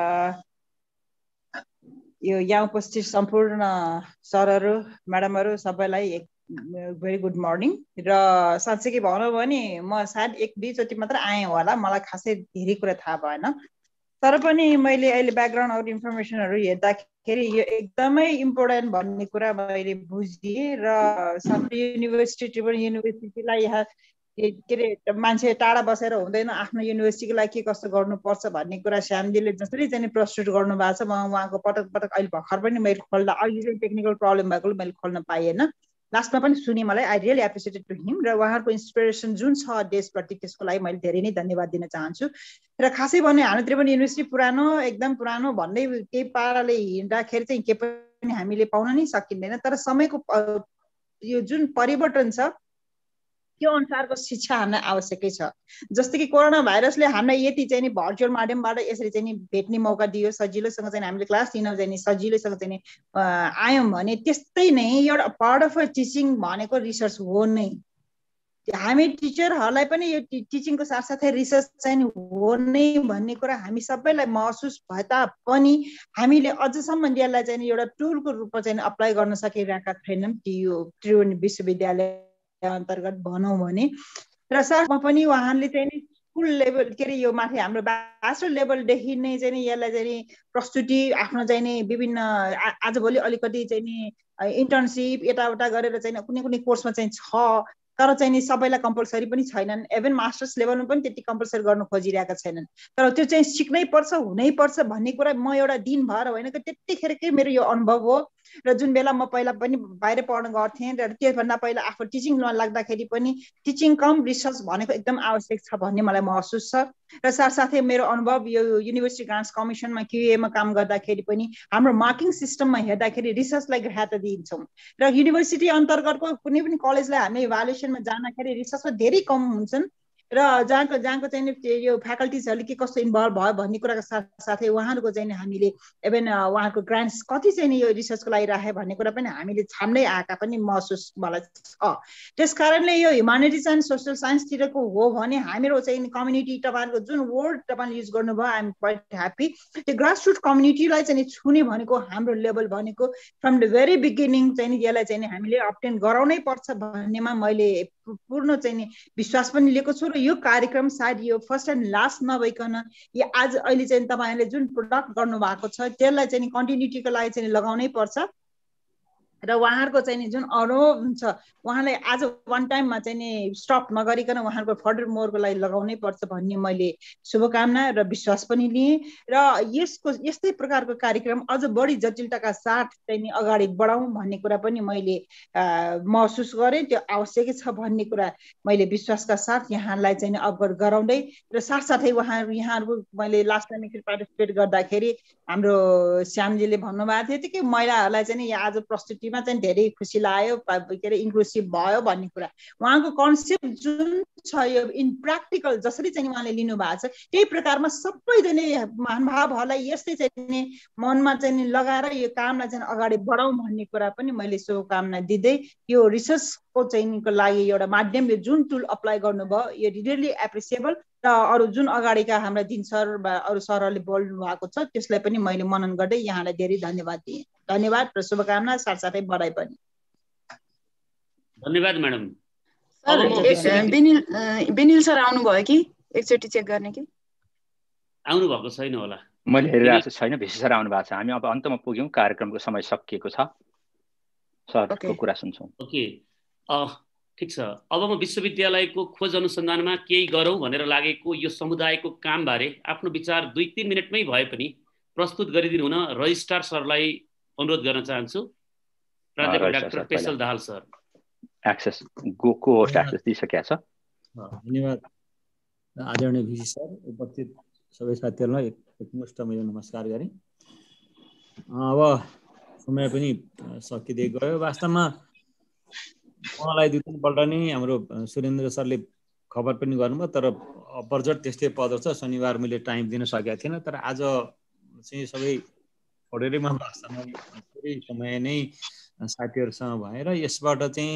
O: यो यहाँ उपस्थित सम्पूर्ण सरहरू, म्याडमहरू सबैलाई एक भेरी गुड मर्निङ। र साँच्चै के भनौँ भने म सायद एक दुईचोटि मात्र आएँ होला, मलाई खासै धेरै कुरा थाहा भएन। तर पनि मैले अहिले ब्याकग्राउन्ड अरू इन्फर्मेसनहरू हेर्दाखेरि यो एकदमै इम्पोर्टेन्ट भन्ने कुरा मैले बुझेँ र साथै युनिभर्सिटी युनिभर्सिटीलाई यहाँ के अरे मान्छे टाढा बसेर हुँदैन, आफ्नो युनिभर्सिटीको लागि के कस्तो गर्नुपर्छ भन्ने कुरा श्यामजीले जसरी चाहिँ प्रस्तुत गर्नु भएको छ, म उहाँको पटक पटक अहिले भर्खर पनि मैले खोल्दा अहिले चाहिँ टेक्निकल प्रब्लम भएकोले मैले खोल्न पाइएन, लास्टमा पनि सुने मलाई I really appreciated to him र उहाँहरूको इन्सपिरेसन जुन छ देशप्रति त्यसको लागि मैले धेरै नै धन्यवाद दिन चाहन्छु। र खासै भने हाम्रो त्रिभुवन युनिभर्सिटी पुरानो एकदम पुरानो भन्दै केही पाराले हिँड्दाखेरि चाहिँ के पनि हामीले पाउन नै सकिँदैन, तर समयको यो जुन परिवर्तन छ त्यो अनुसारको शिक्षा हामीलाई आवश्यकै छ। जस्तै कि कोरोना भाइरसले हामीलाई यति चाहिँ नि भर्चुअल माध्यमबाट यसरी चाहिँ नि भेट्ने मौका दियो, सजिलोसँग चाहिँ हामीले क्लास लिन चाहिँ नि सजिलैसँग चाहिँ नि आयौँ भने त्यस्तै नै एउटा पार्ट अफ टिचिङ भनेको रिसर्च हो नै। हामी टिचरहरूलाई पनि यो टिचिङको साथसाथै रिसर्च चाहिँ हो नै भन्ने कुरा हामी सबैलाई महसुस भए तापनि हामीले अझसम्म यसलाई चाहिँ एउटा टुलको रूपमा चाहिँ अप्लाई गर्न सकिरहेका छैनौँ यो त्रिभुवन विश्वविद्यालय अन्तर्गत भनौँ भने। र साथमा पनि उहाँले चाहिँ नि स्कुल लेभल के अरे यो माथि हाम्रो ब्याचलर लेभलदेखि नै चाहिँ नि यसलाई चाहिँ नि प्रस्तुति आफ्नो चाहिँ नि विभिन्न आजभोलि अलिकति चाहिँ नि इन्टर्नसिप यताउता गरेर चाहिँ कुनै कुनै कोर्समा चाहिँ छ, तर चाहिँ नि सबैलाई कम्पलसरी पनि छैनन्, इभन मास्टर्स लेभलमा पनि त्यति कम्पलसरी गर्न खोजिरहेका छैनन्, तर त्यो चाहिँ सिक्नै पर्छ हुनै पर्छ भन्ने कुरा म एउटा दिन भएर होइन कि त्यतिखेरकै मेरो यो अनुभव हो। र जुन बेला म पहिला पनि बाहिर पढ्न गर्थेँ र त्योभन्दा पहिला आफू टिचिङमा लाग्दाखेरि पनि टिचिङ कम रिसर्च भनेको एकदम आवश्यक छ भन्ने मलाई महसुस छ। र साथसाथै मेरो अनुभव यो युनिभर्सिटी ग्रान्ट्स कमिसनमा क्युएमा काम गर्दाखेरि पनि हाम्रो मार्किङ सिस्टममा हेर्दाखेरि रिसर्चलाई ग्राह्यता दिन्छौँ र युनिभर्सिटी अन्तर्गतको कुनै पनि कलेजलाई हामीले इभ्यालुएसनमा जाँदाखेरि रिसर्चमा धेरै कम हुन्छन् र जहाँको जहाँको चाहिँ यो फ्याकल्टिजहरूले के कस्तो इन्भल्भ भयो भन्ने कुराको साथसाथै उहाँहरूको चाहिँ हामीले इभन उहाँहरूको ग्रान्ट्स कति चाहिँ यो रिसर्चको लागि राखे भन्ने कुरा पनि हामीले छान्दै आएका पनि महसुस मलाई छ। त्यस कारणले यो ह्युमानिटिज एन्ड सोसियल साइन्सतिरको हो भने हाम्रो चाहिँ कम्युनिटी तपाईँहरूको जुन वर्ड तपाईँले युज गर्नुभयो आइ एम क्वाइट ह्याप्पी, त्यो ग्रासरुट कम्युनिटीलाई चाहिँ छुने भनेको हाम्रो लेभल भनेको फ्रम द भेरी बिगिनिङ चाहिँ यसलाई चाहिँ हामीले अप्टेन गराउनै पर्छ भन्नेमा मैले पूर्ण चाहिँ नि विश्वास पनि लिएको छु। र यो कार्यक्रम सायद यो फर्स्ट एन्ड लास्ट नभइकन यो आज अहिले चाहिँ तपाईँहरूले जुन प्रोडक्ट गर्नुभएको छ त्यसलाई चाहिँ कन्टिन्युटीको लागि चाहिँ लगाउनै पर्छ र उहाँहरूको चाहिँ नि जुन अनुभव हुन्छ उहाँलाई आज वान टाइममा चाहिँ नि स्टप नगरिकन उहाँहरूको फर्दर मोरको लागि लगाउनै पर्छ भन्ने मैले शुभकामना र विश्वास पनि लिएँ। र यसको यस्तै प्रकारको कार्यक्रम अझ बढी जटिलताका साथ चाहिँ नि अगाडि बढाउँ भन्ने कुरा पनि मैले महसुस गरेँ, त्यो आवश्यकै छ भन्ने कुरा मैले विश्वासका साथ यहाँलाई चाहिँ अवगत गराउँदै र साथसाथै उहाँहरू यहाँहरू मैले लास्ट टाइम एकचोटि पार्टिसिपेट गर्दाखेरि हाम्रो श्यामजीले भन्नुभएको थियो कि महिलाहरूलाई चाहिँ यहाँ आज प्रस्तुति चाहिँ धेरै खुसी लाग्यो के अरे इन्क्लुसिभ भयो भन्ने कुरा उहाँको कन्सेप्ट जुन छ यो इन प्र्याक्टिकल जसरी चाहिँ उहाँले लिनु भएको छ त्यही प्रकारमा सबैजना महानुभावहरूलाई यस्तै चाहिँ मनमा चाहिँ लगाएर यो कामलाई चाहिँ अगाडि बढाउँ भन्ने कुरा पनि मैले शुभकामना दिँदै यो रिसर्चको चाहिँको लागि एउटा माध्यमले जुन टुल अप्लाई गर्नुभयो यो रियली एप्रिसिएबल र अरू जुन अगाडिका हाम्रा दिन सर वा अरू सरहरूले बोल्नु भएको छ त्यसलाई पनि मैले मनन गर्दै यहाँलाई धेरै धन्यवाद दिएँ। धन्यवाद र शुभकामना साथसाथै बधाई पनि।
E: धन्यवाद madam.
L: Sir Benil Benil sir आउनुभयो कि एकचोटि चेक गर्ने कि
E: आउनु भएको छैन होला,
A: मैले हेरिरहेको छैन। भिसी सर आउनु भएको छ। हामी अब अन्तमा पुग्यौँ, कार्यक्रमको समय सकिएको छ, सरको कुरा सुन्छौँ।
E: ओके ठिक छ। अब म विश्वविद्यालयको खोज अनुसन्धानमा केही गरौँ भनेर लागेको यो समुदायको कामबारे आफ्नो विचार दुई तिन मिनटमै भए पनि प्रस्तुत गरिदिनु हुन रजिस्ट्रार सरलाई अनुरोध गर्न चाहन्छु। प्राध्यापक doctor Peshal Dahal sir.
A: Access go co host access दिइसकेको छ।
N: धन्यवाद आदरणीय भिसी सर, उपस्थित सबै साथीहरूलाई एकमुष्ट मैले नमस्कार गरेँ। अब समय पनि सकिँदै गयो। वास्तवमा उहाँलाई दुई तिनपल्ट नै हाम्रो सुरेन्द्र सरले खबर पनि गर्नुभयो, तर बर्जट त्यस्तै पर्दछ, शनिबार मैले टाइम दिन सकेको थिएन। तर आज चाहिँ सबै छोडेरैमा वास्तवमा थोरै समय नै साथीहरूसँग भएर यसबाट चाहिँ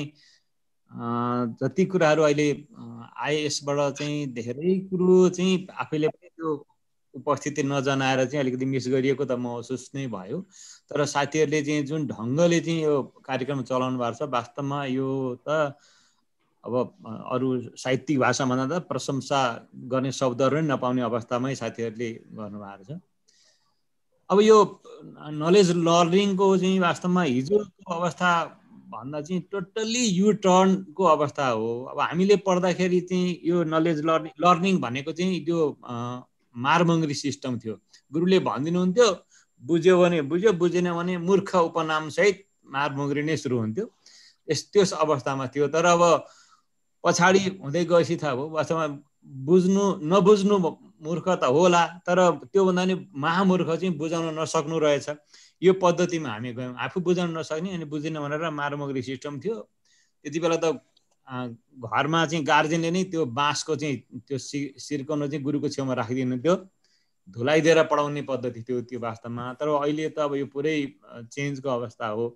N: जति कुराहरू अहिले आए यसबाट चाहिँ धेरै कुरो चाहिँ आफैले पनि त्यो उपस्थिति नजनाएर चाहिँ अलिकति मिस गरिएको त महसुस नै भयो। तर साथीहरूले चाहिँ जुन ढङ्गले चाहिँ यो कार्यक्रम चलाउनु भएको छ वास्तवमा यो त अब अरू साहित्यिक भाषा भन्दा त प्रशंसा गर्ने शब्दहरू नै नपाउने अवस्थामै साथीहरूले गर्नुभएको छ। अब यो नलेज लर्निङको चाहिँ वास्तवमा हिजोको अवस्था भन्दा चाहिँ टोटल्ली यु टर्नको अवस्था हो। अब हामीले पढ्दाखेरि चाहिँ यो नलेज लर्निङ लर्निङ भनेको चाहिँ त्यो मारमङ्गरी सिस्टम थियो। गुरुले भनिदिनुहुन्थ्यो, बुझ्यो भने बुझ्यो, बुझेन भने मूर्ख उपनामसहित मारमङ्गरी नै सुरु हुन्थ्यो। यस त्यस अवस्थामा थियो। तर अब पछाडि हुँदै गएपछि थाहा भयो वास्तवमा बुझ्नु नबुझ्नु मूर्ख त होला, तर त्योभन्दा नि महामूर्ख चाहिँ बुझाउन नसक्नु रहेछ। यो पद्धतिमा हामी गयौँ। आफू बुझाउन नसक्ने अनि बुझिन भनेर मारमगरी सिस्टम थियो। त्यति बेला त घरमा चाहिँ गार्जेनले नै त्यो बाँसको चाहिँ त्यो सि सिर्काउन चाहिँ गुरुको छेउमा राखिदिनुहुन्थ्यो, धुलाइदिएर पढाउने पद्धति थियो त्यो वास्तवमा। तर अहिले त अब यो पुरै चेन्जको अवस्था हो।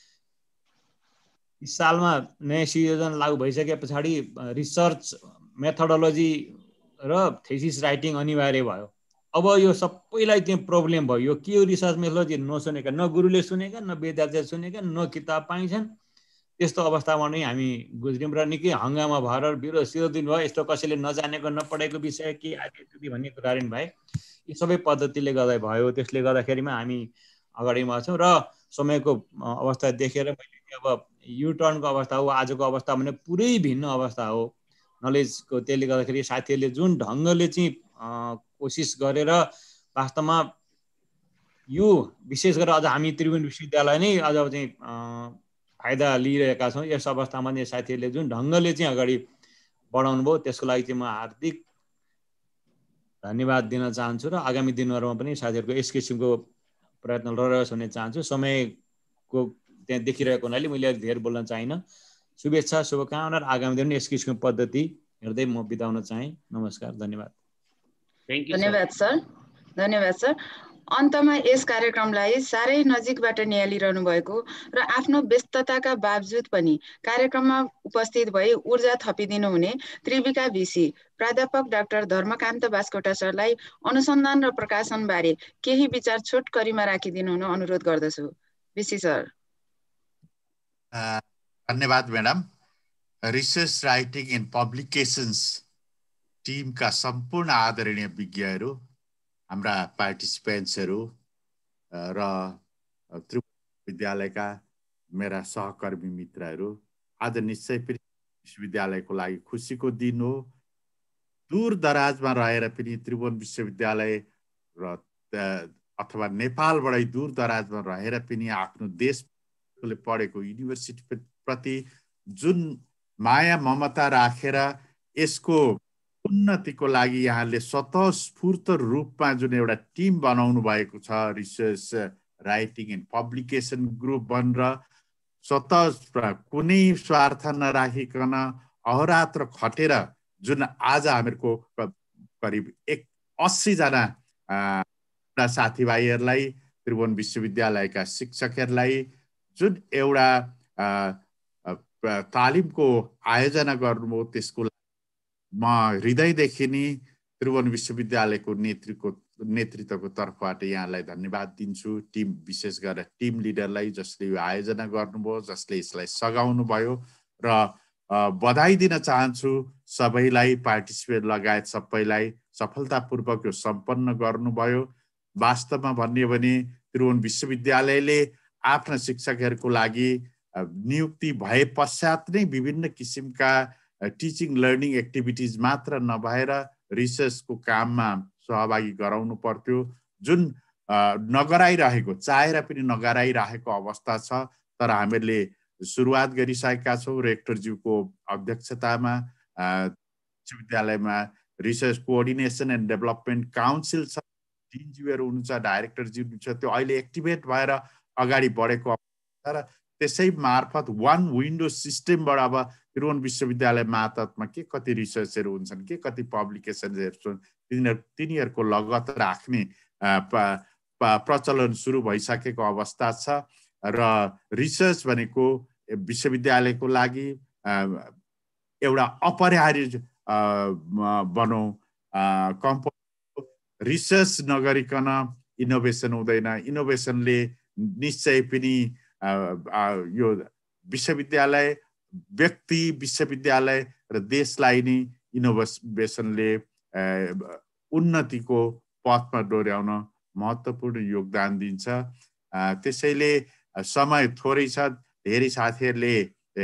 N: इस सालमा नयाँ संयोजन लागू भइसके पछाडि रिसर्च मेथोडोलोजी र थेसिस राइटिङ अनिवार्य भयो। अब यो सबैलाई चाहिँ प्रब्लम भयो। यो के हो रिसर्च मेथोडोलोजी नसुनेका, न गुरुले सुनेका, न विद्यार्थीले सुनेका, न किताब पाइन्छन्। त्यस्तो अवस्थामा नै हामी गुज्र्यौँ र निकै हङ्गामा भएर विरोध सिरोध भयो। यस्तो कसैले नजानेको नपढेको विषय के आदि भन्ने कुराहरू भए। यी सबै पद्धतिले गर्दा भयो। त्यसले गर्दाखेरिमा हामी अगाडि बढ्छौँ र समयको अवस्था देखेर मैले अब युटर्नको अवस्था हो आजको अवस्था भने पुरै भिन्न अवस्था हो नलेजको। त्यसले गर्दाखेरि साथीहरूले जुन ढङ्गले चाहिँ कोसिस गरेर वास्तवमा यो विशेष गरेर अझ हामी त्रिभुवन विश्वविद्यालय नै अझ चाहिँ फाइदा लिइरहेका छौँ। यस अवस्थामा चाहिँ साथीहरूले जुन ढङ्गले चाहिँ अगाडि बढाउनु भयो त्यसको लागि चाहिँ म हार्दिक धन्यवाद दिन चाहन्छु र आगामी दिनहरूमा पनि साथीहरूको यस किसिमको प्रयत्न रहोस् भन्ने चाहन्छु। समयको त्यहाँ देखिरहेको हुनाले मैले अलिक धेरै बोल्न चाहिनँ। शुभेच्छा, शुभकामना र आगामी दिन यस किसिमको पद्धति हेर्दै म बिताउन चाहेँ। नमस्कार, धन्यवाद।
L: धन्यवाद सर, धन्यवाद सर। अन्तमा यस कार्यक्रमलाई साह्रै नजिकबाट निहालिरहनु भएको र आफ्नो व्यस्तताका बावजुद पनि कार्यक्रममा उपस्थित भई ऊर्जा थपिदिनु हुने त्रिविका भिसी प्राध्यापक डाक्टर धर्मकान्त बास्कोटा सरलाई अनुसन्धान र प्रकाशन बारे केही विचार छोटकरीमा राखिदिनु हुन अनुरोध गर्दछु। VC sir.
P: धन्यवाद madam. Research writing and publications टिमका सम्पूर्ण आदरणीय विज्ञहरू, हाम्रा पार्टिसिपेन्ट्सहरू र त्रिभुवन विद्यालयका मेरा सहकर्मी मित्रहरू, आज निश्चय पनि विश्वविद्यालयको लागि खुसीको दिन हो। दूर दराजमा रहेर पनि त्रिभुवन विश्वविद्यालय र अथवा नेपालबाटै दूर दराजमा रहेर पनि आफ्नो देशले पढेको युनिभर्सिटी प्रति जुन माया ममता राखेर यसको उन्नतिको लागि यहाँले स्वतःस्फूर्त रूपमा जुन एउटा टिम बनाउनु भएको छ, research writing and publication group बनेर स्वतः कुनै स्वार्थ नराखिकन अहोरात्र खटेर जुन आज हामीहरूको करिब एक अस्सी जना साथीभाइहरूलाई, त्रिभुवन विश्वविद्यालयका शिक्षकहरूलाई जुन एउटा तालिमको आयोजना गर्नुभयो, त्यसको म हृदयदेखि नै त्रिभुवन विश्वविद्यालयको नेतृत्वको नेतृत्वको तर्फबाट यहाँलाई धन्यवाद दिन्छु। टिम, विशेष गरेर टिम लिडरलाई जसले यो आयोजना गर्नुभयो, जसले यसलाई सघाउनु भयो र बधाई दिन चाहन्छु सबैलाई, पार्टिसिपेट लगायत सबैलाई सफलतापूर्वक यो सम्पन्न गर्नुभयो। वास्तवमा भन्यो भने त्रिभुवन विश्वविद्यालयले आफ्ना शिक्षकहरूको लागि नियुक्ति भए पश्चात नै विभिन्न किसिमका टिचिङ लर्निङ एक्टिभिटिज मात्र नभएर रिसर्चको काममा सहभागी गराउनु पर्थ्यो, जुन नगराइरहेको, चाहेर पनि नगराइरहेको अवस्था छ। तर हामीहरूले सुरुवात गरिसकेका छौँ। रेक्टरज्यूको अध्यक्षतामा विश्वविद्यालयमा research coordination and development council छ, डिनज्यूहरू हुनुहुन्छ, डाइरेक्टरज्यू छ, त्यो अहिले एक्टिभेट भएर अगाडि बढेको अवस्था र त्यसै मार्फत वान विन्डो सिस्टमबाट अब त्रिभुवन विश्वविद्यालय मातहतमा के कति रिसर्चहरू हुन्छन्, के कति पब्लिकेसनहरू छन्, तिनीहरू तिनीहरूको लगत राख्ने प्रचलन सुरु भइसकेको अवस्था छ। र रिसर्च भनेको विश्वविद्यालयको लागि एउटा अपरिहार्य भनौँ कम्पोनेन्ट। रिसर्च नगरिकन इनोभेसन हुँदैन। इनोभेसनले निश्चय पनि यो विश्वविद्यालय व्यक्ति, विश्वविद्यालय र देशलाई नै इनोभेसनले उन्नतिको पथमा डोर्याउन महत्त्वपूर्ण योगदान दिन्छ। त्यसैले समय थोरै छ, धेरै साथीहरूले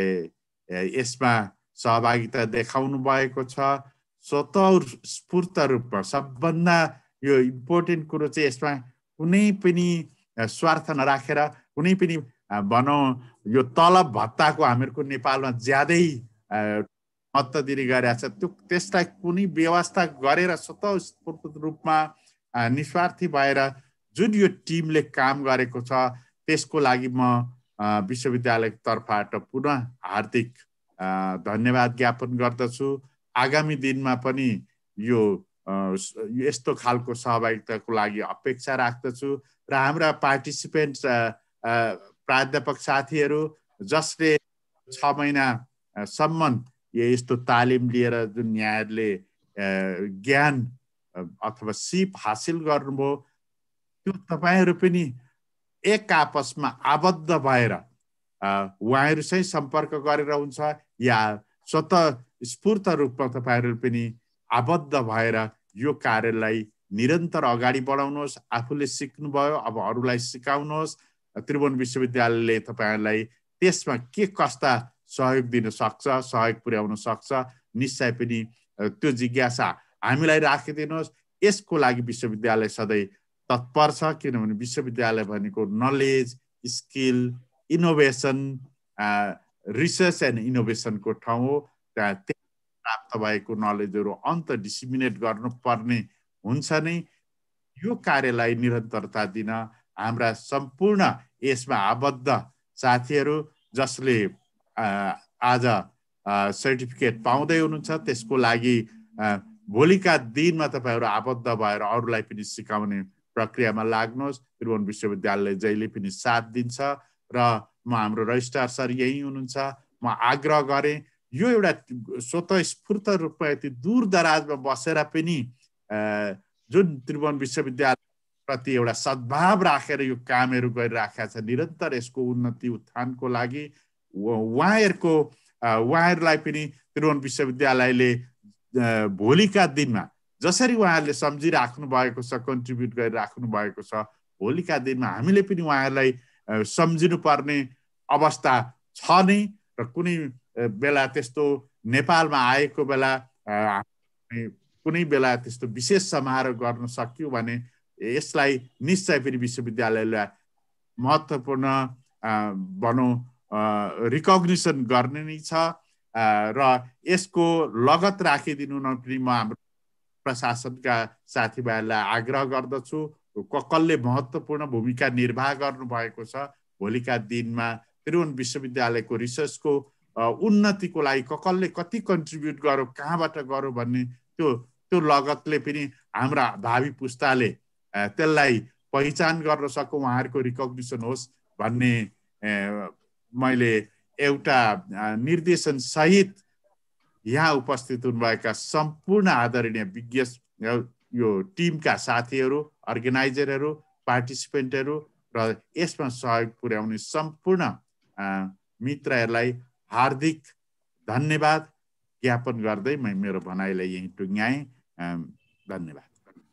P: यसमा सहभागिता देखाउनु भएको छ। स्वतःस्फूर्त रूपमा सबभन्दा यो इम्पोर्टेन्ट कुरो चाहिँ यसमा कुनै पनि स्वार्थ नराखेर, कुनै पनि भनौँ यो तलब भत्ताको हामीहरूको नेपालमा ज्यादै महत्त्व दिने गरेको छ, त्यो त्यसलाई कुनै व्यवस्था गरेर स्वतःस्फूर्त रूपमा निस्वार्थी भएर जुन यो टिमले काम गरेको छ त्यसको लागि म विश्वविद्यालयको तर्फबाट पुनः हार्दिक धन्यवाद ज्ञापन गर्दछु। आगामी दिनमा पनि यो यस्तो खालको सहभागिताको लागि अपेक्षा राख्दछु र हाम्रा पार्टिसिपेन्ट प्राध्यापक साथीहरू जसले छ महिनासम्म यस्तो तालिम लिएर जुन यहाँहरूले ज्ञान अथवा सिप हासिल गर्नुभयो, त्यो तपाईँहरू पनि एक आपसमा आबद्ध भएर उहाँहरूसँग सम्पर्क गरेर हुन्छ या स्वतः स्फूर्त रूपमा तपाईँहरू पनि आबद्ध भएर यो कार्यलाई निरन्तर अगाडि बढाउनुहोस्। आफूले सिक्नुभयो, अब अरूलाई सिकाउनुहोस्। त्रिभुवन विश्वविद्यालयले तपाईँहरूलाई त्यसमा के कस्ता सहयोग दिन सक्छ, सहयोग पुर्याउन सक्छ, निश्चय पनि त्यो जिज्ञासा हामीलाई राखिदिनुहोस्। यसको लागि विश्वविद्यालय सधैँ तत्पर छ, किनभने विश्वविद्यालय भनेको knowledge, skill, innovation, research and इनोभेसनको ठाउँ हो। त्यहाँ प्राप्त भएको नलेजहरू अन्त डिसिमिनेट गर्नुपर्ने हुन्छ नै। यो कार्यलाई निरन्तरता दिन हाम्रा सम्पूर्ण यसमा आबद्ध साथीहरू जसले आज सर्टिफिकेट पाउँदै हुनुहुन्छ, त्यसको लागि भोलिका दिनमा तपाईँहरू आबद्ध भएर अरूलाई पनि सिकाउने प्रक्रियामा लाग्नुहोस्। त्रिभुवन विश्वविद्यालयले जहिले पनि साथ दिन्छ र म हाम्रो रजिस्ट्रार सर यही हुनुहुन्छ। म आग्रह गरेँ यो एउटा स्वतःस्फूर्त रूपमा यति दूर दराजमा बसेर पनि जुन त्रिभुवन विश्वविद्यालय प्रति एउटा सद्भाव राखेर यो कामहरू गरिराखेका छ, निरन्तर यसको उन्नति उत्थानको लागि उहाँहरूको उहाँहरूलाई पनि त्रिभुवन विश्वविद्यालयले भोलिका दिनमा जसरी उहाँहरूले सम्झिराख्नु भएको छ, कन्ट्रिब्युट गरिराख्नु भएको छ, भोलिका दिनमा हामीले पनि उहाँहरूलाई सम्झिनुपर्ने अवस्था छ नै। र कुनै बेला त्यस्तो नेपालमा आएको बेला कुनै बेला त्यस्तो विशेष समारोह गर्न सक्यो भने यसलाई निश्चय पनि विश्वविद्यालयलाई महत्त्वपूर्ण भनौँ रिकग्निसन गर्ने नै छ र यसको लगत राखिदिनु न पनि म हाम्रो प्रशासनका साथीभाइहरूलाई आग्रह गर्दछु। कसले महत्त्वपूर्ण भूमिका निर्वाह गर्नुभएको छ, भोलिका दिनमा त्रिभुवन विश्वविद्यालयको रिसर्चको उन्नतिको लागि कसले कति कन्ट्रिब्युट गर्यो, कहाँबाट गर्यो भन्ने त्यो त्यो लगतले पनि हाम्रा भावी पुस्ताले त्यसलाई पहिचान गर्न सकौँ, उहाँहरूको रिकग्निसन होस् भन्ने मैले एउटा निर्देशन सहित यहाँ उपस्थित हुनुभएका सम्पूर्ण आदरणीय विज्ञ यो टिमका साथीहरू, अर्गनाइजरहरू, पार्टिसिपेन्टहरू र यसमा सहयोग पुर्याउने सम्पूर्ण मित्रहरूलाई हार्दिक धन्यवाद ज्ञापन गर्दै म मेरो भनाइलाई यही टुङ्ग्याएँ। धन्यवाद।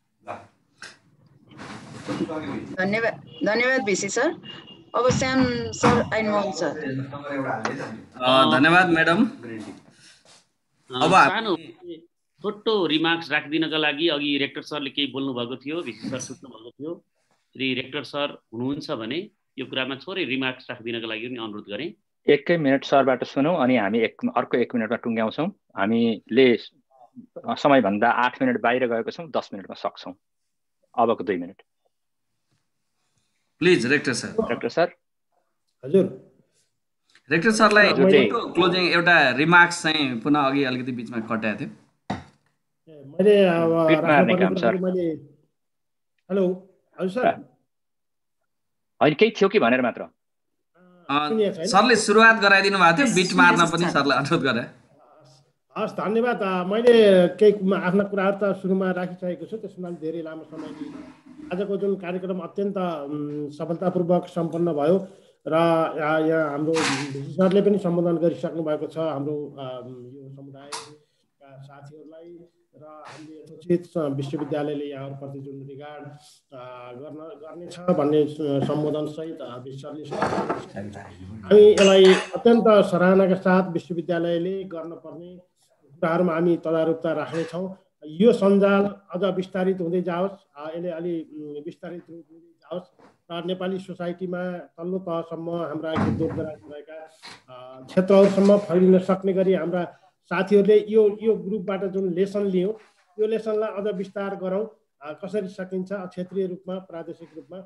L: धन्यवाद धन्यवाद भिसी सर। अब श्याम सर आइनुभएको छ।
Q: धन्यवाद म्याडम।
E: अब सानो छोटो रिमार्क्स राखिदिनका लागि अघि रेक्टर सरले केही बोल्नु भएको थियो, भिसी सर सुत्नु भएको थियो। श्री रेक्टर सर हुनुहुन्छ भने यो कुरामा छोरै रिमार्क्स राखिदिनका लागि पनि अनुरोध गरेँ।
A: एकै मिनट सरबाट सुनौँ अनि हामी एक अर्को एक मिनटमा टुङ्ग्याउँछौँ। हामीले समयभन्दा आठ मिनट बाहिर गएको छौँ, दस मिनटमा सक्छौँ। अबको दुई minute
Q: please rector sir.
A: Rector sir
R: हजुर।
Q: रेक्टर सरलाई क्लोजिङ एउटा रिमार्क्स चाहिँ पुनः अघि अलिकति बिचमा कटाएको थियो।
R: मैले मैले हेलो हजुर सर
A: होइन केही थियो कि भनेर मात्र
Q: सरले सुरुवात गराइदिनु भएको थियो, बिट मार्न पनि सरलाई अनुरोध गरे।
R: हस् धन्यवाद। मैले केही आफ्ना कुराहरू त सुरुमा राखिसकेको छु, त्यसमा धेरै लामो समय आजको जुन कार्यक्रम अत्यन्त सफलतापूर्वक सम्पन्न भयो र यहाँ हाम्रो सरले पनि सम्बोधन गरिसक्नु भएको छ हाम्रो यो समुदायका साथीहरूलाई र हामीले यथोचित विश्वविद्यालयले यहाँहरूप्रति जुन रिगार्ड गर्न गर्नेछ भन्ने सम्बोधनसहित सरले हामी यसलाई अत्यन्त सराहनाका साथ विश्वविद्यालयले गर्नुपर्ने कुराहरूमा हामी तदारुकता राख्नेछौँ। यो सञ्जाल अझ विस्तारित हुँदै जाओस्, यसले अलि विस्तारित रूप हुँदै जाओस् र नेपाली सोसाइटीमा तल्लो तहसम्म हाम्रा दूरदराज भएका क्षेत्रहरूसम्म फैलिन सक्ने गरी हाम्रा साथीहरूले यो यो ग्रुपबाट जुन लेसन लियौँ यो लेसनलाई अझ विस्तार गरौँ, कसरी सकिन्छ क्षेत्रीय रूपमा प्रादेशिक रूपमा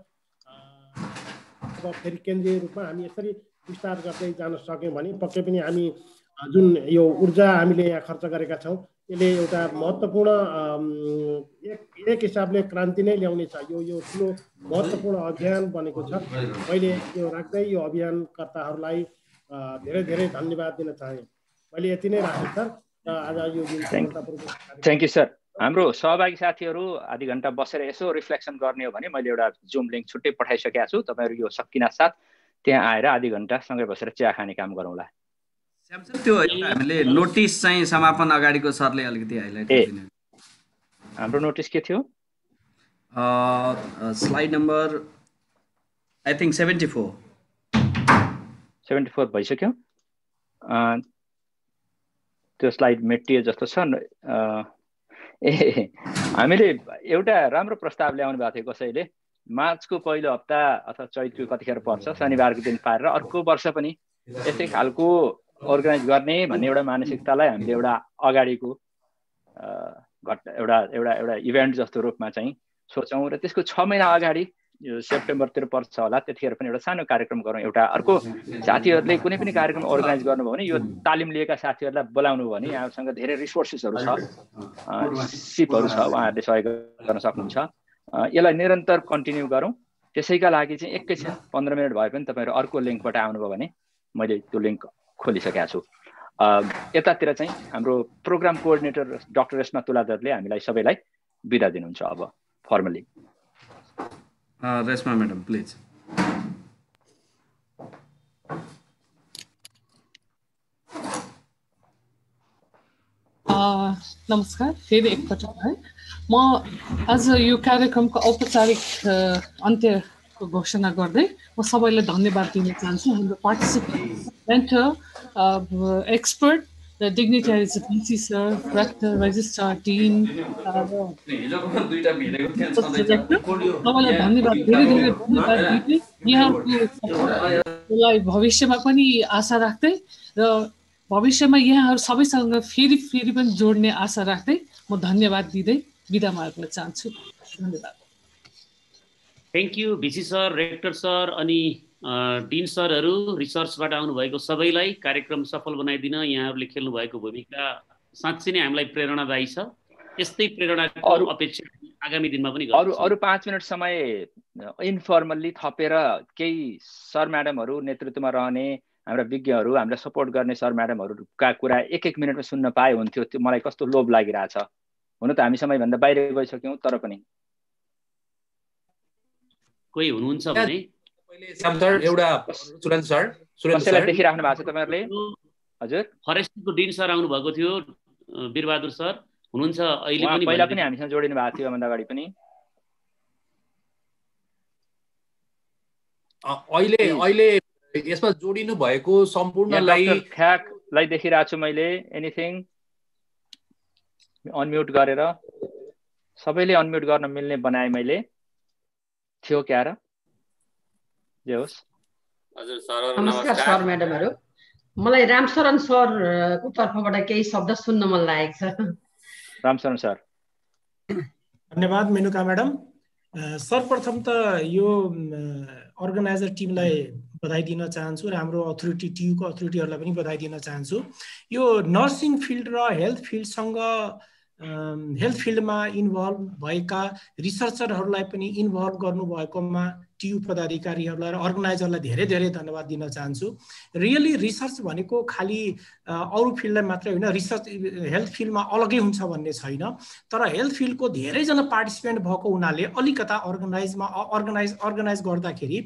R: अब फेरि केन्द्रीय रूपमा हामी यसरी विस्तार गर्दै जान सक्यौँ भने पक्कै पनि हामी जुन यो ऊर्जा हामीले यहाँ खर्च गरेका छौँ यसले एउटा महत्त्वपूर्ण एक एक हिसाबले क्रान्ति नै ल्याउनेछ। यो यो ठुलो महत्त्वपूर्ण अभियान बनेको छ। मैले यो राख्दै यो अभियानकर्ताहरूलाई धेरै धेरै धन्यवाद दिन चाहे। मैले यति नै राखेँ सर। आज यो
A: थ्याङ्क यू सर। हाम्रो सहभागी साथीहरू आधी घन्टा बसेर यसो रिफ्लेक्सन गर्ने हो भने मैले एउटा जुम लिङ्क छुट्टै पठाइसकेको छु। तपाईँहरू यो सकिना साथ त्यहाँ आएर आधी घन्टा सँगै बसेर चिया खाने काम गरौँला।
Q: त्यो हामीले नोटिस चाहिँ समापन अगाडिको सरले अलिकति हाइलाइट गरिदिनु।
A: हाम्रो नोटिस के थियो?
Q: Slide number I think seventy four
A: seventy four भइसक्यो। त्यो स्लाइड मेटियो जस्तो छ। ए हामीले एउटा राम्रो प्रस्ताव ल्याउनु भएको थियो कसैले, मार्चको पहिलो हप्ता अथवा चैतको कतिखेर पर्छ शनिबारको दिन पारेर अर्को वर्ष पनि यस्तै खालको अर्गनाइज गर्ने भन्ने एउटा मानसिकतालाई हामीले एउटा अगाडिको घटना एउटा एउटा एउटा इभेन्ट जस्तो रूपमा चाहिँ सोचौँ र त्यसको छ महिना अगाडि यो सेप्टेम्बरतिर पर्छ होला त्यतिखेर पनि एउटा सानो कार्यक्रम गरौँ। एउटा अर्को साथीहरूले कुनै पनि कार्यक्रम अर्गनाइज गर्नुभयो भने यो तालिम लिएका साथीहरूलाई बोलाउनु भयो भने यहाँसँग धेरै रिसोर्सेसहरू छ, सिपहरू छ, उहाँहरूले सहयोग गर्न सक्नुहुन्छ। यसलाई निरन्तर कन्टिन्यू गरौँ। त्यसैका लागि चाहिँ एकैछिन पन्ध्र मिनट भए पनि तपाईँहरू अर्को लिङ्कबाट आउनुभयो भने मैले त्यो लिङ्क खोलिसकेको छु। यतातिर चाहिँ हाम्रो प्रोग्राम कोअर्डिनेटर डाक्टर रेश्मा तुलाधरले हामीलाई सबैलाई बिदा दिनुहुन्छ अब फर्मली।
Q: Reshma madam please.
S: नमस्कार फेरि एकपटक है। म आज यो कार्यक्रमको औपचारिक अन्त्यको घोषणा गर्दै म सबैलाई धन्यवाद दिन चाहन्छु। हाम्रो participant expert the dignitaries of B C sir, rector, registrar, dean, भविष्यमा पनि आशा राख्दै र भविष्यमा यहाँहरू सबैसँग फेरि फेरि पनि जोड्ने आशा राख्दै म धन्यवाद दिँदै बिदा माग्न चाहन्छु। धन्यवाद।
E: Thank you VC sir, rector sir अनि डिन सरहरू, रिसर्चबाट आउनुभएको सबैलाई कार्यक्रम सफल बनाइदिन यहाँहरूले खेल्नु भएको भूमिका साँच्चै नै हामीलाई प्रेरणादायी छ। यस्तै प्रेरणाको अपेक्षा आगामी दिनमा पनि गर्छौँ।
A: अरू अरू पाँच मिनट समय इन्फर्मल्ली थपेर केही सर म्याडमहरू नेतृत्वमा रहने हाम्रा विज्ञहरू, हामीलाई सपोर्ट गर्ने सर म्याडमहरूका कुरा एक एक मिनटमा सुन्न पाए हुन्थ्यो। त्यो मलाई कस्तो लोभ लागिरहेछ। हुन त हामी समयभन्दा बाहिर गइसक्यौँ, तर पनि
E: कोही हुनुहुन्छ भने
K: श्याम सर, एउटा सुरेन्द्र सर, सुरेन्द्र सर
A: देखिराख्नु भएको छ तपाईहरुले? हजुर,
E: फरेस्टको डिन सर आउनु भएको थियो, वीरबहादुर सर हुनुहुन्छ अहिले पनि,
A: पहिला पनि हामीसँग जोडिनु भएको थियो, भन्दा अगाडि पनि।
K: अहिले अहिले यसमा जोडिनु भएको सम्पूर्णलाई
A: ठ्याकलाई देखिरहेको छु मैले। एनिथिङ अनम्युट गरेर सबैले अनम्युट गर्न मिल्ने बनाए मैले, थियो क्या र? जे होस्।
T: हजुर सर, नमस्कार सर म्याडमहरु। मलाई रामशरण सरको तर्फबाट केही शब्द सुन्न मन लागेको छ।
A: रामशरण सर।
U: धन्यवाद मेनुका म्याडम। सर्वप्रथम त यो अर्गनाइजर टिमलाई बधाई दिन चाहन्छु र हाम्रो अथोरिटी टियुको अथोरिटीहरूलाई पनि बधाई दिन चाहन्छु। यो नर्सिङ फिल्ड र हेल्थ फिल्डसँग हेल्थ फिल्डमा इन्भल्भ भएका रिसर्चरहरूलाई पनि इन्भल्भ गर्नुभएकोमा टियु पदाधिकारीहरूलाई र अर्गनाइजरलाई धेरै धेरै धन्यवाद दिन चाहन्छु। रियली रिसर्च भनेको खालि अरू फिल्डलाई मात्रै होइन, रिसर्च हेल्थ फिल्डमा अलगै हुन्छ भन्ने छैन। तर हेल्थ फिल्डको धेरैजना पार्टिसिपेन्ट भएको हुनाले अलिकता अर्गनाइजमा अर्गनाइज अर्गनाइज गर्दाखेरि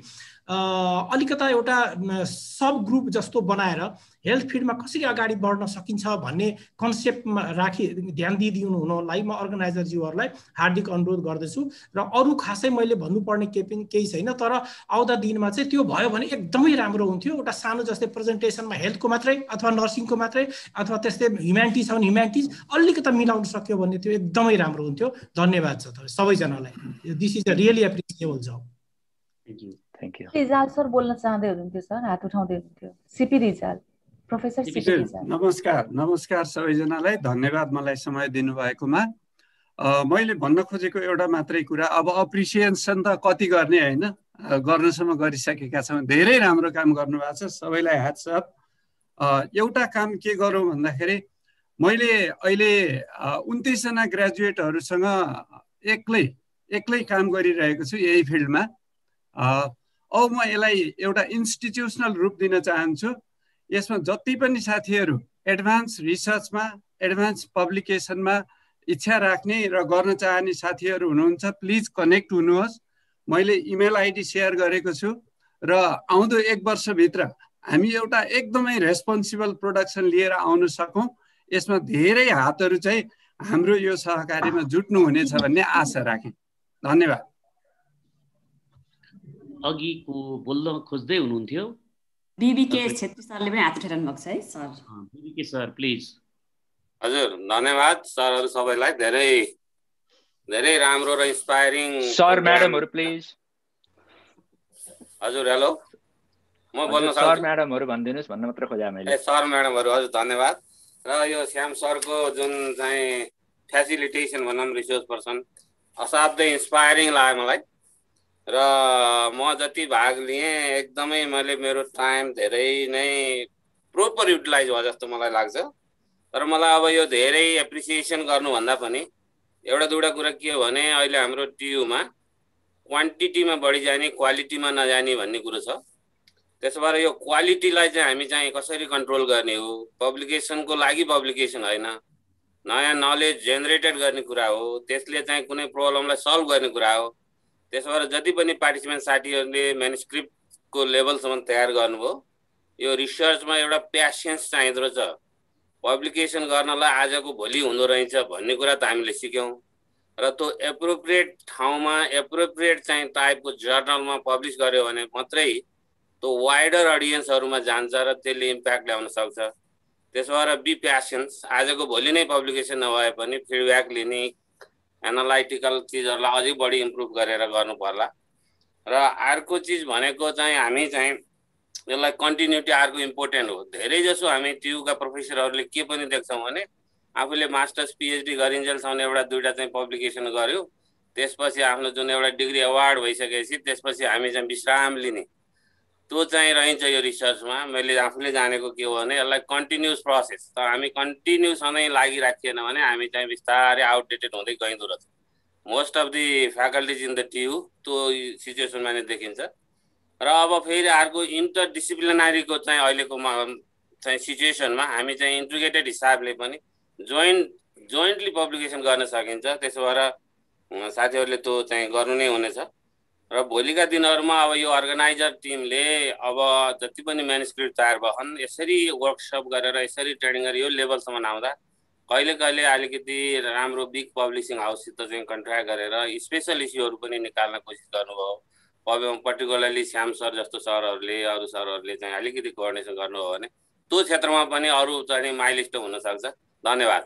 U: अलिकता एउटा सब ग्रुप जस्तो बनाएर हेल्थ फिल्डमा कसरी अगाडि बढ्न सकिन्छ भन्ने कन्सेप्टमा राखी ध्यान दिइदिनु हुनलाई म अर्गनाइजरज्यूहरूलाई हार्दिक अनुरोध गर्दछु। र अरू खासै मैले भन्नुपर्ने केही पनि केही छैन, तर आउँदा दिनमा चाहिँ त्यो भयो भने एकदमै राम्रो हुन्थ्यो। एउटा सानो जस्तै प्रेजेन्टेसनमा हेल्थको मात्रै अथवा नर्सिङको मात्रै अथवा त्यस्तै ह्युम्यानिटिज छ भने ह्युम्यानिटिज अलिकता मिलाउन सक्यो भने त्यो एकदमै राम्रो हुन्थ्यो। धन्यवाद छ सबैजनालाई। This is a really appreciable job.
A: Thank you thank you.
B: Rijal sir बोल्न चाहँदै हुनुहुन्थ्यो सर, हात उठाउँदै हुनुहुन्थ्यो। CP Rijal, professor CP Rijal.
G: नमस्कार नमस्कार सबैजनालाई, धन्यवाद मलाई समय दिनुभएकोमा। मैले भन्न खोजेको एउटा मात्रै कुरा, अब अप्रिसिएसन त कति गर्ने होइन, गर्नसम्म गरिसकेका छौँ। धेरै राम्रो काम गर्नुभएको छ, सबैलाई ह्याट्स अप। एउटा काम के गरौँ भन्दाखेरि मैले अहिले उन्तिसजना ग्रेजुएटहरूसँग एक्लै एक्लै काम गरिरहेको छु यही फिल्डमा। अब म यसलाई एउटा इन्स्टिट्युसनल रूप दिन चाहन्छु। यसमा जति पनि साथीहरू एडभान्स रिसर्चमा एडभान्स पब्लिकेसनमा इच्छा राख्ने र गर्न चाहने साथीहरू हुनुहुन्छ, प्लिज कनेक्ट हुनुहोस्। मैले इमेल आइडी सेयर गरेको छु र आउँदो एक वर्षभित्र हामी एउटा एकदमै रेस्पोन्सिबल प्रोडक्सन लिएर आउन सकौँ। यसमा धेरै हातहरू चाहिँ हाम्रो यो सहकार्यमा जुट्नु हुनेछ भन्ने आशा राखेँ। धन्यवाद।
E: अघिको बोल्न खोज्दै हुनुहुन्थ्यो
W: बीबीके छेत्री सरले पनि हात उठाइरहनु भएको छ है सर।
E: BBK sir please.
X: हजुर धन्यवाद सरहरू सबैलाई, धेरै धेरै राम्रो र इन्स्पायरिङ।
A: सर म्याडमहरू प्लिज।
X: हजुर हेलो, म बोल्न सक्छु?
A: सर म्याडमहरू भनिदिनुहोस् भन्न मात्र खोजेँ मैले।
X: ए सर म्याडमहरू हजुर धन्यवाद। र यो श्याम सरको जुन चाहिँ फेसिलिटेसन भनौँ रिसोर्स पर्सन असाध्यै इन्स्पायरिङ लाग्यो मलाई। र म जति भाग लिएँ एकदमै मैले मेरो टाइम धेरै नै प्रोपर युटिलाइज भयो जस्तो मलाई लाग्छ। तर मलाई अब यो धेरै एप्रिसिएसन गर्नुभन्दा पनि एउटा दुईवटा कुरा के हो भने अहिले हाम्रो टियुमा क्वान्टिटीमा बढी जाने क्वालिटीमा नजाने भन्ने कुरो छ। त्यसो भएर यो क्वालिटीलाई चाहिँ हामी चाहिँ कसरी कन्ट्रोल गर्ने हो, पब्लिकेसनको लागि पब्लिकेसन होइन, नयाँ नलेज जेनेरेटेड गर्ने कुरा हो, त्यसले चाहिँ कुनै प्रब्लमलाई सल्भ गर्ने कुरा हो। त्यसो भएर जति पनि पार्टिसिपेन्ट साथीहरूले म्यानुस्क्रिप्टको लेभलसम्म तयार गर्नुभयो, यो रिसर्चमा एउटा प्यासेन्स चाहिँदो रहेछ। पब्लिकेसन गर्नलाई आजको भोलि हुँदो रहेछ भन्ने कुरा त हामीले सिक्यौँ र त्यो एप्रोप्रिएट ठाउँमा एप्रोप्रिएट चाहिँ टाइपको जर्नलमा पब्लिस गर्यो भने मात्रै त्यो वाइडर अडियन्सहरूमा जान्छ र त्यसले इम्प्याक्ट ल्याउन सक्छ। त्यसो भएर बी प्यासेन्स, आजको भोलि नै पब्लिकेसन नभए पनि फिडब्याक लिने एनालाइटिकल चिजहरूलाई अझै बढी इम्प्रुभ गरेर गर्नु पर्ला। र अर्को चिज भनेको चाहिँ हामी चाहिँ यसलाई कन्टिन्युटी अर्को इम्पोर्टेन्ट हो। धेरै जसो हामी टियुका प्रोफेसरहरूले के पनि देख्छौँ भने आफूले मास्टर्स पिएचडी गरिन्जेलसम्म एउटा दुईवटा चाहिँ पब्लिकेसन गर्यो, त्यसपछि आफ्नो जुन एउटा डिग्री अवार्ड भइसकेपछि त्यसपछि हामी चाहिँ विश्राम लिने त्यो चाहिँ रहन्छ यो रिसर्चमा। मैले आफूले जानेको के हो भने यसलाई कन्टिन्युस प्रोसेस, तर हामी कन्टिन्यू सधैँ लागिराखिएन भने हामी चाहिँ बिस्तारै आउटडेटेड हुँदै गइँदो रहेछ। Most of the faculties in the TU त्यो सिचुएसनमा नै देखिन्छ। र अब फेरि अर्को इन्टरडिसिप्लिनारीको चाहिँ अहिलेको चाहिँ सिचुएसनमा हामी चाहिँ इन्टिग्रेटेड हिसाबले पनि जोइन्ट जोइन्टली पब्लिकेसन गर्न सकिन्छ। त्यसो भएर साथीहरूले त्यो चाहिँ गर्नु नै हुनेछ। र भोलिका दिनहरूमा अब यो अर्गनाइजर टिमले अब जति पनि म्यानुस्क्रिप्ट तयार भएछन् यसरी वर्कसप गरेर यसरी ट्रेनिङ गरेर यो लेभलसम्म आउँदा कहिले कहिले अलिकति राम्रो बिग पब्लिसिङ हाउससित चाहिँ कन्ट्र्याक्ट गरेर स्पेसल इस्युहरू पनि निकाल्न कोसिस गर्नुभयो। पर्टिकुलरली श्याम सर जस्तो सरहरूले अरू सरहरूले चाहिँ अलिकति कोअर्डिनेसन गर्नुभयो भने त्यो क्षेत्रमा पनि अरू चाहिँ माइलस्टोन हुनसक्छ। धन्यवाद।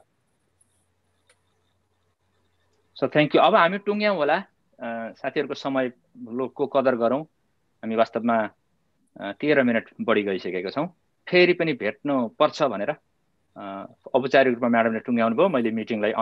A: So thank you. अब हामी टुङ्ग्यौँ होला, साथीहरूको समयको कदर गरौँ। हामी वास्तवमा तेह्र मिनट बढी गइसकेको छौँ। फेरि पनि भेट्नु पर्छ भनेर औपचारिक रूपमा म्याडमले टुङ्ग्याउनु भयो। मैले मिटिङलाई